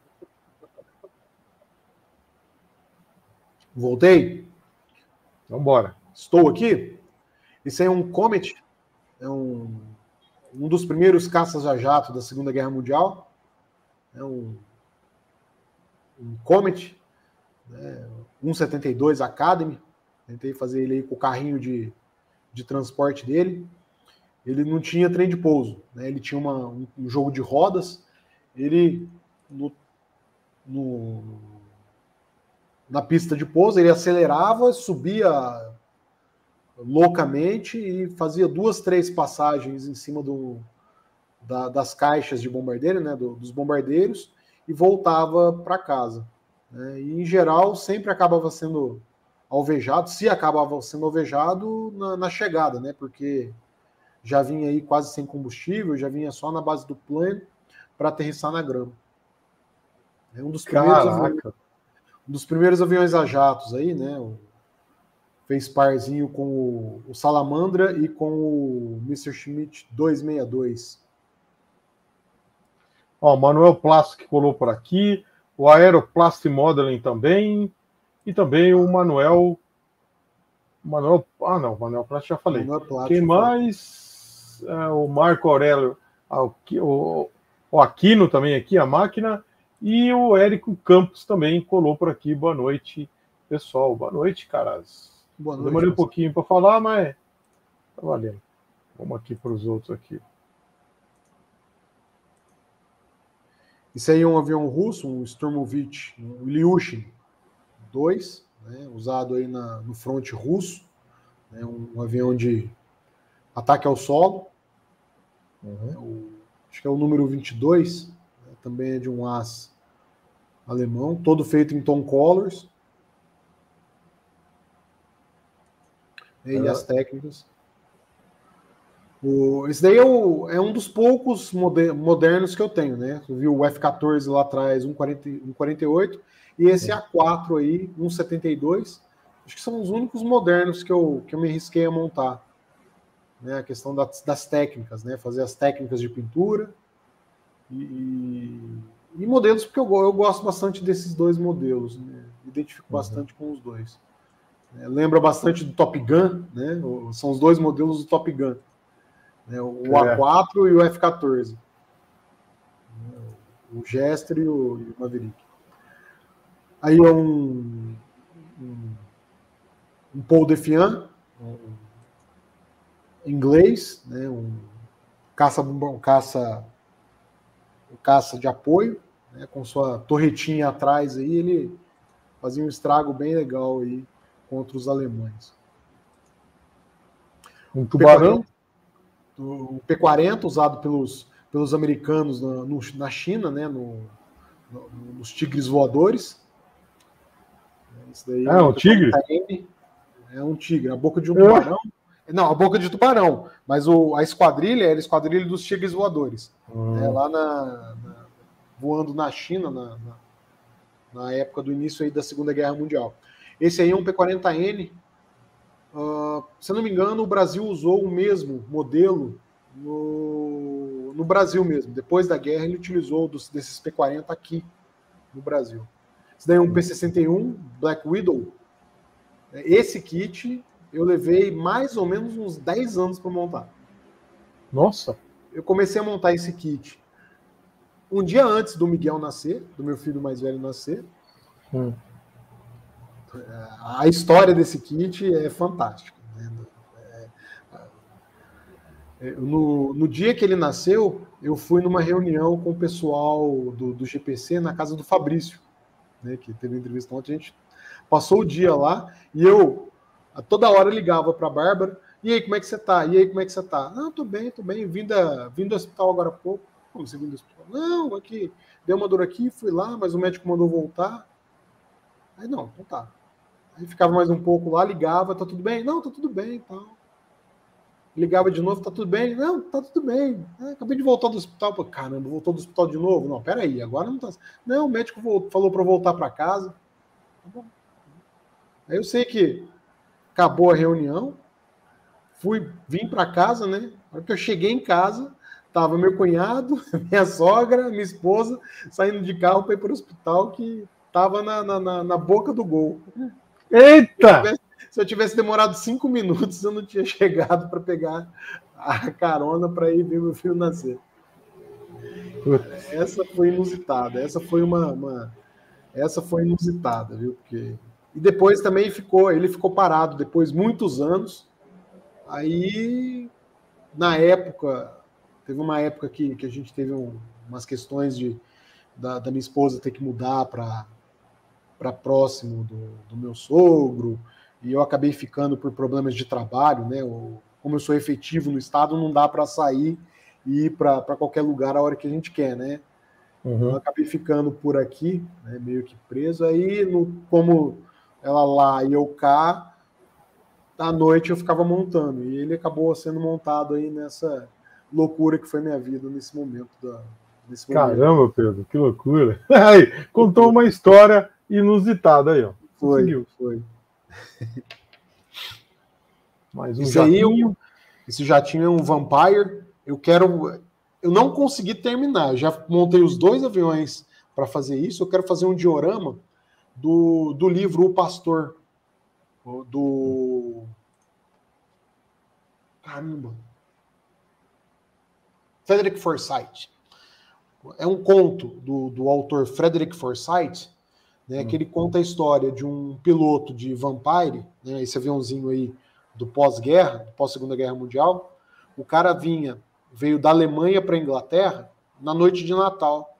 Voltei? Vamos embora. Estou aqui. Esse é um Comet, é um, um dos primeiros caças a jato da Segunda Guerra Mundial. É um, um Comet, né, cento e setenta e dois Academy. Tentei fazer ele aí com o carrinho de, de transporte dele. Ele não tinha trem de pouso, né? Ele tinha uma, um, um jogo de rodas. Ele, no, no, na pista de pouso, ele acelerava, subia loucamente e fazia duas, três passagens em cima do, da, das caixas de bombardeiro, né? Do, dos bombardeiros, e voltava para casa, né? E, em geral, sempre acabava sendo alvejado, se acabava sendo alvejado na, na chegada, né? Porque já vinha aí quase sem combustível, já vinha só na base do plano para aterrissar na grama. É um dos primeiros, aviões, um dos primeiros aviões a jatos aí, né? O, fez parzinho com o, o Salamandra e com o mister Schmidt duzentos e sessenta e dois. Ó, o Manuel Plastic colou por aqui, o Aeroplast Modeling também, e também o Manuel... Manuel... Ah, não, o Manuel Plastic já falei. Plastic, quem mais? É, o Marco Aurélio, o, o Aquino também aqui, a máquina, e o Érico Campos também colou por aqui. Boa noite, pessoal. Boa noite, caras. Boa noite. Demorei um pouquinho para falar, mas tá valendo. Vamos aqui para os outros aqui. Isso aí é um avião russo, um Sturmovich, um Ilyushin dois, né, usado aí na, no fronte russo, né, um, um avião de ataque ao solo. Uhum. É o, acho que é o número vinte e dois, né, também é de um as alemão, todo feito em Tom Colors. E uhum. As técnicas. O, esse daí é, o, é um dos poucos moder, modernos que eu tenho, né? Eu vi o F quatorze lá atrás, um quarenta e oito, e esse A quatro aí, um setenta e dois. Acho que são os únicos modernos que eu, que eu me arrisquei a montar. Né? A questão das, das técnicas, né? Fazer as técnicas de pintura e, e modelos, porque eu, eu gosto bastante desses dois modelos, né? Me identifico uhum. bastante com os dois. É, lembra bastante do Top Gun, né? São os dois modelos do Top Gun. O A quatro é. E o F quatorze. O Jester e o, e o Maverick. Aí é um, um, um Paul Defiant, um inglês, né, um caça, um caça, um caça de apoio, né, com sua torretinha atrás aí, ele fazia um estrago bem legal aí contra os alemães. Um tubarão. O P quarenta, usado pelos, pelos americanos na, no, na China, né, no, no, nos tigres voadores. Esse daí é, é um tigre? É um tigre, a boca de um tubarão. É. Não, a boca de tubarão, mas o, a esquadrilha era a esquadrilha dos tigres voadores. Hum. Né, lá na, na, voando na China, na, na, na época do início aí da Segunda Guerra Mundial. Esse aí é um P quarenta N. Uh, se eu não me engano, o Brasil usou o mesmo modelo no, no Brasil mesmo. Depois da guerra, ele utilizou dos, desses P quarenta aqui no Brasil. Esse daí é um P sessenta e um Black Widow. Esse kit eu levei mais ou menos uns dez anos para montar. Nossa! Eu comecei a montar esse kit um dia antes do Miguel nascer, do meu filho mais velho nascer. Hum. A história desse kit é fantástica. Né? É, no, no dia que ele nasceu, eu fui numa reunião com o pessoal do, do G P C na casa do Fabrício, né, que teve uma entrevista ontem. A gente passou o dia lá e eu, a toda hora, ligava para a Bárbara. E aí, como é que você tá? E aí, como é que você tá? Ah, tô bem, tô bem. Vim, da, vim do hospital agora há pouco. Como você vindo do hospital? Não, aqui, deu uma dor aqui, fui lá, mas o médico mandou voltar. Aí, não, então tá. Aí ficava mais um pouco lá, ligava, tá tudo bem? Não, tá tudo bem e tal. Ligava de novo, tá tudo bem? Não, tá tudo bem. Ah, acabei de voltar do hospital. Pô, caramba, voltou do hospital de novo? Não, peraí, agora não tá... Não, o médico voltou, falou para voltar para casa. Tá bom. Aí eu sei que acabou a reunião, fui, vim para casa, né? Na hora que eu cheguei em casa, tava meu cunhado, minha sogra, minha esposa, saindo de carro para ir para o hospital, que tava na, na, na boca do gol. Eita! Se eu tivesse demorado cinco minutos, eu não tinha chegado para pegar a carona para ir ver meu filho nascer. Putz. Essa foi inusitada. Essa foi uma, uma, essa foi inusitada, viu? Porque e depois também ficou, ele ficou parado depois muitos anos. Aí, na época, teve uma época que, que a gente teve um, umas questões de da, da minha esposa ter que mudar para para próximo do, do meu sogro. E eu acabei ficando por problemas de trabalho, né? Eu, como eu sou efetivo no estado, não dá para sair e ir para qualquer lugar a hora que a gente quer, né? Uhum. Então eu acabei ficando por aqui, né, meio que preso. Aí, no, como ela lá e eu cá, à noite eu ficava montando. E ele acabou sendo montado aí nessa loucura que foi minha vida nesse momento. Da, nesse Caramba, momento. Pedro, que loucura. Aí, contou uma história inusitada aí, ó. Conseguiu. Foi, foi. Mais um esse jatinho. Aí, eu, esse jatinho é um Vampire. Eu quero... Eu não consegui terminar. Eu já montei os dois aviões para fazer isso. Eu quero fazer um diorama do, do livro O Pastor. Do... Caramba. Frederick Forsyth. É um conto do, do autor Frederick Forsyth, né, hum. que ele conta a história de um piloto de Vampire, né, esse aviãozinho aí do pós-guerra, pós-segunda guerra mundial. O cara vinha, veio da Alemanha para a Inglaterra na noite de Natal.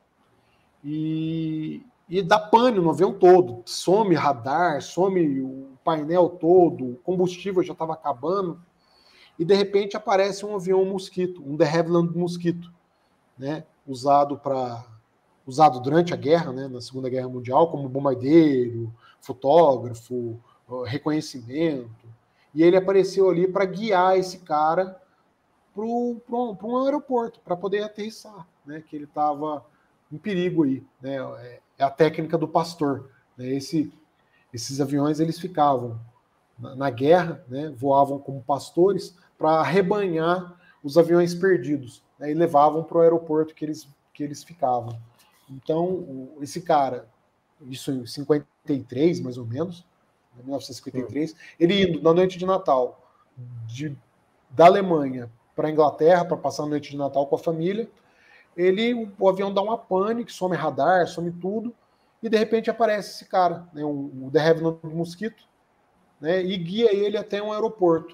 E, e dá pane no avião todo. Some radar, some o painel todo, o combustível já estava acabando. E de repente aparece um avião Mosquito, um de Havilland Mosquito, né, usado para usado durante a guerra, né, na Segunda Guerra Mundial, como bombardeiro, fotógrafo, reconhecimento. E ele apareceu ali para guiar esse cara para um aeroporto, para poder aterrissar, né, que ele estava em perigo aí. Né, é a técnica do pastor. Né, esse, esses aviões eles ficavam na, na guerra, né, voavam como pastores para arrebanhar os aviões perdidos, né, e levavam para o aeroporto que eles, que eles ficavam. Então, esse cara, isso em cinquenta e três, mais ou menos, mil novecentos e cinquenta e três, ele indo na noite de Natal de, da Alemanha para a Inglaterra, para passar a noite de Natal com a família, ele, o avião dá uma pane, some radar, some tudo, e de repente aparece esse cara, né, um, o de Havilland Mosquito, né, e guia ele até um aeroporto.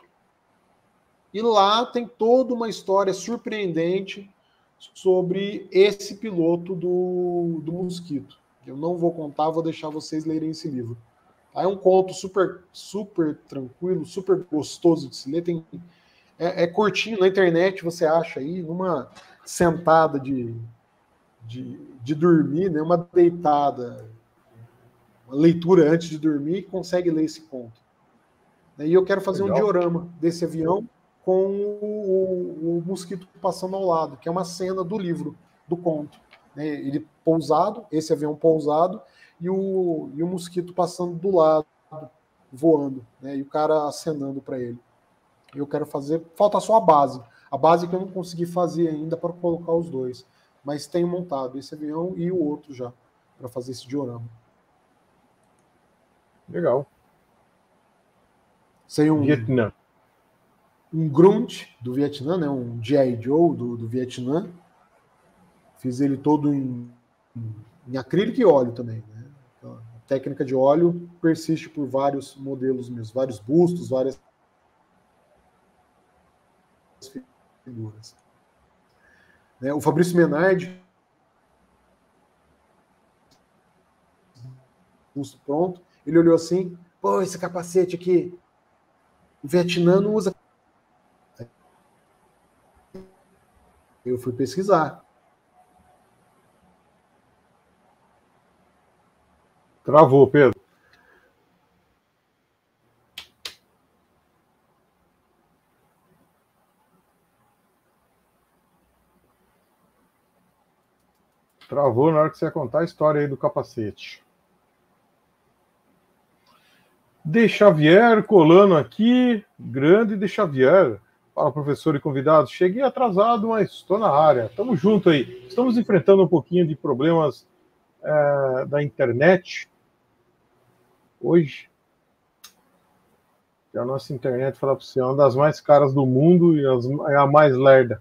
E lá tem toda uma história surpreendente sobre esse piloto do, do Mosquito. Eu não vou contar, vou deixar vocês lerem esse livro. É um conto super, super tranquilo, super gostoso de se ler. Tem, é, é curtinho, na internet você acha aí, numa sentada de, de, de dormir, né, uma deitada, uma leitura antes de dormir, consegue ler esse conto. E eu quero fazer Legal. um diorama desse avião com o, o, o Mosquito passando ao lado, que é uma cena do livro, do conto. Né? Ele pousado, esse avião pousado, e o, e o Mosquito passando do lado, voando, né? E o cara acenando para ele. Eu quero fazer, falta só a base. A base que eu não consegui fazer ainda para colocar os dois. Mas tenho montado esse avião e o outro já, para fazer esse diorama. Legal. Sem um... Vietnã. Um Grunt do Vietnã, né? Um G I. Joe do, do Vietnã. Fiz ele todo em, em acrílico e óleo também. Né? Então, a técnica de óleo persiste por vários modelos meus, vários bustos, várias figuras. Né? O Fabrício Menardi, busto pronto, ele olhou assim, pô, esse capacete aqui, o Vietnã não usa. Eu fui pesquisar. Travou, Pedro. Travou na hora que você ia contar a história aí do capacete. De Xavier colando aqui, grande De Xavier. Fala, professor e convidados. Cheguei atrasado, mas estou na área. Tamo junto aí. Estamos enfrentando um pouquinho de problemas é, da internet hoje. A nossa internet, falar para você, é uma das mais caras do mundo e as, é a mais lerda.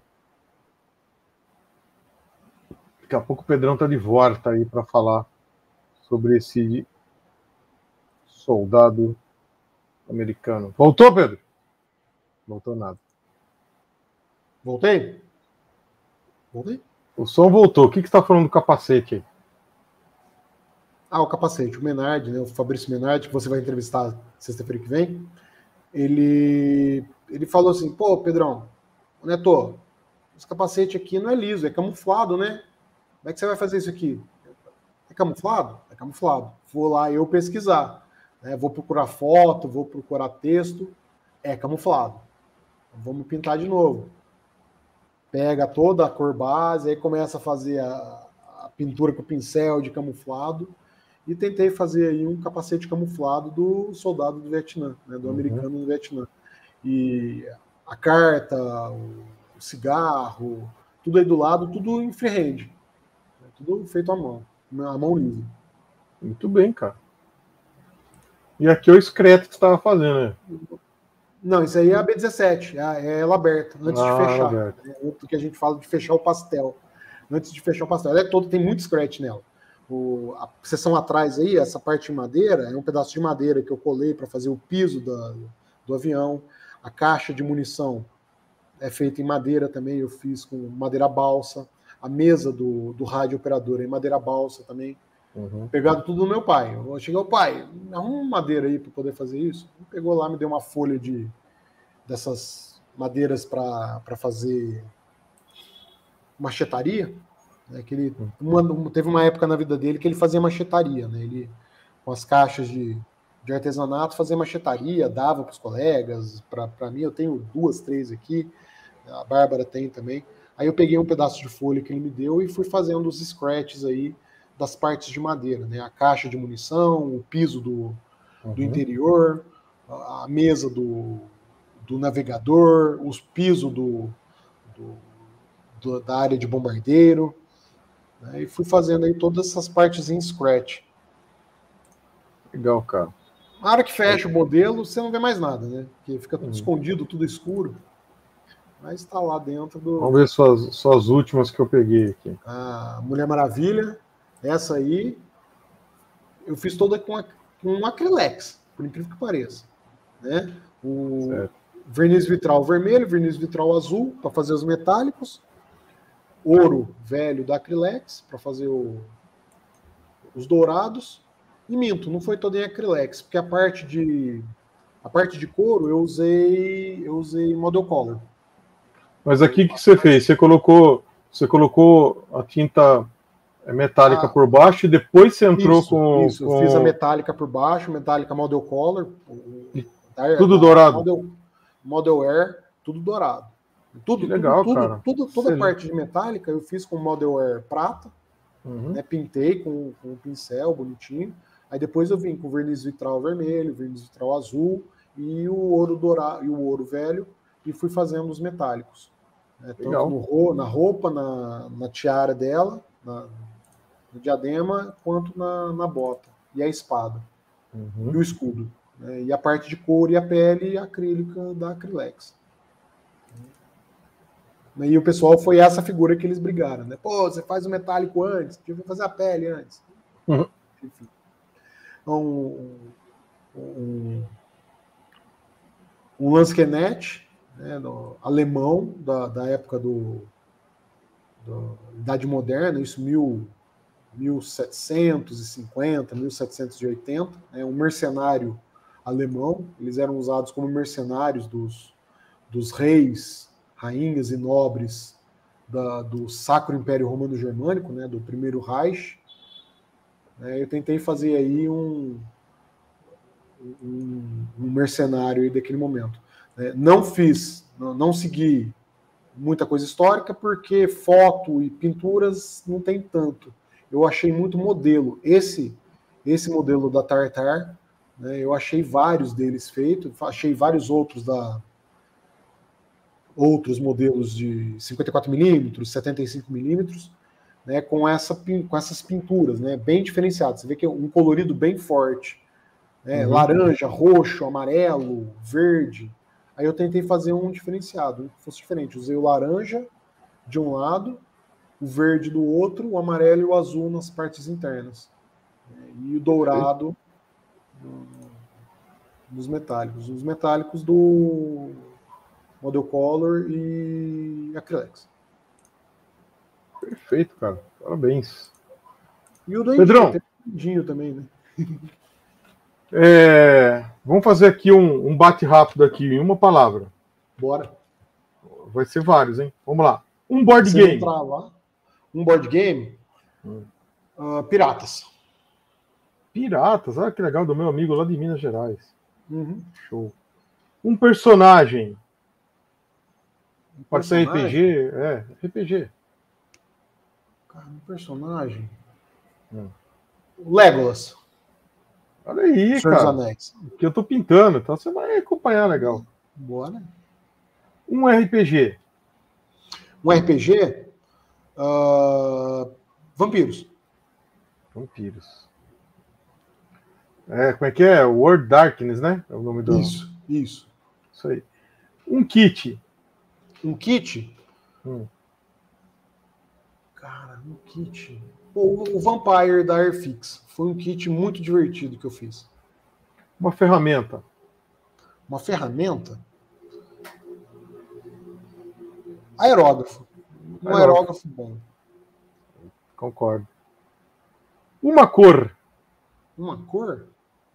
Daqui a pouco o Pedrão tá de volta aí para falar sobre esse soldado americano. Voltou, Pedro? Voltou nada. Voltei? Voltei? O som voltou. O que, que você está falando do capacete aí? Ah, o capacete. O Menard, né, o Fabrício Menard, que você vai entrevistar sexta-feira que vem, ele, ele falou assim, pô, Pedrão, Neto, esse capacete aqui não é liso, é camuflado, né? Como é que você vai fazer isso aqui? É camuflado? É camuflado. Vou lá eu pesquisar. Né? Vou procurar foto, vou procurar texto. É camuflado. Vamos pintar de novo. Pega toda a cor base, aí começa a fazer a, a pintura com pincel de camuflado. E tentei fazer aí um capacete camuflado do soldado do Vietnã, né? Do uhum. americano no Vietnã. E a carta, o, o cigarro, tudo aí do lado, tudo em freehand. Tudo feito à mão, à mão livre. Muito bem, cara. E aqui é o excreto que você estava fazendo, né? Não, isso aí é a B dezessete, é ela aberta, antes ah, de fechar. É outro que a gente fala de fechar o pastel. Antes de fechar o pastel. Ela é toda, tem muito scratch nela. O, a seção atrás aí, essa parte de madeira, é um pedaço de madeira que eu colei para fazer o piso da, do avião. A caixa de munição é feita em madeira também, eu fiz com madeira balsa. A mesa do, do rádio operador em madeira balsa também. Uhum. Pegado tudo do meu pai. Eu cheguei ao pai, arruma madeira aí para poder fazer isso. Ele pegou lá, me deu uma folha de dessas madeiras para fazer machetaria. Né, que ele, uma, teve uma época na vida dele que ele fazia machetaria. Né, ele, com as caixas de, de artesanato, fazia machetaria, dava para os colegas. Para mim, eu tenho duas, três aqui. A Bárbara tem também. Aí eu peguei um pedaço de folha que ele me deu e fui fazendo os scratches aí das partes de madeira, né? A caixa de munição, o piso do, uhum. do interior, a mesa do, do navegador, os pisos do, do, do, da área de bombardeiro, né? E fui fazendo aí todas essas partes em scratch. Legal, cara. Na hora que fecha o modelo, você não vê mais nada, né? Porque fica tudo uhum. escondido, tudo escuro. Mas está lá dentro do... Vamos ver suas, suas últimas que eu peguei aqui. A Mulher Maravilha, essa aí, eu fiz toda com, a, com um acrylex, por incrível que pareça. Né? O certo. Verniz vitral vermelho, verniz vitral azul, para fazer os metálicos. Ouro velho da acrylex, para fazer o, os dourados. E minto, não foi toda em acrylex, porque a parte de, a parte de couro eu usei, eu usei model color. Mas aqui o que você fez? Você colocou, você colocou a tinta metálica ah, por baixo e depois você entrou isso, com... Isso, com... eu fiz a metálica por baixo, metálica model color. Da, tudo da, dourado? Model, model Air, tudo dourado. Tudo, que legal, tudo, cara. Tudo, toda a parte de metálica eu fiz com model Air prata, uhum. né, pintei com, com um pincel bonitinho. Aí depois eu vim com verniz vitral vermelho, verniz vitral azul e o ouro dourado e o ouro velho e fui fazendo os metálicos. É, tanto no, na roupa, na, na tiara dela, na, no diadema, quanto na, na bota. E a espada. Uhum. E o escudo. Né, e a parte de couro e a pele acrílica da Acrylex. E o pessoal foi essa figura que eles brigaram. Né? Pô, você faz o metálico antes, devia fazer a pele antes. Uhum. Enfim. Então, um, um, um Landskenet, né, no, alemão, da, da época do, do Idade Moderna, isso mil, mil setecentos e cinquenta, mil setecentos e oitenta, né, um mercenário alemão. Eles eram usados como mercenários dos, dos reis, rainhas e nobres da, do Sacro Império Romano Germânico, né, do primeiro Reich. É, eu tentei fazer aí um, um, um mercenário aí daquele momento. É, não fiz, não, não segui muita coisa histórica, porque foto e pinturas não tem tanto. Eu achei muito modelo. Esse, esse modelo da Tartar né? Eu achei vários deles feitos, achei vários outros da outros modelos de cinquenta e quatro milímetros, setenta e cinco milímetros, né, com, essa, com essas pinturas, né, bem diferenciadas. Você vê que é um colorido bem forte, né, uhum. Laranja, roxo, amarelo, verde. Aí eu tentei fazer um diferenciado, um que fosse diferente. Usei o laranja de um lado, o verde do outro, o amarelo e o azul nas partes internas. Né, e o dourado nos metálicos. Os metálicos do Model Color e Acrylex. Perfeito, cara. Parabéns. E o do Pedrão. Tem o Endinho também, né? É, vamos fazer aqui um, um bate rápido aqui em uma palavra. Bora. Vai ser vários, hein? Vamos lá. Um board Você game. Lá. Um board game? Hum. Uh, Piratas. Piratas? Ah, que legal, do meu amigo lá de Minas Gerais. Uhum. Show. Um personagem. Um Pode ser R P G? É, R P G. Cara, um personagem. Hum. Legolas. Olha aí, Senhor cara. dos Anéis. Que eu tô pintando, então você vai acompanhar legal. Bora. Um R P G. Um R P G? Uh... Vampiros. Vampiros. É, como é que é? World Darkness, né? É o nome do. Isso, isso. Isso aí. Um kit. Um kit? Hum. Cara, um kit. O, o Vampire da Airfix. Foi um kit muito divertido que eu fiz. Uma ferramenta. Uma ferramenta? Aerógrafo. Um aerógrafo, aerógrafo bom. Concordo. Uma cor. Uma cor?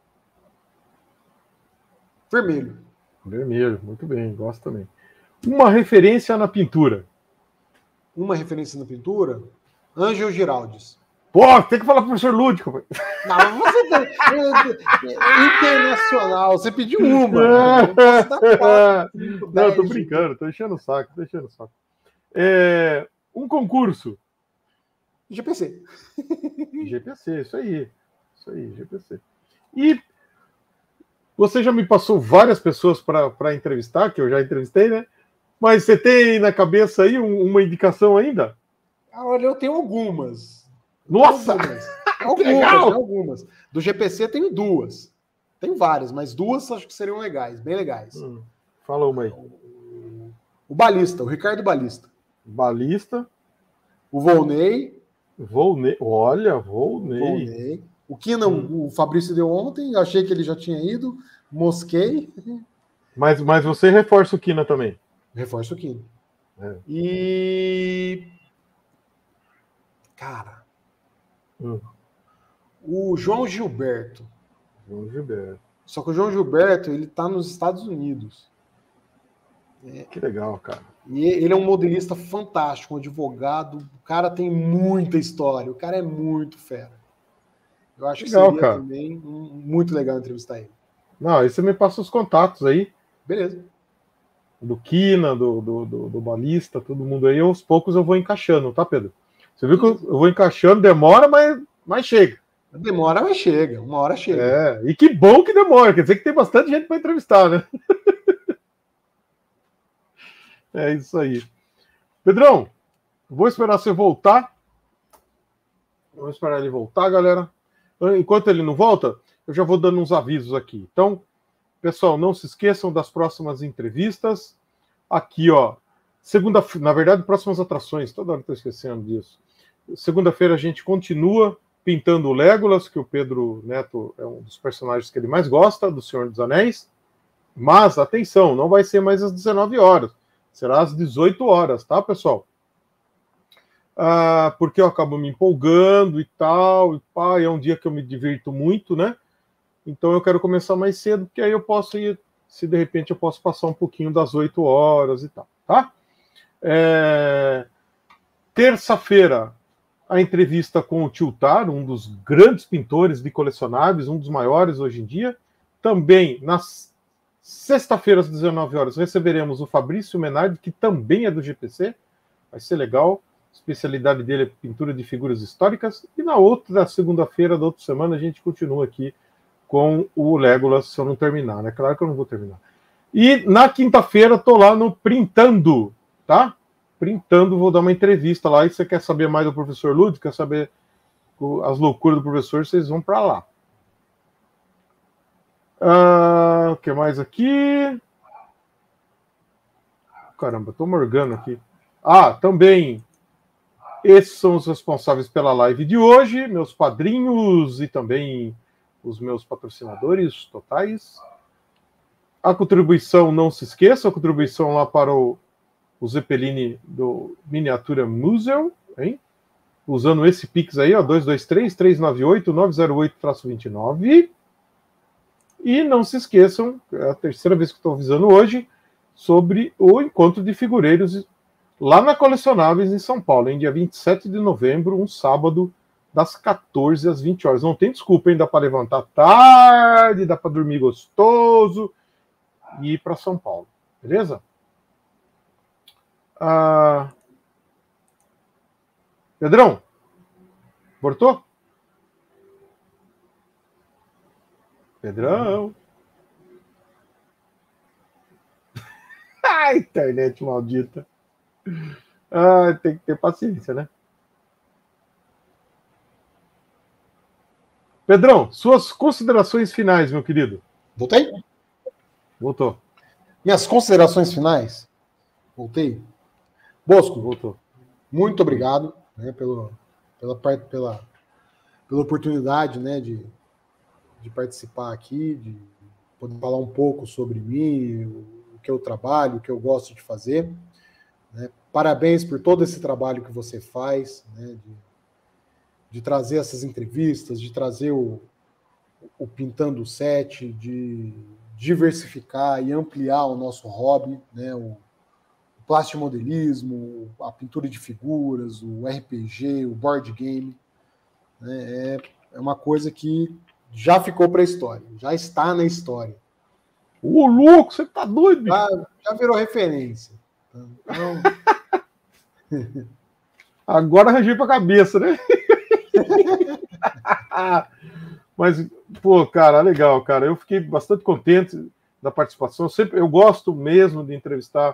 Vermelho. Vermelho, muito bem, gosto também. Uma referência na pintura. Uma referência na pintura? Ângelo Giraldes. Pô, tem que falar pro professor Lúdico. Não, você tem... Internacional, você pediu uma. Não, quatro, cinco, não dez, tô brincando, tô enchendo o saco, tô enchendo o saco. É, um concurso. G P C. G P C, isso aí. Isso aí, G P C. E você já me passou várias pessoas para entrevistar, que eu já entrevistei, né? Mas você tem na cabeça aí um, uma indicação ainda? Olha, eu tenho algumas. Nossa! Algumas. Algumas, tem algumas. Do G P C tenho duas. Tem várias, mas duas acho que seriam legais, bem legais. Hum, fala uma aí. O Balista, o Ricardo Balista. Balista. O Volney. Volney. Olha, Volney. Volney. O Kina, hum. o Fabrício deu ontem, achei que ele já tinha ido, mosquei. Mas, mas você reforça o Kina também. Reforça o Kina. É. E... Cara... Hum. O João Gilberto. João Gilberto. Só que o João Gilberto, ele tá nos Estados Unidos. É. Que legal, cara. E ele é um modelista fantástico, um advogado. O cara tem muita história. O cara é muito fera. Eu acho legal, que seria cara. também um, muito legal entrevistar ele. Não, aí você me passa os contatos aí. Beleza. Do Kina, do, do, do, do Balista, todo mundo aí. Aos poucos eu vou encaixando, tá, Pedro? Você viu que eu, eu vou encaixando, demora, mas, mas chega. Demora, mas chega. Uma hora chega. É, e que bom que demora. Quer dizer que tem bastante gente para entrevistar, né? É isso aí. Pedrão, vou esperar você voltar. Vamos esperar ele voltar, galera. Enquanto ele não volta, eu já vou dando uns avisos aqui. Então, pessoal, não se esqueçam das próximas entrevistas. Aqui, ó. Segunda, na verdade, próximas atrações. Toda hora estou esquecendo disso. Segunda-feira a gente continua pintando o Legolas, que o Pedro Neto é um dos personagens que ele mais gosta, do Senhor dos Anéis. Mas, atenção, não vai ser mais às dezenove horas. Será às dezoito horas, tá, pessoal? Ah, porque eu acabo me empolgando e tal, e pá, é um dia que eu me divirto muito, né? Então eu quero começar mais cedo, porque aí eu posso ir, se de repente eu posso passar um pouquinho das oito horas e tal, tá? É... Terça-feira, a entrevista com o Tiltar, um dos grandes pintores de colecionáveis, um dos maiores hoje em dia. Também, na sexta-feira, às dezenove horas, receberemos o Fabrício Menardi, que também é do G P C. Vai ser legal. A especialidade dele é pintura de figuras históricas. E na outra segunda-feira da outra semana, a gente continua aqui com o Legolas se eu não terminar, né? Claro que eu não vou terminar. E na quinta-feira tô lá no Printando, tá? Printando, vou dar uma entrevista lá. E você quer saber mais do professor Lúdico, quer saber as loucuras do professor, vocês vão para lá. Ah, o que mais aqui? Caramba, tô morgando aqui. Ah, também, esses são os responsáveis pela live de hoje, meus padrinhos e também os meus patrocinadores totais. A contribuição, não se esqueça, a contribuição lá para o, o Zeppelin do Miniatura Museu, hein? Usando esse Pix aí, ó, dois dois três, três nove oito, nove zero oito, vinte e nove. E não se esqueçam, é a terceira vez que estou avisando hoje, sobre o encontro de figureiros lá na Colecionáveis em São Paulo, em dia vinte e sete de novembro, um sábado, das quatorze às vinte horas. Não tem desculpa, hein? Dá para levantar tarde, dá para dormir gostoso e ir para São Paulo, beleza? Ah... Pedrão, voltou? Pedrão. Ai, internet maldita. Ah, tem que ter paciência, né? Pedrão, suas considerações finais, meu querido. Voltei? Voltou. Minhas considerações finais? Voltei? Bosco, voltou. Muito obrigado, né, pelo, pela, pela, pela oportunidade, né, de, de participar aqui, de poder falar um pouco sobre mim, o, o que eu trabalho, o que eu gosto de fazer. Né? Parabéns por todo esse trabalho que você faz, né, de, de trazer essas entrevistas, de trazer o, o Pintando o Set, de diversificar e ampliar o nosso hobby, né, o plastimodelismo, a pintura de figuras, o R P G, o board game. Né, é, é uma coisa que já ficou para a história, já está na história. Ô, louco, você tá doido? Já, já virou referência. Então... Agora arranjei para a cabeça, né? Mas, pô, cara, legal, cara. Eu fiquei bastante contente da participação. Eu, sempre, eu gosto mesmo de entrevistar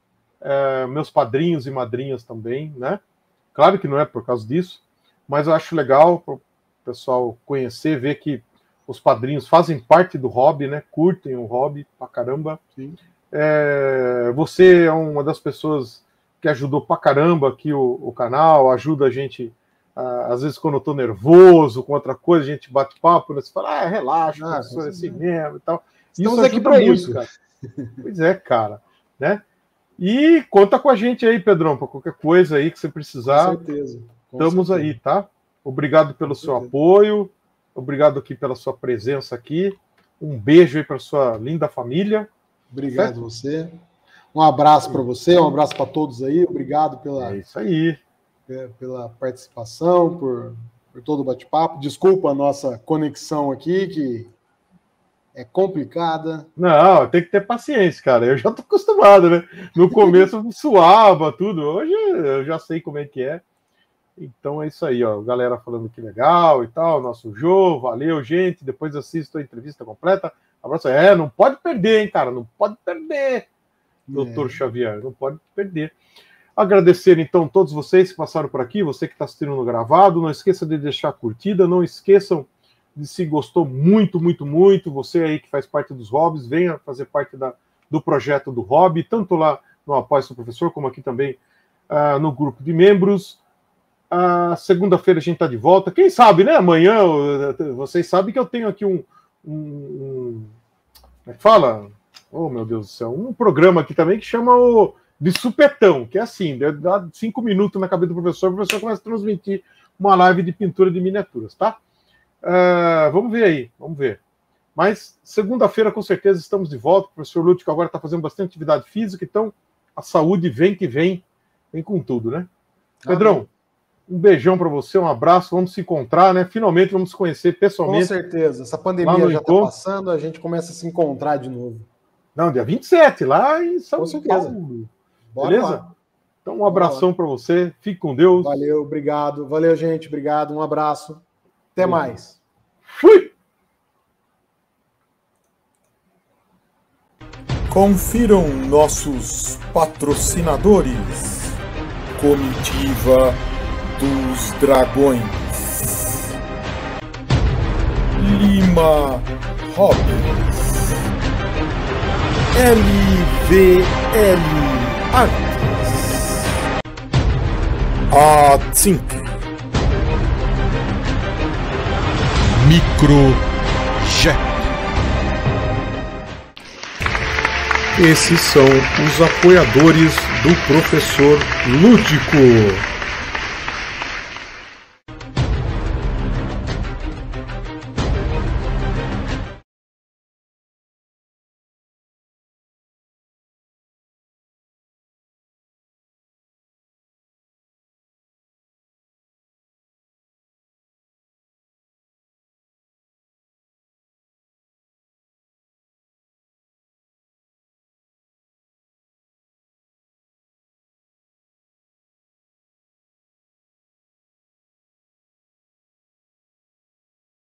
é, meus padrinhos e madrinhas também, né? Claro que não é por causa disso, mas eu acho legal para o pessoal conhecer, ver que os padrinhos fazem parte do hobby, né? Curtem o hobby pra caramba. Sim. É, você é uma das pessoas que ajudou pra caramba aqui o, o canal, ajuda a gente. Uh, às vezes, quando eu tô nervoso com outra coisa, a gente bate papo, né? Você fala, ah, relaxa, ah, professor, é assim mesmo e tal. Estamos aqui para isso, cara. Pois é, cara, né? E conta com a gente aí, Pedrão, para qualquer coisa aí que você precisar. Com certeza. Com estamos certeza. aí, tá? Obrigado pelo com seu certeza. apoio, obrigado aqui pela sua presença aqui. Um beijo aí para sua linda família. Obrigado certo? Você. Um abraço para você, um abraço para todos aí. Obrigado pela. É isso aí. Pela participação, por, por todo o bate-papo. Desculpa a nossa conexão aqui, que é complicada. Não, tem que ter paciência, cara. Eu já tô acostumado, né? No começo suava tudo. Hoje eu já sei como é que é. Então é isso aí, ó. Galera falando que legal e tal. Nosso Jô, valeu, gente. Depois assisto a entrevista completa. Abraço. É, não pode perder, hein, cara? Não pode perder, doutor é. Xavier. Não pode perder. Agradecer, então, todos vocês que passaram por aqui, você que está assistindo no gravado. Não esqueça de deixar a curtida, não esqueçam de se gostou muito, muito, muito. Você aí que faz parte dos hobbies, venha fazer parte da, do projeto do hobby, tanto lá no Apoia-se Professor, como aqui também uh, no grupo de membros. Uh, Segunda-feira a gente está de volta. Quem sabe, né? Amanhã, vocês sabem que eu tenho aqui um... um, um como é que fala? Oh, meu Deus do céu. Um programa aqui também que chama o... de supetão, que é assim, dá cinco minutos na cabeça do professor, o professor começa a transmitir uma live de pintura de miniaturas, tá? Uh, vamos ver aí, vamos ver. Mas segunda-feira, com certeza, estamos de volta. O professor Lúdico agora está fazendo bastante atividade física, então a saúde vem que vem, vem com tudo, né? Ah, Pedrão, um beijão para você, um abraço, vamos se encontrar, né? Finalmente vamos se conhecer pessoalmente. Com certeza, essa pandemia já está passando, a gente começa a se encontrar de novo. Não, dia vinte e sete, lá em São com certeza. Paulo. Bora beleza? Lá. Então, um abração para você. Fique com Deus. Valeu, obrigado. Valeu, gente. Obrigado. Um abraço. Até mais. Fui! Confiram nossos patrocinadores. Comitiva dos Dragões, Lima Hobbies, L V L Artes, A Zinc, Microjet. Esses são os apoiadores do Professor Lúdico.